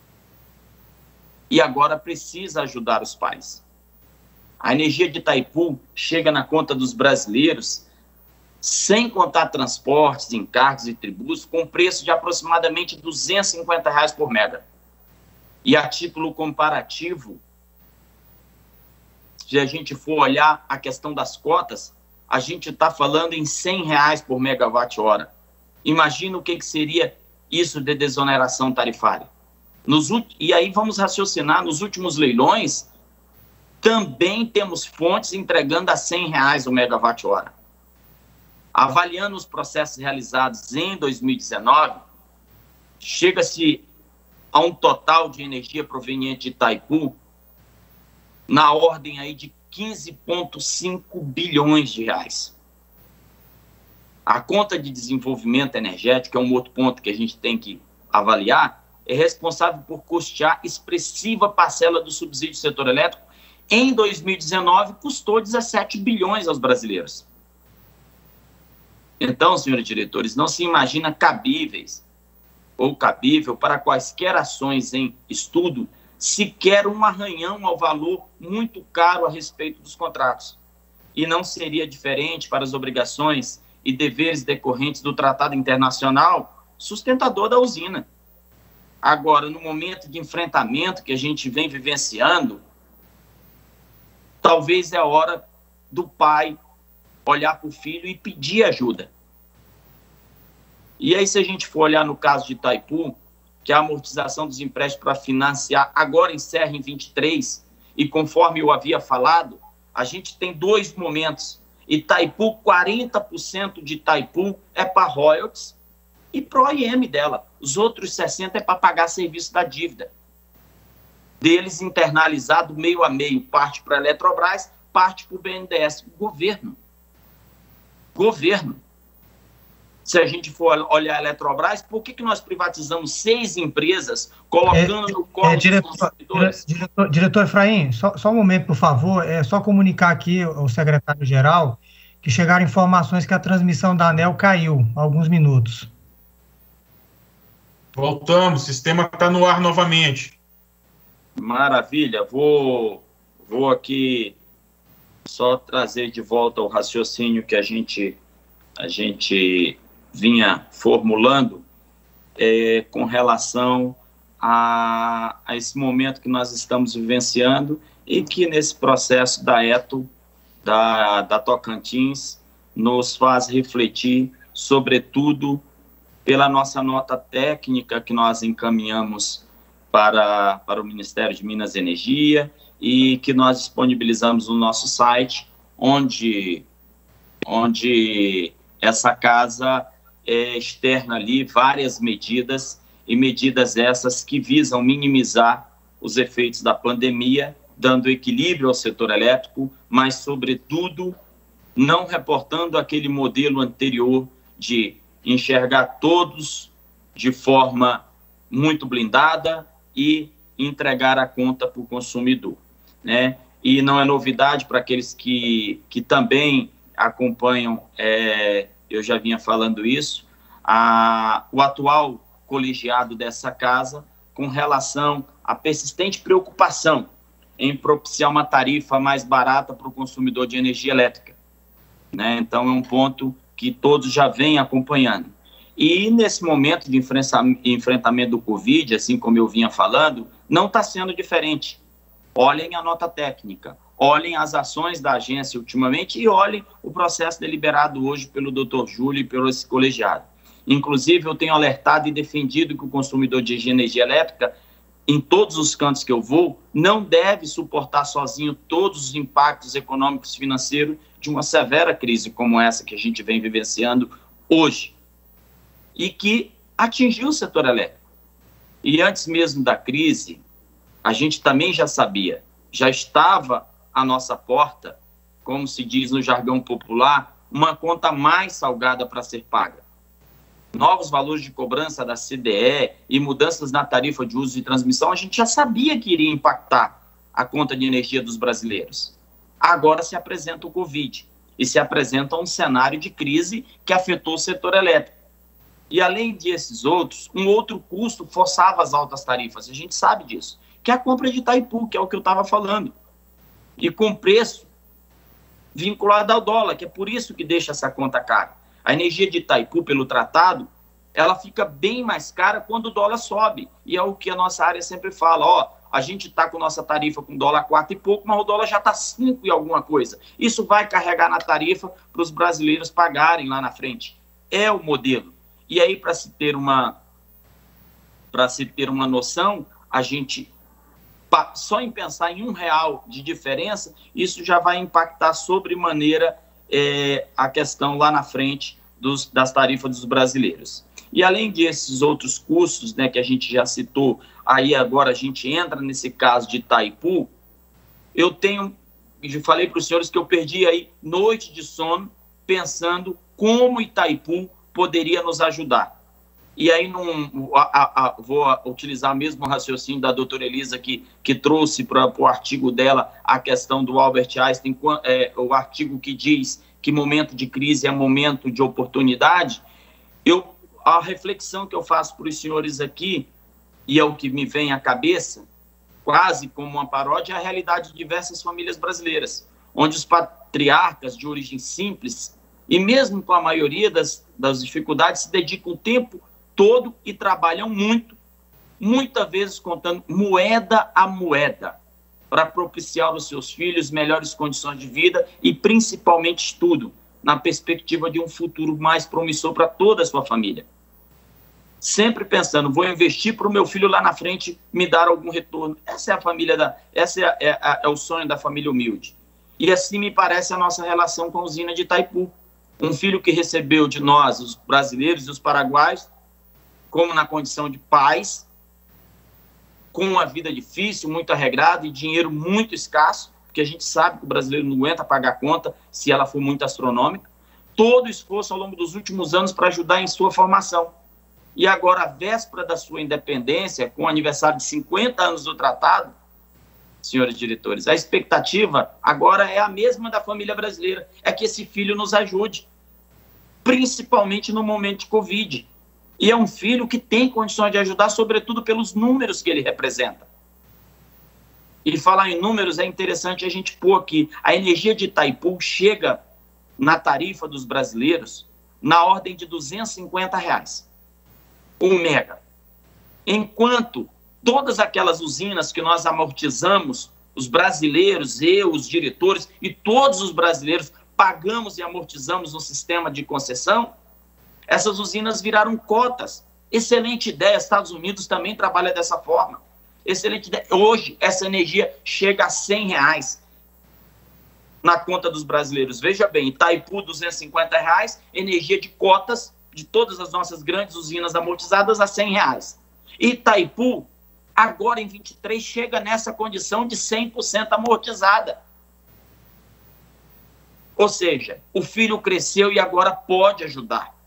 E agora precisa ajudar os pais. A energia de Itaipu chega na conta dos brasileiros, sem contar transportes, encargos e tributos, com preço de aproximadamente duzentos e cinquenta reais por mega. E a título comparativo, se a gente for olhar a questão das cotas, a gente está falando em cem reais por megawatt-hora. Imagina o que, que seria isso de desoneração tarifária. Nos, e aí vamos raciocinar, nos últimos leilões, também temos fontes entregando a cem reais o megawatt-hora. Avaliando os processos realizados em dois mil e dezenove, chega-se a um total de energia proveniente de Itaipu na ordem aí de quinze vírgula cinco bilhões de reais. A conta de desenvolvimento energético, é um outro ponto que a gente tem que avaliar, é responsável por custear expressiva parcela do subsídio do setor elétrico. Em dois mil e dezenove, custou dezessete bilhões aos brasileiros. Então, senhores diretores, não se imagina cabíveis ou cabível para quaisquer ações em estudo, sequer um arranhão ao valor muito caro a respeito dos contratos. E não seria diferente para as obrigações e deveres decorrentes do Tratado Internacional sustentador da usina. Agora, no momento de enfrentamento que a gente vem vivenciando, talvez é a hora do pai olhar para o filho e pedir ajuda. E aí, se a gente for olhar no caso de Itaipu, que a amortização dos empréstimos para financiar agora encerra em vinte e três, e conforme eu havia falado, a gente tem dois momentos. Itaipu, quarenta por cento de Itaipu é para royalties e para o I M dela. Os outros sessenta por cento é para pagar serviço da dívida. Deles internalizado meio a meio, parte para a Eletrobras, parte para o B N D E S. Governo. Governo. Se a gente for olhar a Eletrobras, por que, que nós privatizamos seis empresas, colocando é, no colo é, diretor, dos consumidores? Diretor, diretor Efraim, só, só um momento, por favor. É só comunicar aqui ao secretário-geral que chegaram informações que a transmissão da ANEEL caiu há alguns minutos. Voltamos, o sistema está no ar novamente. Maravilha. Vou, vou aqui só trazer de volta o raciocínio que a gente... A gente vinha formulando é, com relação a, a esse momento que nós estamos vivenciando e que nesse processo da Eto, da, da Tocantins, nos faz refletir, sobretudo, pela nossa nota técnica que nós encaminhamos para, para o Ministério de Minas e Energia e que nós disponibilizamos no nosso site, onde, onde essa casa é, externa ali várias medidas, e medidas essas que visam minimizar os efeitos da pandemia, dando equilíbrio ao setor elétrico, mas, sobretudo, não reportando aquele modelo anterior de enxergar todos de forma muito blindada e entregar a conta para o consumidor, né? E não é novidade para aqueles que, que também acompanham, é, eu já vinha falando isso, a, o atual colegiado dessa casa com relação à persistente preocupação em propiciar uma tarifa mais barata para o consumidor de energia elétrica, né? Então, é um ponto que todos já vêm acompanhando. E nesse momento de enfrentamento do Covid, assim como eu vinha falando, não está sendo diferente. Olhem a nota técnica, olhem as ações da agência ultimamente e olhem o processo deliberado hoje pelo doutor Júlio e pelo esse colegiado. Inclusive, eu tenho alertado e defendido que o consumidor de energia elétrica, em todos os cantos que eu vou, não deve suportar sozinho todos os impactos econômicos e financeiros de uma severa crise como essa que a gente vem vivenciando hoje e que atingiu o setor elétrico. E antes mesmo da crise, a gente também já sabia, já estava à nossa porta, como se diz no jargão popular, uma conta mais salgada para ser paga. Novos valores de cobrança da C D E e mudanças na tarifa de uso e transmissão, a gente já sabia que iria impactar a conta de energia dos brasileiros. Agora se apresenta o Covid e se apresenta um cenário de crise que afetou o setor elétrico. E além desses outros, um outro custo forçava as altas tarifas, a gente sabe disso, que é a compra de Itaipu, que é o que eu estava falando, e com preço vinculado ao dólar, que é por isso que deixa essa conta cara. A energia de Itaipu, pelo tratado, ela fica bem mais cara quando o dólar sobe. E é o que a nossa área sempre fala, ó, a gente está com nossa tarifa com dólar quatro e pouco, mas o dólar já está cinco e alguma coisa. Isso vai carregar na tarifa para os brasileiros pagarem lá na frente. É o modelo. E aí, para se ter uma, para se ter uma noção, a gente, só em pensar em um real de diferença, isso já vai impactar sobremaneira É, a questão lá na frente dos, das tarifas dos brasileiros. E além desses outros custos, né, que a gente já citou, aí agora a gente entra nesse caso de Itaipu, eu tenho, já falei para os senhores que eu perdi aí noite de sono pensando como Itaipu poderia nos ajudar. E aí não, a, a, a, vou utilizar mesmo o raciocínio da doutora Elisa, que, que trouxe para o artigo dela a questão do Albert Einstein, é, o artigo que diz que momento de crise é momento de oportunidade. Eu, a reflexão que eu faço para os senhores aqui, e é o que me vem à cabeça, quase como uma paródia, é a realidade de diversas famílias brasileiras, onde os patriarcas de origem simples, e mesmo com a maioria das, das dificuldades, se dedicam o tempo todo e trabalham muito muitas vezes contando moeda a moeda, para propiciar aos seus filhos melhores condições de vida e principalmente estudo, na perspectiva de um futuro mais promissor para toda a sua família. Sempre pensando, vou investir para o meu filho lá na frente me dar algum retorno. Essa é a família da, essa é, é, é, é o sonho da família humilde. E assim me parece a nossa relação com a usina de Itaipu. Um filho que recebeu de nós, os brasileiros e os paraguaios, como na condição de pais, com uma vida difícil, muito arregrada e dinheiro muito escasso, porque a gente sabe que o brasileiro não aguenta pagar a conta se ela for muito astronômica. Todo o esforço ao longo dos últimos anos para ajudar em sua formação. E agora, a véspera da sua independência, com o aniversário de cinquenta anos do tratado, senhores diretores, a expectativa agora é a mesma da família brasileira, é que esse filho nos ajude, principalmente no momento de Covid. E é um filho que tem condições de ajudar, sobretudo pelos números que ele representa. E falar em números, é interessante a gente pôr aqui, a energia de Itaipu chega na tarifa dos brasileiros na ordem de duzentos e cinquenta reais. Um mega. Enquanto todas aquelas usinas que nós amortizamos, os brasileiros, eu, os diretores e todos os brasileiros pagamos e amortizamos no sistema de concessão, essas usinas viraram cotas. Excelente ideia, Estados Unidos também trabalha dessa forma. Excelente ideia. Hoje, essa energia chega a cem reais na conta dos brasileiros. Veja bem, Itaipu, duzentos e cinquenta reais, energia de cotas de todas as nossas grandes usinas amortizadas a cem reais. Itaipu, agora em vinte e três, chega nessa condição de cem por cento amortizada. Ou seja, o filho cresceu e agora pode ajudar.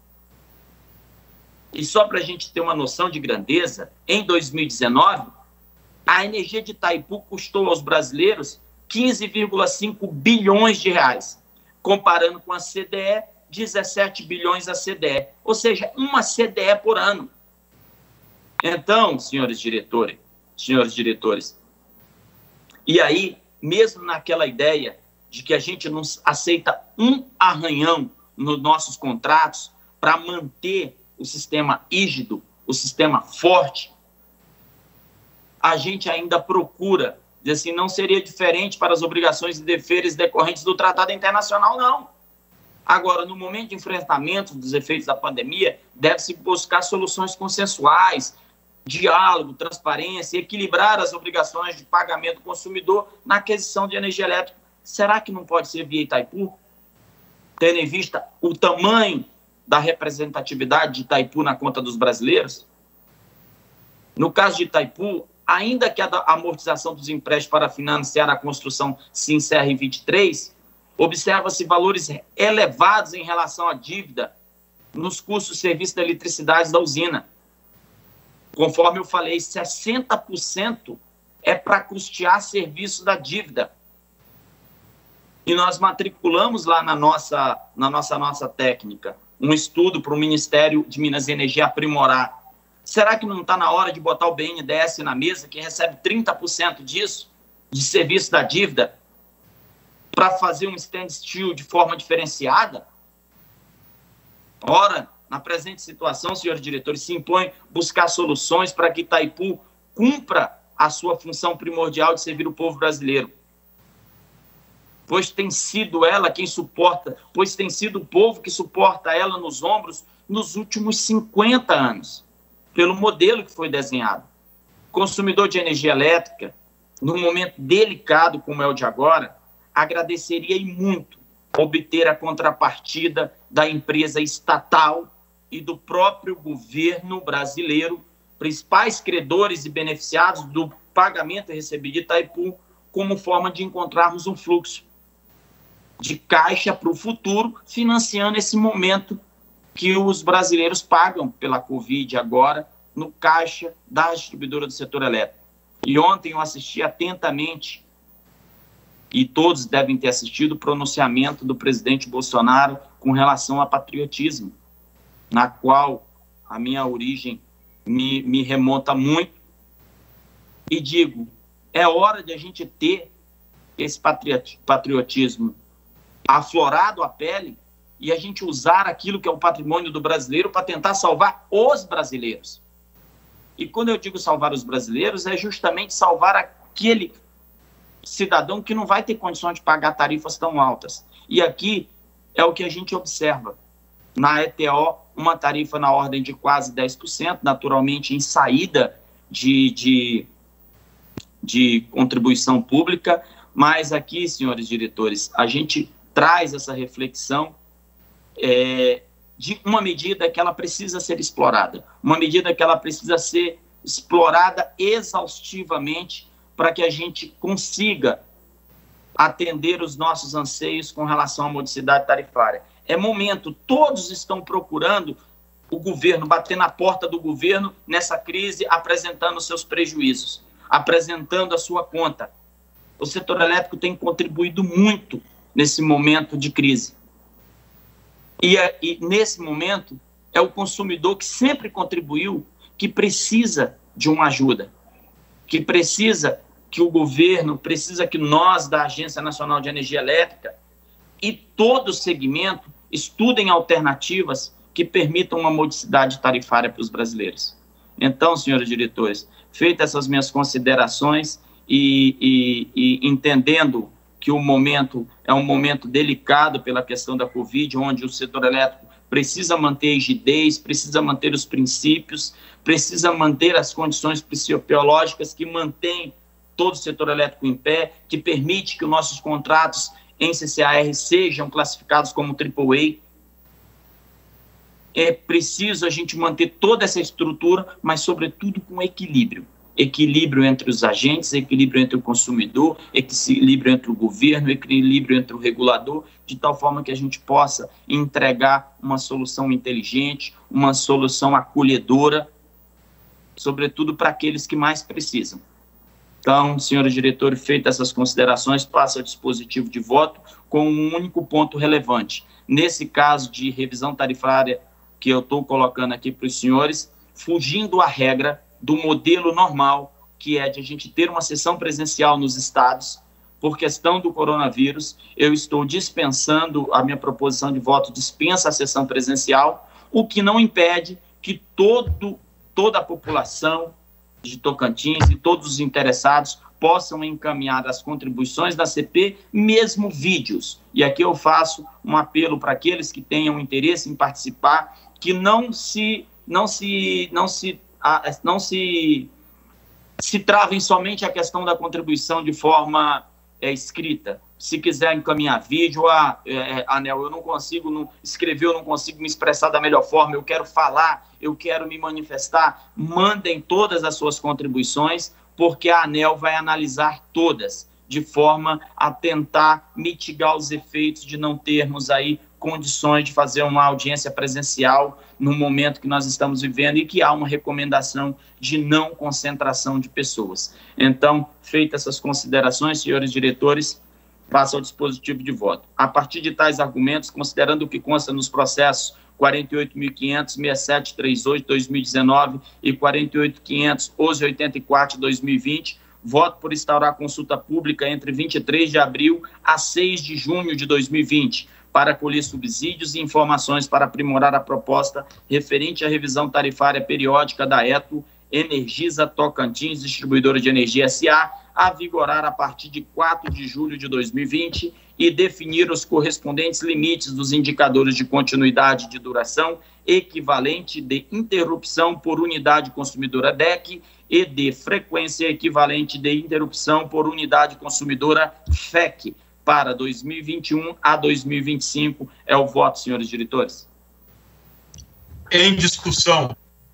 E só para a gente ter uma noção de grandeza, em dois mil e dezenove, a energia de Itaipu custou aos brasileiros quinze vírgula cinco bilhões de reais, comparando com a C D E, dezessete bilhões a C D E, ou seja, uma C D E por ano. Então, senhores diretores, senhores diretores, e aí, mesmo naquela ideia de que a gente não aceita um arranhão nos nossos contratos para manter o sistema rígido, o sistema forte, a gente ainda procura, dizer assim, não seria diferente para as obrigações e deveres decorrentes do Tratado Internacional, não. Agora, no momento de enfrentamento dos efeitos da pandemia, deve-se buscar soluções consensuais, diálogo, transparência, equilibrar as obrigações de pagamento do consumidor na aquisição de energia elétrica. Será que não pode ser via Itaipu? Tendo em vista o tamanho da representatividade de Itaipu na conta dos brasileiros? No caso de Itaipu, ainda que a amortização dos empréstimos para financiar a construção se encerre em vinte e três, observa-se valores elevados em relação à dívida nos custos de serviço da eletricidade da usina. Conforme eu falei, sessenta por cento é para custear serviço da dívida. E nós matriculamos lá na nossa, na nossa, nossa técnica um estudo para o Ministério de Minas e Energia aprimorar. Será que não está na hora de botar o B N D E S na mesa, que recebe trinta por cento disso, de serviço da dívida, para fazer um standstill de forma diferenciada? Ora, na presente situação, senhores diretores, se impõe buscar soluções para que Itaipu cumpra a sua função primordial de servir o povo brasileiro. Pois tem sido ela quem suporta, pois tem sido o povo que suporta ela nos ombros nos últimos cinquenta anos, pelo modelo que foi desenhado. Consumidor de energia elétrica, num momento delicado como é o de agora, agradeceria e muito obter a contrapartida da empresa estatal e do próprio governo brasileiro, principais credores e beneficiados do pagamento recebido de Itaipu, como forma de encontrarmos um fluxo de caixa para o futuro, financiando esse momento que os brasileiros pagam pela Covid agora no caixa da distribuidora do setor elétrico. E ontem eu assisti atentamente, e todos devem ter assistido, o pronunciamento do presidente Bolsonaro com relação a patriotismo, na qual a minha origem me, me remonta muito. E digo, é hora de a gente ter esse patriotismo aflorado à pele e a gente usar aquilo que é o patrimônio do brasileiro para tentar salvar os brasileiros. E quando eu digo salvar os brasileiros, é justamente salvar aquele cidadão que não vai ter condições de pagar tarifas tão altas. E aqui é o que a gente observa. Na E T O, uma tarifa na ordem de quase dez por cento, naturalmente em saída de, de, de contribuição pública, mas aqui, senhores diretores, a gente traz essa reflexão é, de uma medida que ela precisa ser explorada, uma medida que ela precisa ser explorada exaustivamente para que a gente consiga atender os nossos anseios com relação à modicidade tarifária. É momento, todos estão procurando o governo, bater na porta do governo nessa crise, apresentando seus prejuízos, apresentando a sua conta. O setor elétrico tem contribuído muito nesse momento de crise. E, e nesse momento, é o consumidor que sempre contribuiu, que precisa de uma ajuda, que precisa que o governo, precisa que nós, da Agência Nacional de Energia Elétrica, e todo o segmento, estudem alternativas que permitam uma modicidade tarifária para os brasileiros. Então, senhores diretores, feitas essas minhas considerações e, e, e entendendo que o momento é um momento delicado pela questão da Covid, onde o setor elétrico precisa manter a rigidez, precisa manter os princípios, precisa manter as condições psicobiológicas que mantêm todo o setor elétrico em pé, que permite que os nossos contratos em C C A R sejam classificados como triplo A. É preciso a gente manter toda essa estrutura, mas, sobretudo, com equilíbrio. Equilíbrio entre os agentes, equilíbrio entre o consumidor, equilíbrio entre o governo, equilíbrio entre o regulador, de tal forma que a gente possa entregar uma solução inteligente, uma solução acolhedora, sobretudo para aqueles que mais precisam. Então, senhores diretores, feitas essas considerações, passa ao dispositivo de voto com um único ponto relevante. Nesse caso de revisão tarifária que eu estou colocando aqui para os senhores, fugindo à regra do modelo normal, que é de a gente ter uma sessão presencial nos estados, por questão do coronavírus, eu estou dispensando, a minha proposição de voto dispensa a sessão presencial, o que não impede que todo, toda a população de Tocantins e todos os interessados possam encaminhar as contribuições da C P, mesmo vídeos. E aqui eu faço um apelo para aqueles que tenham interesse em participar, que não se, não se, não se, não se, se travem somente a questão da contribuição de forma é, escrita. Se quiser encaminhar vídeo, ah, é, Anel, eu não consigo não, escrever, eu não consigo me expressar da melhor forma, eu quero falar, eu quero me manifestar, mandem todas as suas contribuições, porque a ANEEL vai analisar todas, de forma a tentar mitigar os efeitos de não termos aí condições de fazer uma audiência presencial no momento que nós estamos vivendo e que há uma recomendação de não concentração de pessoas. Então, feitas essas considerações, senhores diretores, passa ao dispositivo de voto. A partir de tais argumentos, considerando o que consta nos processos quarenta e oito mil e quinhentos, sessenta e sete trinta e oito, dois mil e dezenove e quarenta e oito mil e quinhentos, onze oitenta e quatro, dois mil e vinte, voto por instaurar consulta pública entre vinte e três de abril a seis de junho de dois mil e vinte, para colher subsídios e informações para aprimorar a proposta referente à revisão tarifária periódica da ETO Energisa Tocantins, Distribuidora de Energia S A, a vigorar a partir de quatro de julho de dois mil e vinte e definir os correspondentes limites dos indicadores de continuidade de duração equivalente de interrupção por unidade consumidora D E C e de frequência equivalente de interrupção por unidade consumidora F E C para dois mil e vinte e um a dois mil e vinte e cinco. É o voto, senhores diretores. Em discussão.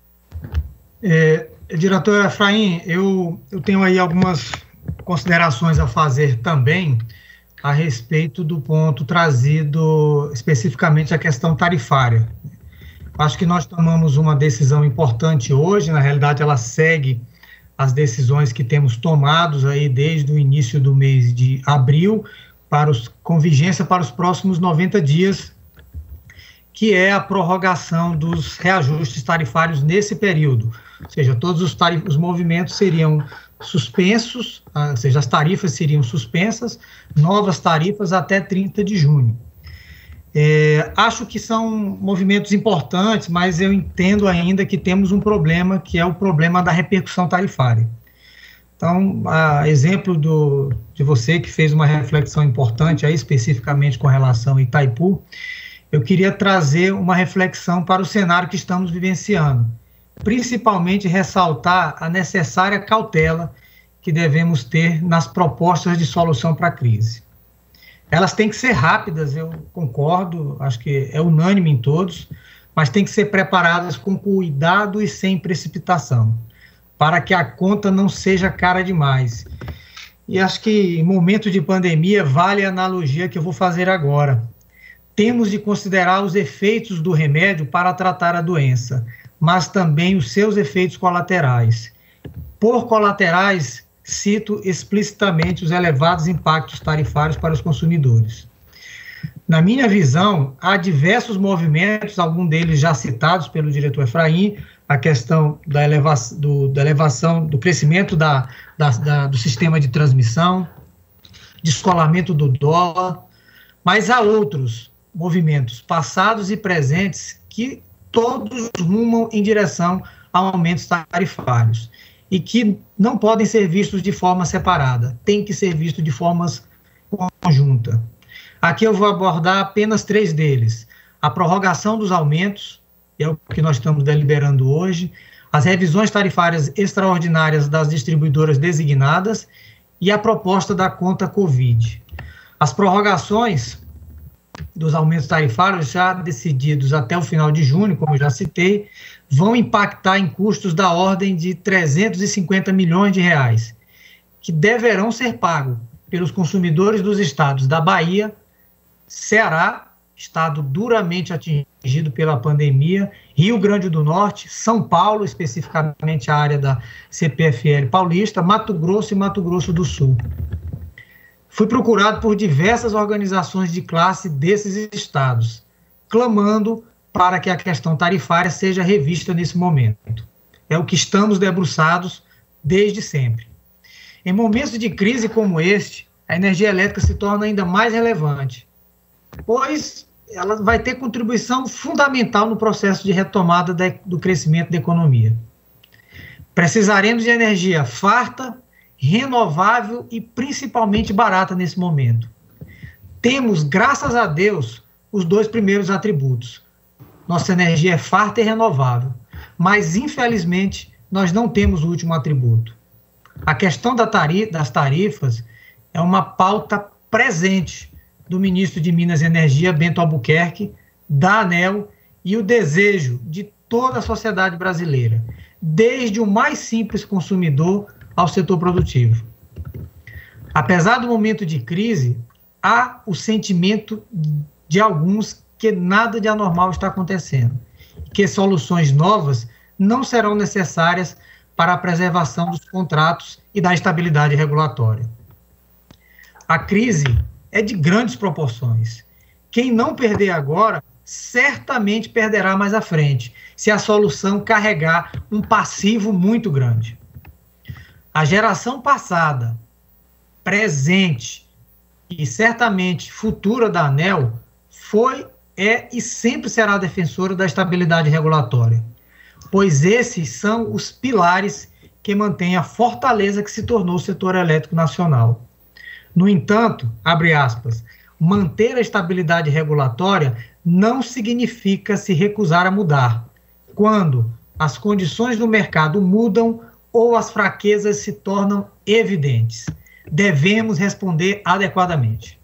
É, diretor Efraim, eu, eu tenho aí algumas considerações a fazer também a respeito do ponto trazido especificamente a questão tarifária. Acho que nós tomamos uma decisão importante hoje, na realidade ela segue as decisões que temos tomados aí desde o início do mês de abril, para os, com vigência para os próximos noventa dias, que é a prorrogação dos reajustes tarifários nesse período. Ou seja, todos os, tarif- os movimentos seriam suspensos, ou seja, as tarifas seriam suspensas, novas tarifas até trinta de junho. É, acho que são movimentos importantes, mas eu entendo ainda que temos um problema, que é o problema da repercussão tarifária. Então, a exemplo do, de você que fez uma reflexão importante aí, especificamente com relação a Itaipu, eu queria trazer uma reflexão para o cenário que estamos vivenciando, principalmente ressaltar a necessária cautela que devemos ter nas propostas de solução para a crise. Elas têm que ser rápidas, eu concordo, acho que é unânime em todos, mas têm que ser preparadas com cuidado e sem precipitação, para que a conta não seja cara demais. E acho que em momento de pandemia vale a analogia que eu vou fazer agora. Temos de considerar os efeitos do remédio para tratar a doença, mas também os seus efeitos colaterais. Por colaterais, cito explicitamente os elevados impactos tarifários para os consumidores. Na minha visão, há diversos movimentos, alguns deles já citados pelo diretor Efraim, a questão da elevação do, da elevação, do crescimento da, da, da, do sistema de transmissão, descolamento do dólar, mas há outros movimentos passados e presentes que todos rumam em direção a aumentos tarifários e que não podem ser vistos de forma separada, tem que ser visto de forma conjunta. Aqui eu vou abordar apenas três deles: a prorrogação dos aumentos, que é o que nós estamos deliberando hoje, as revisões tarifárias extraordinárias das distribuidoras designadas e a proposta da conta Covid. As prorrogações dos aumentos tarifários já decididos até o final de junho, como eu já citei, vão impactar em custos da ordem de trezentos e cinquenta milhões de reais, que deverão ser pagos pelos consumidores dos estados da Bahia, Ceará, estado duramente atingido pela pandemia, Rio Grande do Norte, São Paulo, especificamente a área da C P F L paulista, Mato Grosso e Mato Grosso do Sul. Fui procurado por diversas organizações de classe desses estados, clamando para que a questão tarifária seja revista nesse momento. É o que estamos debruçados desde sempre. Em momentos de crise como este, a energia elétrica se torna ainda mais relevante, pois ela vai ter contribuição fundamental no processo de retomada de, do crescimento da economia. Precisaremos de energia farta, renovável e principalmente barata nesse momento. Temos, graças a Deus, os dois primeiros atributos. Nossa energia é farta e renovável, mas infelizmente nós não temos o último atributo. A questão da tari- das tarifas é uma pauta presente do ministro de Minas e Energia, Bento Albuquerque, da ANEEL, e o desejo de toda a sociedade brasileira, desde o mais simples consumidor ao setor produtivo. Apesar do momento de crise, há o sentimento de alguns que nada de anormal está acontecendo, que soluções novas não serão necessárias para a preservação dos contratos e da estabilidade regulatória. A crise é de grandes proporções. Quem não perder agora, certamente perderá mais à frente, se a solução carregar um passivo muito grande. A geração passada, presente e certamente futura da ANEEL foi, é e sempre será defensora da estabilidade regulatória, pois esses são os pilares que mantêm a fortaleza que se tornou o setor elétrico nacional. No entanto, abre aspas, manter a estabilidade regulatória não significa se recusar a mudar, quando as condições do mercado mudam ou as fraquezas se tornam evidentes. Devemos responder adequadamente.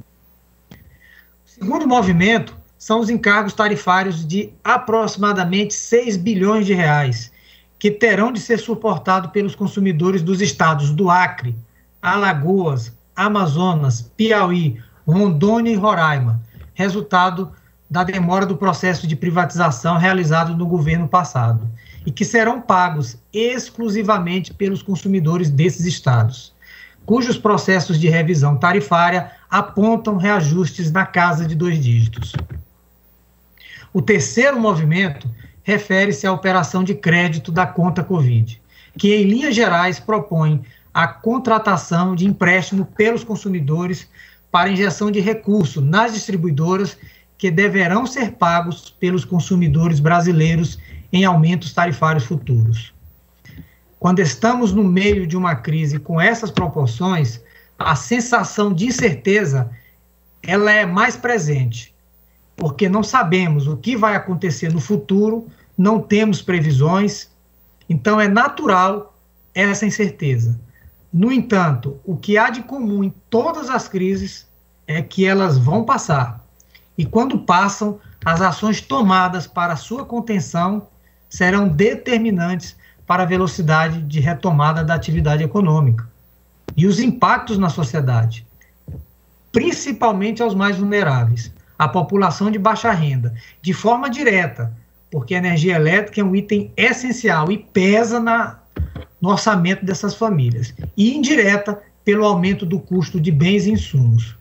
O segundo movimento são os encargos tarifários de aproximadamente seis bilhões de reais, que terão de ser suportados pelos consumidores dos estados do Acre, Alagoas, Amazonas, Piauí, Rondônia e Roraima, resultado da demora do processo de privatização realizado no governo passado, e que serão pagos exclusivamente pelos consumidores desses estados, cujos processos de revisão tarifária apontam reajustes na casa de dois dígitos. O terceiro movimento refere-se à operação de crédito da conta Covid, que, em linhas gerais, propõe a contratação de empréstimo pelos consumidores para injeção de recurso nas distribuidoras que deverão ser pagos pelos consumidores brasileiros em aumentos tarifários futuros. Quando estamos no meio de uma crise com essas proporções, a sensação de incerteza ela é mais presente, porque não sabemos o que vai acontecer no futuro, não temos previsões, então é natural essa incerteza. No entanto, o que há de comum em todas as crises é que elas vão passar, e quando passam, as ações tomadas para sua contenção serão determinantes para a velocidade de retomada da atividade econômica e os impactos na sociedade, principalmente aos mais vulneráveis, a população de baixa renda, de forma direta, porque a energia elétrica é um item essencial e pesa na, no orçamento dessas famílias, e indireta pelo aumento do custo de bens e insumos.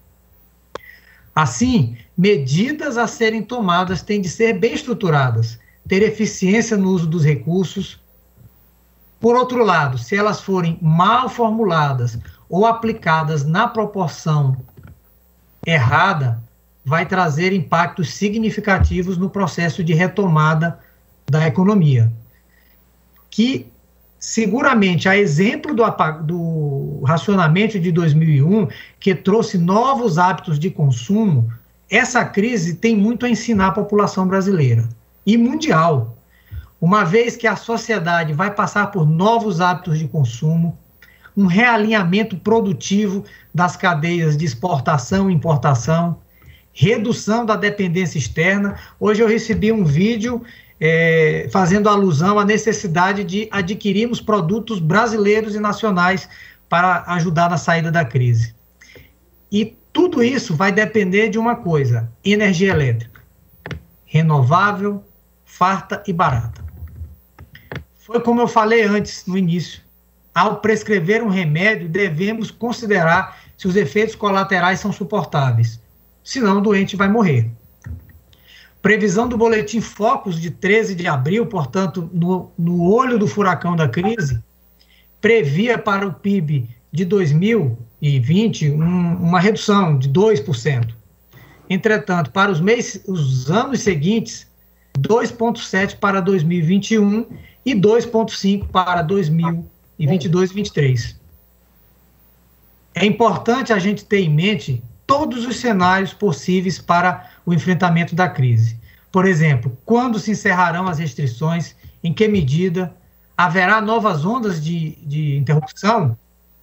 Assim, medidas a serem tomadas têm de ser bem estruturadas, ter eficiência no uso dos recursos. Por outro lado, se elas forem mal formuladas ou aplicadas na proporção errada, vai trazer impactos significativos no processo de retomada da economia, que seguramente, a exemplo do, do racionamento de dois mil e um, que trouxe novos hábitos de consumo, essa crise tem muito a ensinar à população brasileira e mundial, uma vez que a sociedade vai passar por novos hábitos de consumo, um realinhamento produtivo das cadeias de exportação e importação, redução da dependência externa. Hoje eu recebi um vídeo é, fazendo alusão à necessidade de adquirirmos produtos brasileiros e nacionais para ajudar na saída da crise. E tudo isso vai depender de uma coisa: energia elétrica, renovável, farta e barata. Foi como eu falei antes, no início. Ao prescrever um remédio, devemos considerar se os efeitos colaterais são suportáveis. Senão o doente vai morrer. Previsão do boletim Focus de treze de abril, portanto, no, no olho do furacão da crise, previa para o P I B de dois mil e vinte um, uma redução de dois por cento. Entretanto, para os, meses, os anos seguintes, dois vírgula sete por cento para dois mil e vinte e um e dois vírgula cinco por cento para dois mil e vinte e dois e vinte e três. É importante a gente ter em mente todos os cenários possíveis para o enfrentamento da crise. Por exemplo, quando se encerrarão as restrições, em que medida, haverá novas ondas de, de interrupção,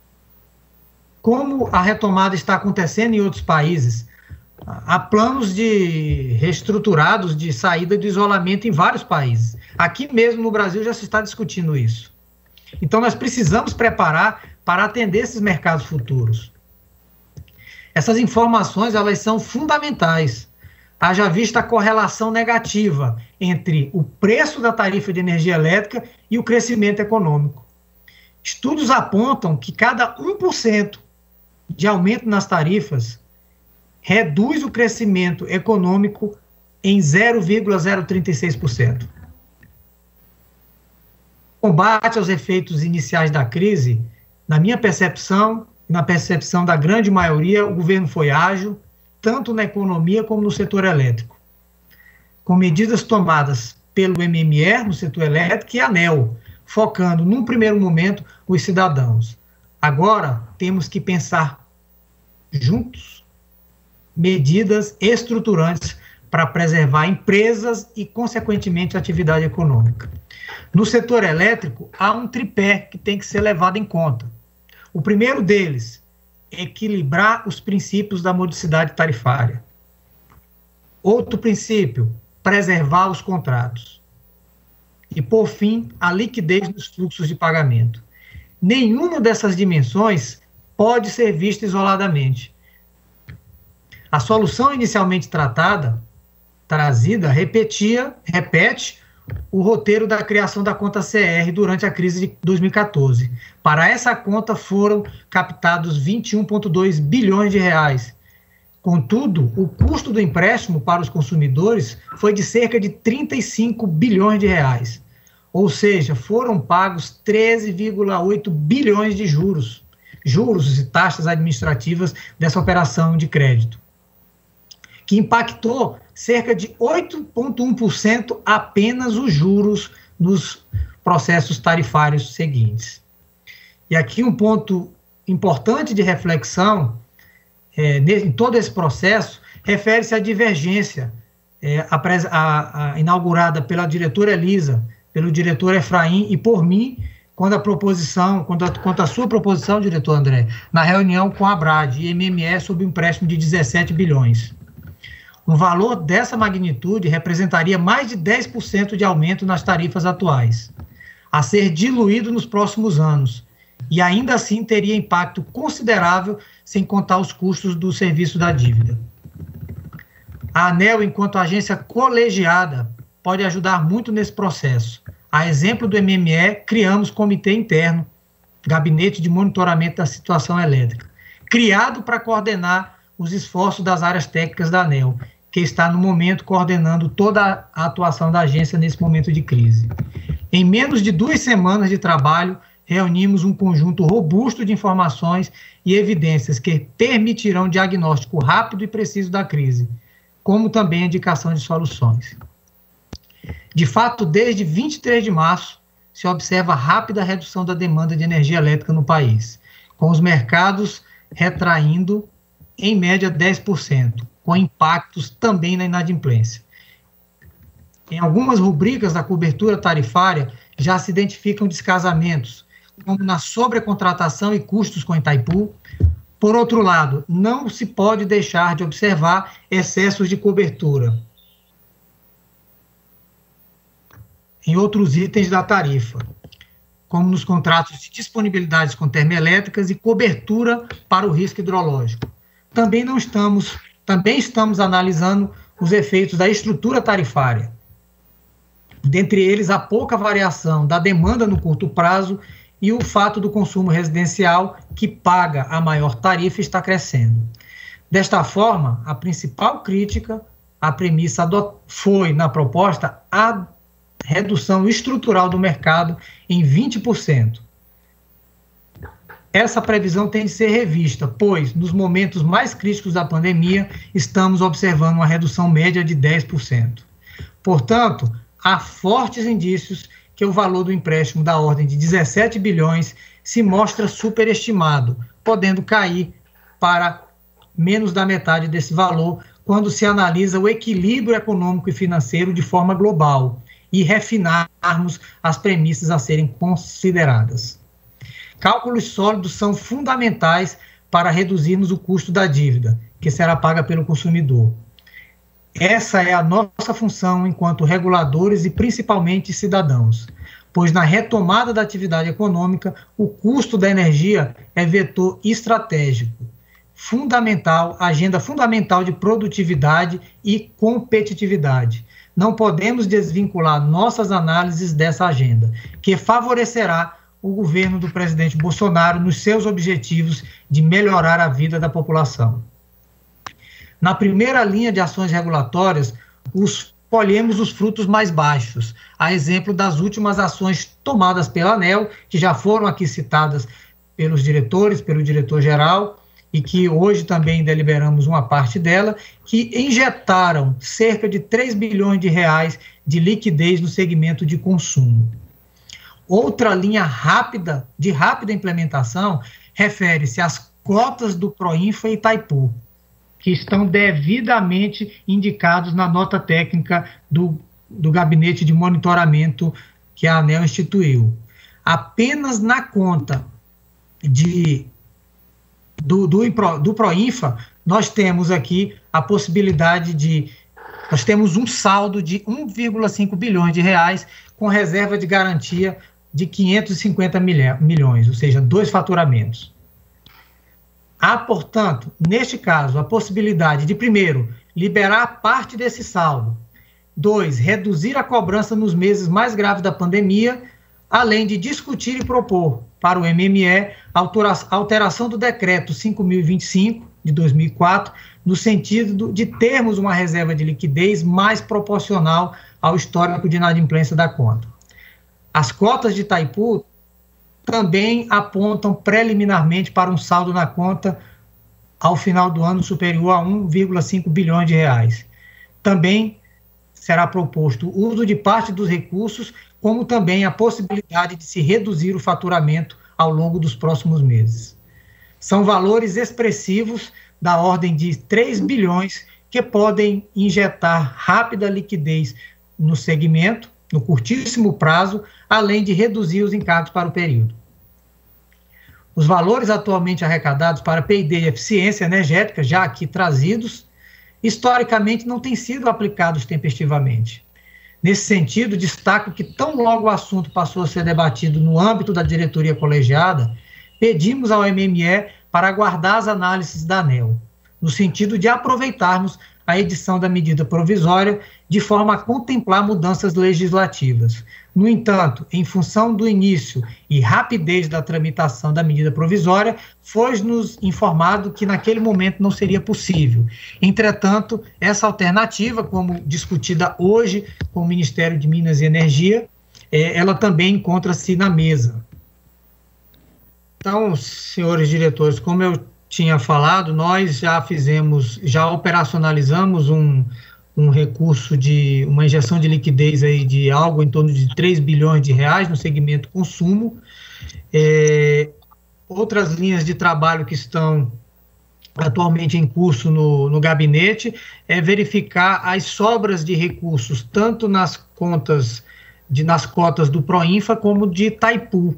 como a retomada está acontecendo em outros países. Há planos de reestruturados de saída do isolamento em vários países. Aqui mesmo no Brasil já se está discutindo isso. Então nós precisamos preparar para atender esses mercados futuros. Essas informações, elas são fundamentais. Haja vista a correlação negativa entre o preço da tarifa de energia elétrica e o crescimento econômico. Estudos apontam que cada um por cento de aumento nas tarifas reduz o crescimento econômico em zero vírgula zero trinta e seis por cento. Combate aos efeitos iniciais da crise, na minha percepção, na percepção da grande maioria, o governo foi ágil, tanto na economia como no setor elétrico, com medidas tomadas pelo M M E no setor elétrico e a ANEEL, focando, num primeiro momento, os cidadãos. Agora, temos que pensar juntos medidas estruturantes para preservar empresas e, consequentemente, a atividade econômica. No setor elétrico, há um tripé que tem que ser levado em conta. O primeiro deles, equilibrar os princípios da modicidade tarifária. Outro princípio, preservar os contratos. E, por fim, a liquidez dos fluxos de pagamento. Nenhuma dessas dimensões pode ser vista isoladamente. A solução inicialmente tratada, trazida, repetia, repete o roteiro da criação da conta C R durante a crise de dois mil e quatorze. Para essa conta foram captados vinte e um vírgula dois bilhões de reais. Contudo, o custo do empréstimo para os consumidores foi de cerca de trinta e cinco bilhões de reais. Ou seja, foram pagos treze vírgula oito bilhões de juros, juros e taxas administrativas dessa operação de crédito. que impactou cerca de oito vírgula um por cento apenas os juros nos processos tarifários seguintes. E aqui um ponto importante de reflexão, é, em todo esse processo, refere-se à divergência é, a, a, a, inaugurada pela diretora Elisa, pelo diretor Efraim e por mim, quando a proposição, quando a, quanto a sua proposição, diretor André, na reunião com a Brad e M M E sobre um empréstimo de dezessete bilhões. Um valor dessa magnitude representaria mais de dez por cento de aumento nas tarifas atuais, a ser diluído nos próximos anos, e ainda assim teria impacto considerável, sem contar os custos do serviço da dívida. A ANEEL, enquanto agência colegiada, pode ajudar muito nesse processo. A exemplo do M M E, criamos comitê interno, Gabinete de Monitoramento da Situação Elétrica, criado para coordenar os esforços das áreas técnicas da ANEEL, que está, no momento, coordenando toda a atuação da agência nesse momento de crise. Em menos de duas semanas de trabalho, reunimos um conjunto robusto de informações e evidências que permitirão diagnóstico rápido e preciso da crise, como também a indicação de soluções. De fato, desde vinte e três de março, se observa rápida redução da demanda de energia elétrica no país, com os mercados retraindo, em média, dez por cento, com impactos também na inadimplência. Em algumas rubricas da cobertura tarifária, já se identificam descasamentos, como na sobrecontratação e custos com Itaipu. Por outro lado, não se pode deixar de observar excessos de cobertura em outros itens da tarifa, como nos contratos de disponibilidades com termoelétricas e cobertura para o risco hidrológico. Também não estamos, também estamos analisando os efeitos da estrutura tarifária, dentre eles a pouca variação da demanda no curto prazo e o fato do consumo residencial, que paga a maior tarifa, está crescendo. Desta forma, a principal crítica à premissa foi, na proposta, a redução estrutural do mercado em vinte por cento. Essa previsão tem de ser revista, pois, nos momentos mais críticos da pandemia, estamos observando uma redução média de dez por cento. Portanto, há fortes indícios que o valor do empréstimo da ordem de dezessete bilhões se mostra superestimado, podendo cair para menos da metade desse valor quando se analisa o equilíbrio econômico e financeiro de forma global e refinarmos as premissas a serem consideradas. Cálculos sólidos são fundamentais para reduzirmos o custo da dívida, que será paga pelo consumidor. Essa é a nossa função enquanto reguladores e principalmente cidadãos, pois na retomada da atividade econômica, o custo da energia é vetor estratégico, fundamental, agenda fundamental de produtividade e competitividade. Não podemos desvincular nossas análises dessa agenda, que favorecerá o governo do presidente Bolsonaro nos seus objetivos de melhorar a vida da população. Na primeira linha de ações regulatórias, os, colhemos os frutos mais baixos, a exemplo das últimas ações tomadas pela ANEEL, que já foram aqui citadas pelos diretores, pelo diretor-geral, e que hoje também deliberamos uma parte dela, que injetaram cerca de três bilhões de reais de liquidez no segmento de consumo. Outra linha rápida, de rápida implementação, refere-se às cotas do Proinfa e Itaipu, que estão devidamente indicados na nota técnica do, do Gabinete de Monitoramento que a ANEEL instituiu. Apenas na conta de, do, do, do Proinfa, nós temos aqui a possibilidade de... Nós temos um saldo de um vírgula cinco bilhões de reais com reserva de garantia de quinhentos e cinquenta milhões, ou seja, dois faturamentos. Há, portanto, neste caso, a possibilidade de, primeiro, liberar parte desse saldo, dois, reduzir a cobrança nos meses mais graves da pandemia, além de discutir e propor para o M M E a alteração do decreto cinco mil e vinte e cinco, de dois mil e quatro, no sentido de termos uma reserva de liquidez mais proporcional ao histórico de inadimplência da conta. As cotas de Itaipu também apontam preliminarmente para um saldo na conta ao final do ano superior a um vírgula cinco bilhões de reais. Também será proposto o uso de parte dos recursos, como também a possibilidade de se reduzir o faturamento ao longo dos próximos meses. São valores expressivos da ordem de três bilhões que podem injetar rápida liquidez no segmento, no curtíssimo prazo, além de reduzir os encargos para o período. Os valores atualmente arrecadados para P e D e eficiência energética, já aqui trazidos, historicamente não têm sido aplicados tempestivamente. Nesse sentido, destaco que tão logo o assunto passou a ser debatido no âmbito da diretoria colegiada, pedimos ao M M E para aguardar as análises da ANEEL, no sentido de aproveitarmos a edição da medida provisória de forma a contemplar mudanças legislativas. No entanto, em função do início e rapidez da tramitação da medida provisória, foi-nos informado que naquele momento não seria possível. Entretanto, essa alternativa, como discutida hoje com o Ministério de Minas e Energia, é, ela também encontra-se na mesa. Então, senhores diretores, como eu tinha falado, nós já fizemos, já operacionalizamos um, um recurso de, uma injeção de liquidez aí de algo em torno de três bilhões de reais no segmento consumo. É, outras linhas de trabalho que estão atualmente em curso no, no gabinete é verificar as sobras de recursos, tanto nas contas, de, nas cotas do Proinfa como de Itaipu.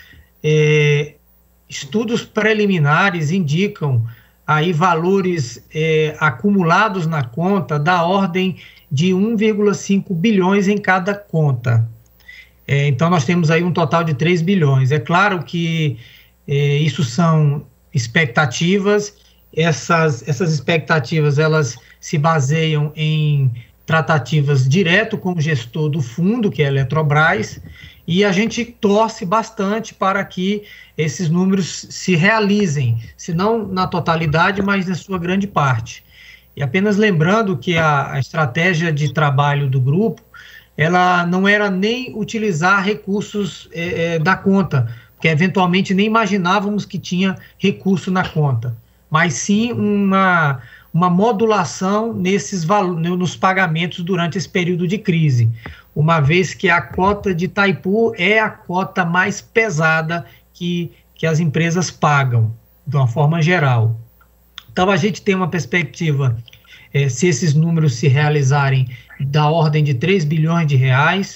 É, Estudos preliminares indicam aí valores é, acumulados na conta da ordem de um vírgula cinco bilhões em cada conta. É, então, nós temos aí um total de três bilhões. É claro que é, isso são expectativas, essas, essas expectativas elas se baseiam em tratativas direto com o gestor do fundo, que é a Eletrobras, e a gente torce bastante para que esses números se realizem, se não na totalidade, mas na sua grande parte. E apenas lembrando que a, a estratégia de trabalho do grupo, ela não era nem utilizar recursos é, é, da conta, porque eventualmente nem imaginávamos que tinha recurso na conta, mas sim uma, uma modulação nesses nos pagamentos durante esse período de crise, uma vez que a cota de Itaipu é a cota mais pesada que, que as empresas pagam, de uma forma geral. Então, a gente tem uma perspectiva, é, se esses números se realizarem, da ordem de três bilhões de reais.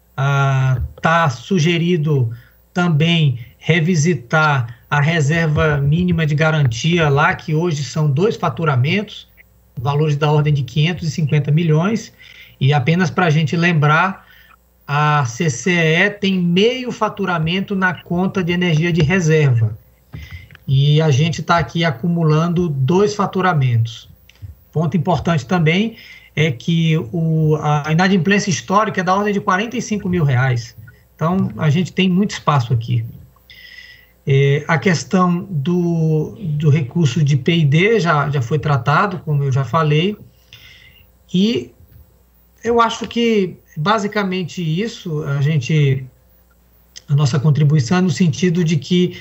Está ah, sugerido também revisitar a reserva mínima de garantia lá, que hoje são dois faturamentos, valores da ordem de quinhentos e cinquenta milhões, e apenas para a gente lembrar, a C C E tem meio faturamento na conta de energia de reserva. E a gente está aqui acumulando dois faturamentos. Ponto importante também é que o, a inadimplência histórica é da ordem de quarenta e cinco mil reais. Então, a gente tem muito espaço aqui. É, a questão do, do recurso de P e D já, já foi tratado, como eu já falei, e eu acho que, basicamente, isso, a gente, a nossa contribuição é no sentido de que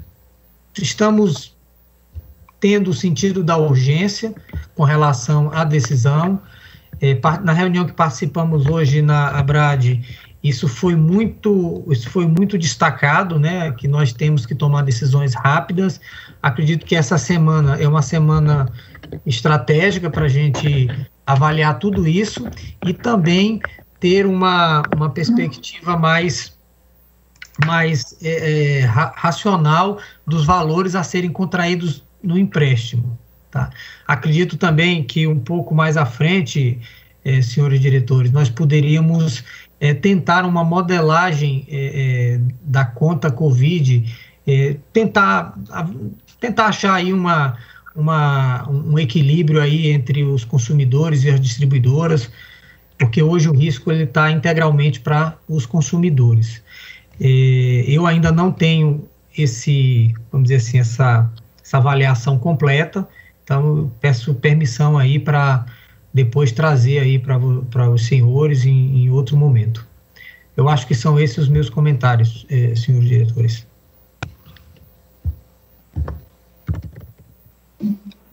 estamos tendo o sentido da urgência com relação à decisão. É, na reunião que participamos hoje na ABRAD, isso foi muito, isso foi muito destacado, né, que nós temos que tomar decisões rápidas. Acredito que essa semana é uma semana estratégica para a gente avaliar tudo isso e também ter uma, uma perspectiva mais, mais é, é, ra, racional dos valores a serem contraídos no empréstimo. Tá? Acredito também que um pouco mais à frente, é, senhores diretores, nós poderíamos é, tentar uma modelagem é, é, da conta Covid, é, tentar, a, tentar achar aí uma... Uma, um equilíbrio aí entre os consumidores e as distribuidoras, porque hoje o risco ele está integralmente para os consumidores. É, eu ainda não tenho esse, vamos dizer assim, essa, essa avaliação completa, então eu peço permissão aí para depois trazer aí para os senhores em, em outro momento. Eu acho que são esses os meus comentários, é, senhores diretores.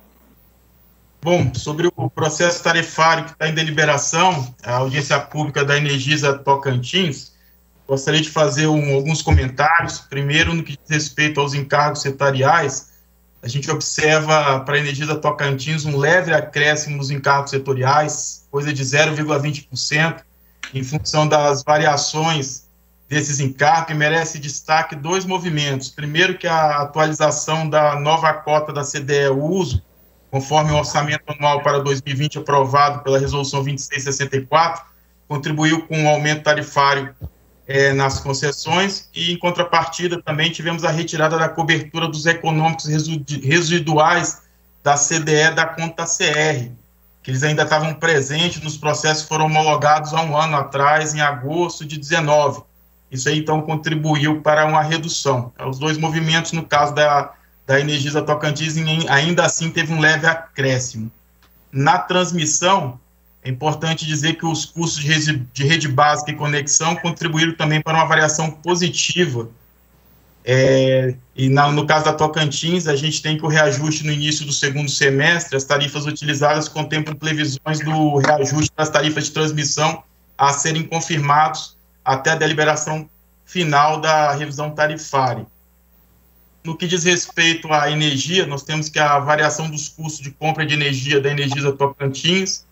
Bom, sobre o processo tarifário que está em deliberação, a audiência pública da Energisa Tocantins, gostaria de fazer um, alguns comentários. Primeiro, no que diz respeito aos encargos setoriais, a gente observa para a Energisa Tocantins um leve acréscimo nos encargos setoriais, coisa de zero vírgula vinte por cento, em função das variações desses encargos, e merece destaque dois movimentos. Primeiro, que a atualização da nova cota da C D E uso, conforme o orçamento anual para dois mil e vinte aprovado pela Resolução vinte e seis sessenta e quatro, contribuiu com um aumento tarifário é, nas concessões, e, em contrapartida, também tivemos a retirada da cobertura dos econômicos residuais da C D E da conta C R, que eles ainda estavam presentes nos processos que foram homologados há um ano atrás, em agosto de dezenove. Isso aí, então, contribuiu para uma redução. Os dois movimentos, no caso da, da Energisa Tocantins, ainda assim teve um leve acréscimo. Na transmissão, é importante dizer que os custos de rede, de rede básica e conexão contribuíram também para uma variação positiva. É, e na, no caso da Tocantins, a gente tem que o reajuste no início do segundo semestre, as tarifas utilizadas contemplam previsões do reajuste das tarifas de transmissão a serem confirmados até a deliberação final da revisão tarifária. No que diz respeito à energia, nós temos que a variação dos custos de compra de energia da Energisa Tocantins,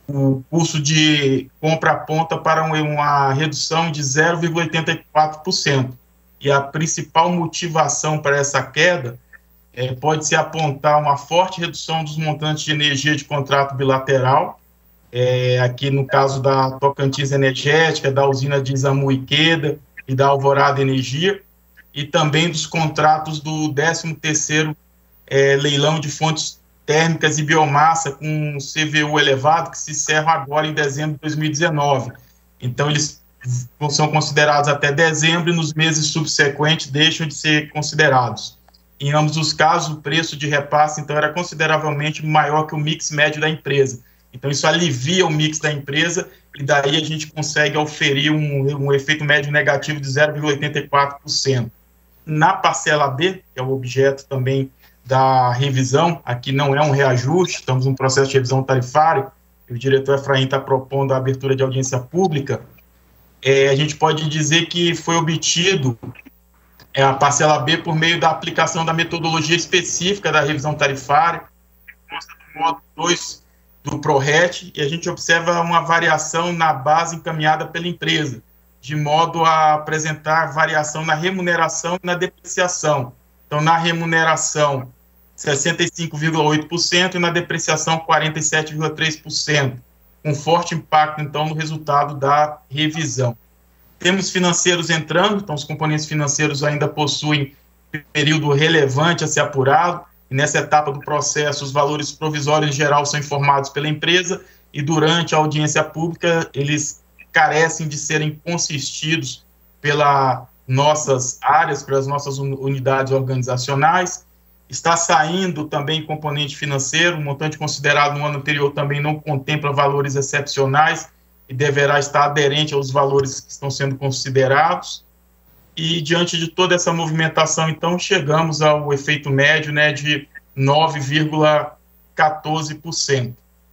o custo de compra aponta para uma redução de zero vírgula oitenta e quatro por cento. E a principal motivação para essa queda é, pode-se apontar uma forte redução dos montantes de energia de contrato bilateral, É, aqui no caso da Tocantins Energética, da usina de Izamu-Iqueda e da Alvorada Energia, e também dos contratos do décimo terceiro é, leilão de fontes térmicas e biomassa com C V U elevado, que se encerra agora em dezembro de dois mil e dezenove. Então, eles são considerados até dezembro, e nos meses subsequentes deixam de ser considerados. Em ambos os casos, o preço de repasse, então, era consideravelmente maior que o mix médio da empresa. Então, isso alivia o mix da empresa, e daí a gente consegue oferir um, um efeito médio negativo de zero vírgula oitenta e quatro por cento. Na parcela B, que é o objeto também da revisão, aqui não é um reajuste, estamos num processo de revisão tarifária, e o diretor Efraim está propondo a abertura de audiência pública, é, a gente pode dizer que foi obtido é, a parcela B por meio da aplicação da metodologia específica da revisão tarifária, que consta do modo dois do PRORET, e a gente observa uma variação na base encaminhada pela empresa, de modo a apresentar variação na remuneração e na depreciação. Então, na remuneração, sessenta e cinco vírgula oito por cento, e na depreciação, quarenta e sete vírgula três por cento, com forte impacto, então, no resultado da revisão. Temos financeiros entrando, então os componentes financeiros ainda possuem período relevante a ser apurado, e nessa etapa do processo, os valores provisórios em geral são informados pela empresa, e durante a audiência pública, eles carecem de serem consistidos pelas nossas áreas, pelas nossas unidades organizacionais. Está saindo também componente financeiro, o montante considerado no ano anterior também não contempla valores excepcionais, e deverá estar aderente aos valores que estão sendo considerados. E, diante de toda essa movimentação, então, chegamos ao efeito médio, né, de nove vírgula quatorze por cento.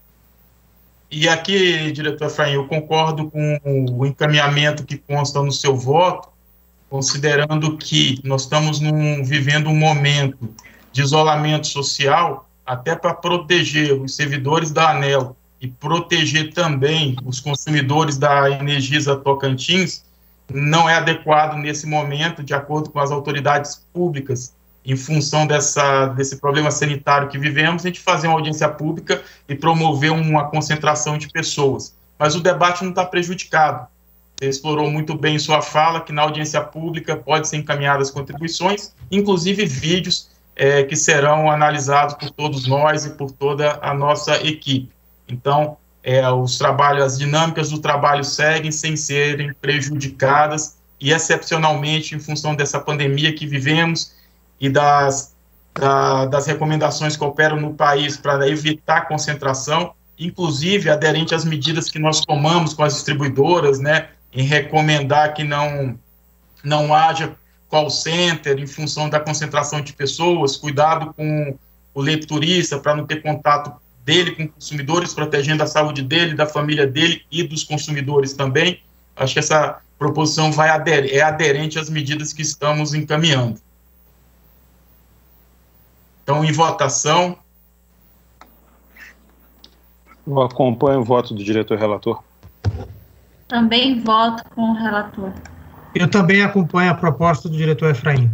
E aqui, diretor Efraim, eu concordo com o encaminhamento que consta no seu voto, considerando que nós estamos num, vivendo um momento de isolamento social, até para proteger os servidores da ANEEL e proteger também os consumidores da Energisa Tocantins, não é adequado nesse momento, de acordo com as autoridades públicas, em função dessa, desse problema sanitário que vivemos, a gente fazer uma audiência pública e promover uma concentração de pessoas. Mas o debate não está prejudicado. Você explorou muito bem em sua fala que na audiência pública pode ser encaminhadas contribuições, inclusive vídeos é, que serão analisados por todos nós e por toda a nossa equipe. Então, É, os trabalhos, as dinâmicas do trabalho seguem sem serem prejudicadas, e excepcionalmente em função dessa pandemia que vivemos e das, da, das recomendações que operam no país para evitar concentração, inclusive aderente às medidas que nós tomamos com as distribuidoras, né, em recomendar que não, não haja call center em função da concentração de pessoas, cuidado com o leiturista para não ter contato dele com consumidores, protegendo a saúde dele, da família dele e dos consumidores também. Acho que essa proposição vai ader é aderente às medidas que estamos encaminhando. Então, em votação. Eu acompanho o voto do diretor relator. Também voto com o relator. Eu também acompanho a proposta do diretor Efraim.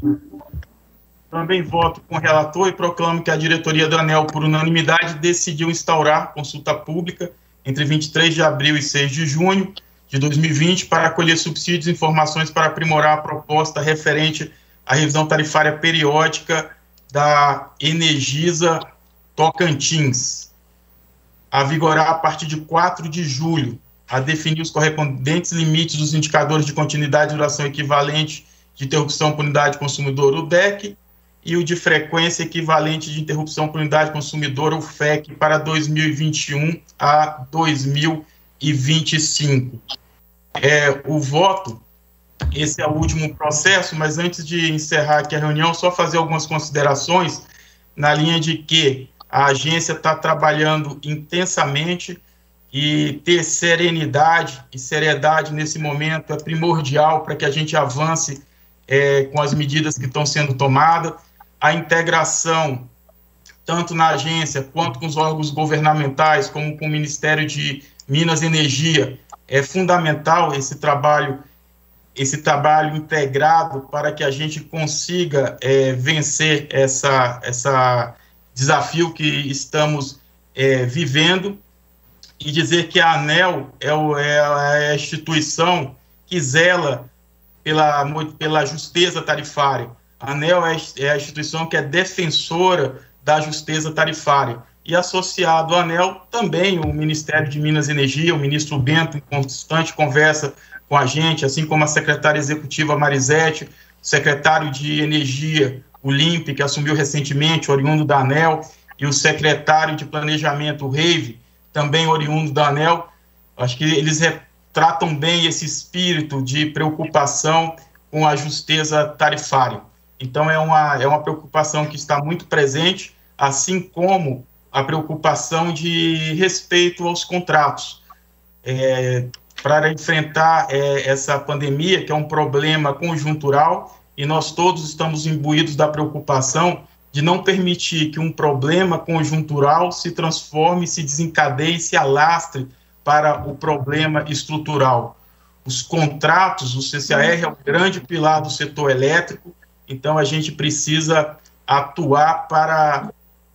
Também voto com o relator e proclamo que a diretoria do ANEEL, por unanimidade, decidiu instaurar consulta pública entre vinte e três de abril e seis de junho de dois mil e vinte para colher subsídios e informações para aprimorar a proposta referente à revisão tarifária periódica da Energisa Tocantins, a vigorar a partir de quatro de julho, a definir os correspondentes limites dos indicadores de continuidade e duração equivalente de interrupção por unidade consumidor, o D E C, e o de frequência equivalente de interrupção por unidade consumidora, o F E C, para dois mil e vinte e um a dois mil e vinte e cinco. É, o voto, esse é o último processo, mas antes de encerrar aqui a reunião, só fazer algumas considerações na linha de que a agência está trabalhando intensamente e ter serenidade e seriedade nesse momento é primordial para que a gente avance é, com as medidas que estão sendo tomadas. A integração, tanto na agência quanto com os órgãos governamentais, como com o Ministério de Minas e Energia, é fundamental esse trabalho, esse trabalho integrado para que a gente consiga é, vencer essa, essa desafio que estamos é, vivendo. E dizer que a ANEEL é, o, é a instituição que zela pela, pela justeza tarifária. A ANEEL é, é a instituição que é defensora da justeza tarifária. E associado à ANEEL também o Ministério de Minas e Energia, o ministro Bento, em constante conversa com a gente, assim como a secretária executiva Marisete, o secretário de Energia, o Limpe, que assumiu recentemente, oriundo da ANEEL, e o secretário de Planejamento, o Reive, também oriundo da ANEEL. Acho que eles retratam bem esse espírito de preocupação com a justeza tarifária. Então, é uma, é uma preocupação que está muito presente, assim como a preocupação de respeito aos contratos. É, para enfrentar é, essa pandemia, que é um problema conjuntural, e nós todos estamos imbuídos da preocupação de não permitir que um problema conjuntural se transforme, se desencadeie, se alastre para o problema estrutural. Os contratos, o C C A R é o grande pilar do setor elétrico, então a gente precisa atuar para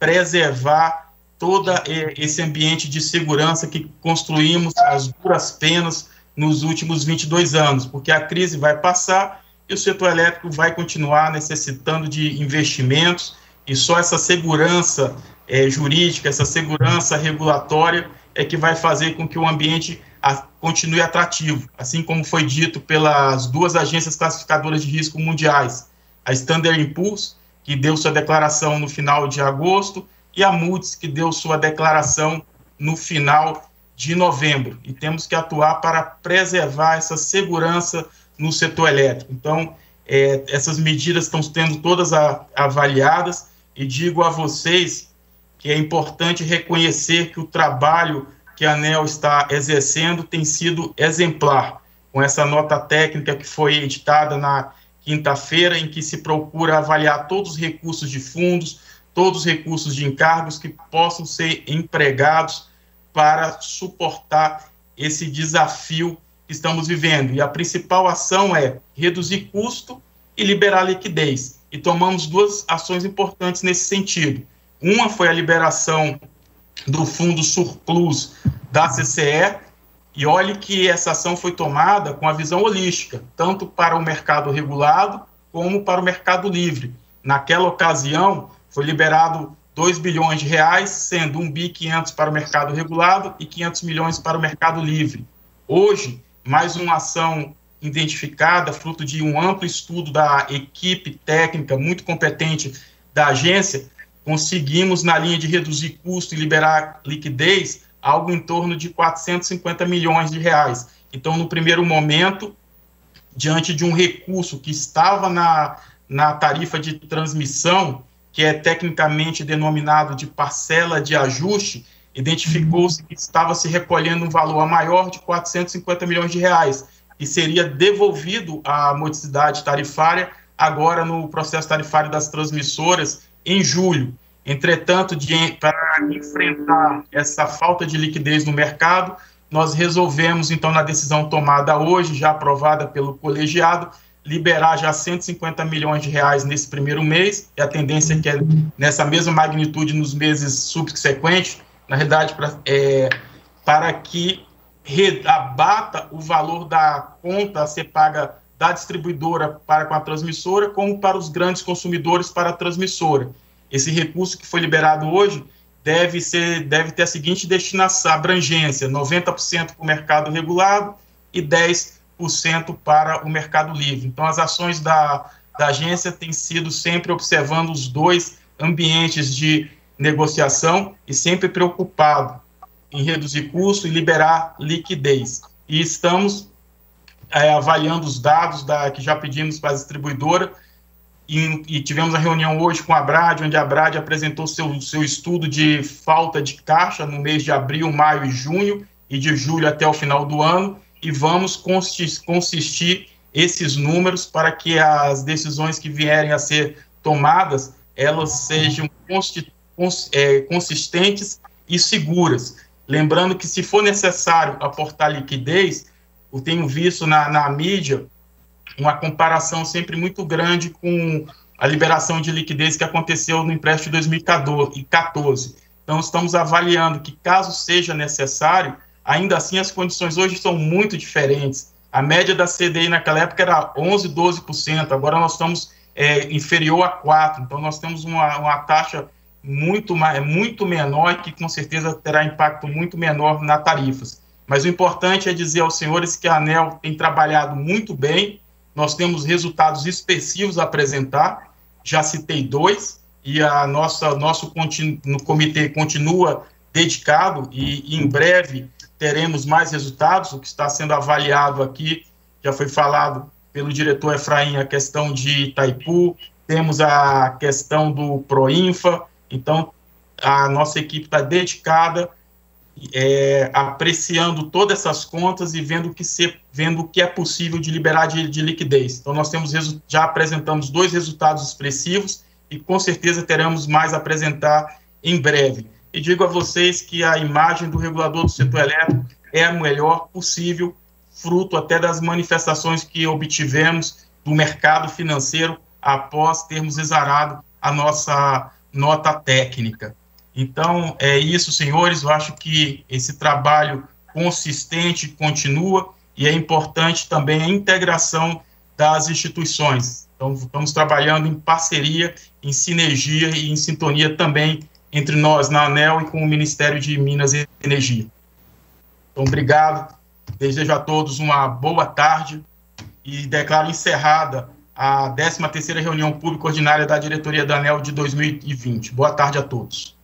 preservar todo esse ambiente de segurança que construímos às duras penas nos últimos vinte e dois anos, porque a crise vai passar e o setor elétrico vai continuar necessitando de investimentos, e só essa segurança é, jurídica, essa segurança regulatória é que vai fazer com que o ambiente a, continue atrativo, assim como foi dito pelas duas agências classificadoras de risco mundiais, a Standard and Poor's, que deu sua declaração no final de agosto, e a Moody's, que deu sua declaração no final de novembro. E temos que atuar para preservar essa segurança no setor elétrico. Então, é, essas medidas estão sendo todas a, avaliadas, e digo a vocês que é importante reconhecer que o trabalho que a ANEEL está exercendo tem sido exemplar, com essa nota técnica que foi editada na quinta-feira, em que se procura avaliar todos os recursos de fundos, todos os recursos de encargos que possam ser empregados para suportar esse desafio que estamos vivendo. E a principal ação é reduzir custo e liberar liquidez. E tomamos duas ações importantes nesse sentido. Uma foi a liberação do fundo surplus da C C E, e olhe que essa ação foi tomada com a visão holística, tanto para o mercado regulado como para o mercado livre. Naquela ocasião, foi liberado dois bilhões de reais, sendo um bi quinhentos para o mercado regulado e quinhentos milhões para o mercado livre. Hoje, mais uma ação identificada, fruto de um amplo estudo da equipe técnica muito competente da agência, conseguimos, na linha de reduzir custo e liberar liquidez, algo em torno de quatrocentos e cinquenta milhões de reais. Então, no primeiro momento, diante de um recurso que estava na, na tarifa de transmissão, que é tecnicamente denominado de parcela de ajuste, identificou-se que estava se recolhendo um valor maior de quatrocentos e cinquenta milhões de reais, que seria devolvido à modicidade tarifária agora no processo tarifário das transmissoras em julho. Entretanto, de, para enfrentar essa falta de liquidez no mercado, nós resolvemos, então, na decisão tomada hoje, já aprovada pelo colegiado, liberar já cento e cinquenta milhões de reais nesse primeiro mês, e a tendência é que é nessa mesma magnitude nos meses subsequentes, na realidade, pra, é, para que abata o valor da conta a ser paga da distribuidora para com a transmissora, como para os grandes consumidores para a transmissora. Esse recurso que foi liberado hoje deve, ser, deve ter a seguinte destinação, abrangência, noventa por cento para o mercado regulado e dez por cento para o mercado livre. Então, as ações da, da agência têm sido sempre observando os dois ambientes de negociação e sempre preocupado em reduzir custo e liberar liquidez. E estamos é, avaliando os dados da, que já pedimos para a distribuidora, e, e tivemos a reunião hoje com a Brad, onde a Brad apresentou seu, seu estudo de falta de caixa no mês de abril, maio e junho, e de julho até o final do ano, e vamos consistir esses números para que as decisões que vierem a ser tomadas, elas sejam consistentes e seguras. Lembrando que, se for necessário aportar liquidez, eu tenho visto na, na mídia uma comparação sempre muito grande com a liberação de liquidez que aconteceu no empréstimo de dois mil e quatorze. Então, estamos avaliando que, caso seja necessário, ainda assim as condições hoje são muito diferentes. A média da C D I naquela época era onze, doze por cento, agora nós estamos é, inferior a quatro por cento, então nós temos uma, uma taxa muito, muito menor e que com certeza terá impacto muito menor nas tarifas. Mas o importante é dizer aos senhores que a ANEEL tem trabalhado muito bem, nós temos resultados expressivos a apresentar, já citei dois, e a nossa, nosso continu, no comitê continua dedicado e, e em breve teremos mais resultados. O que está sendo avaliado aqui, já foi falado pelo diretor Efraim, a questão de Itaipu, temos a questão do Proinfa. Então, a nossa equipe está dedicada, é, apreciando todas essas contas e vendo que se, vendo o que é possível de liberar de, de liquidez. Então, nós temos, já apresentamos dois resultados expressivos e, com certeza, teremos mais a apresentar em breve. E digo a vocês que a imagem do regulador do setor elétrico é a melhor possível, fruto até das manifestações que obtivemos do mercado financeiro após termos exarado a nossa nota técnica. Então, é isso, senhores. Eu acho que esse trabalho consistente continua e é importante também a integração das instituições. Então, estamos trabalhando em parceria, em sinergia e em sintonia também entre nós na ANEEL e com o Ministério de Minas e Energia. Então, obrigado. Desejo a todos uma boa tarde e declaro encerrada a décima terceira reunião pública ordinária da diretoria da ANEEL de dois mil e vinte. Boa tarde a todos.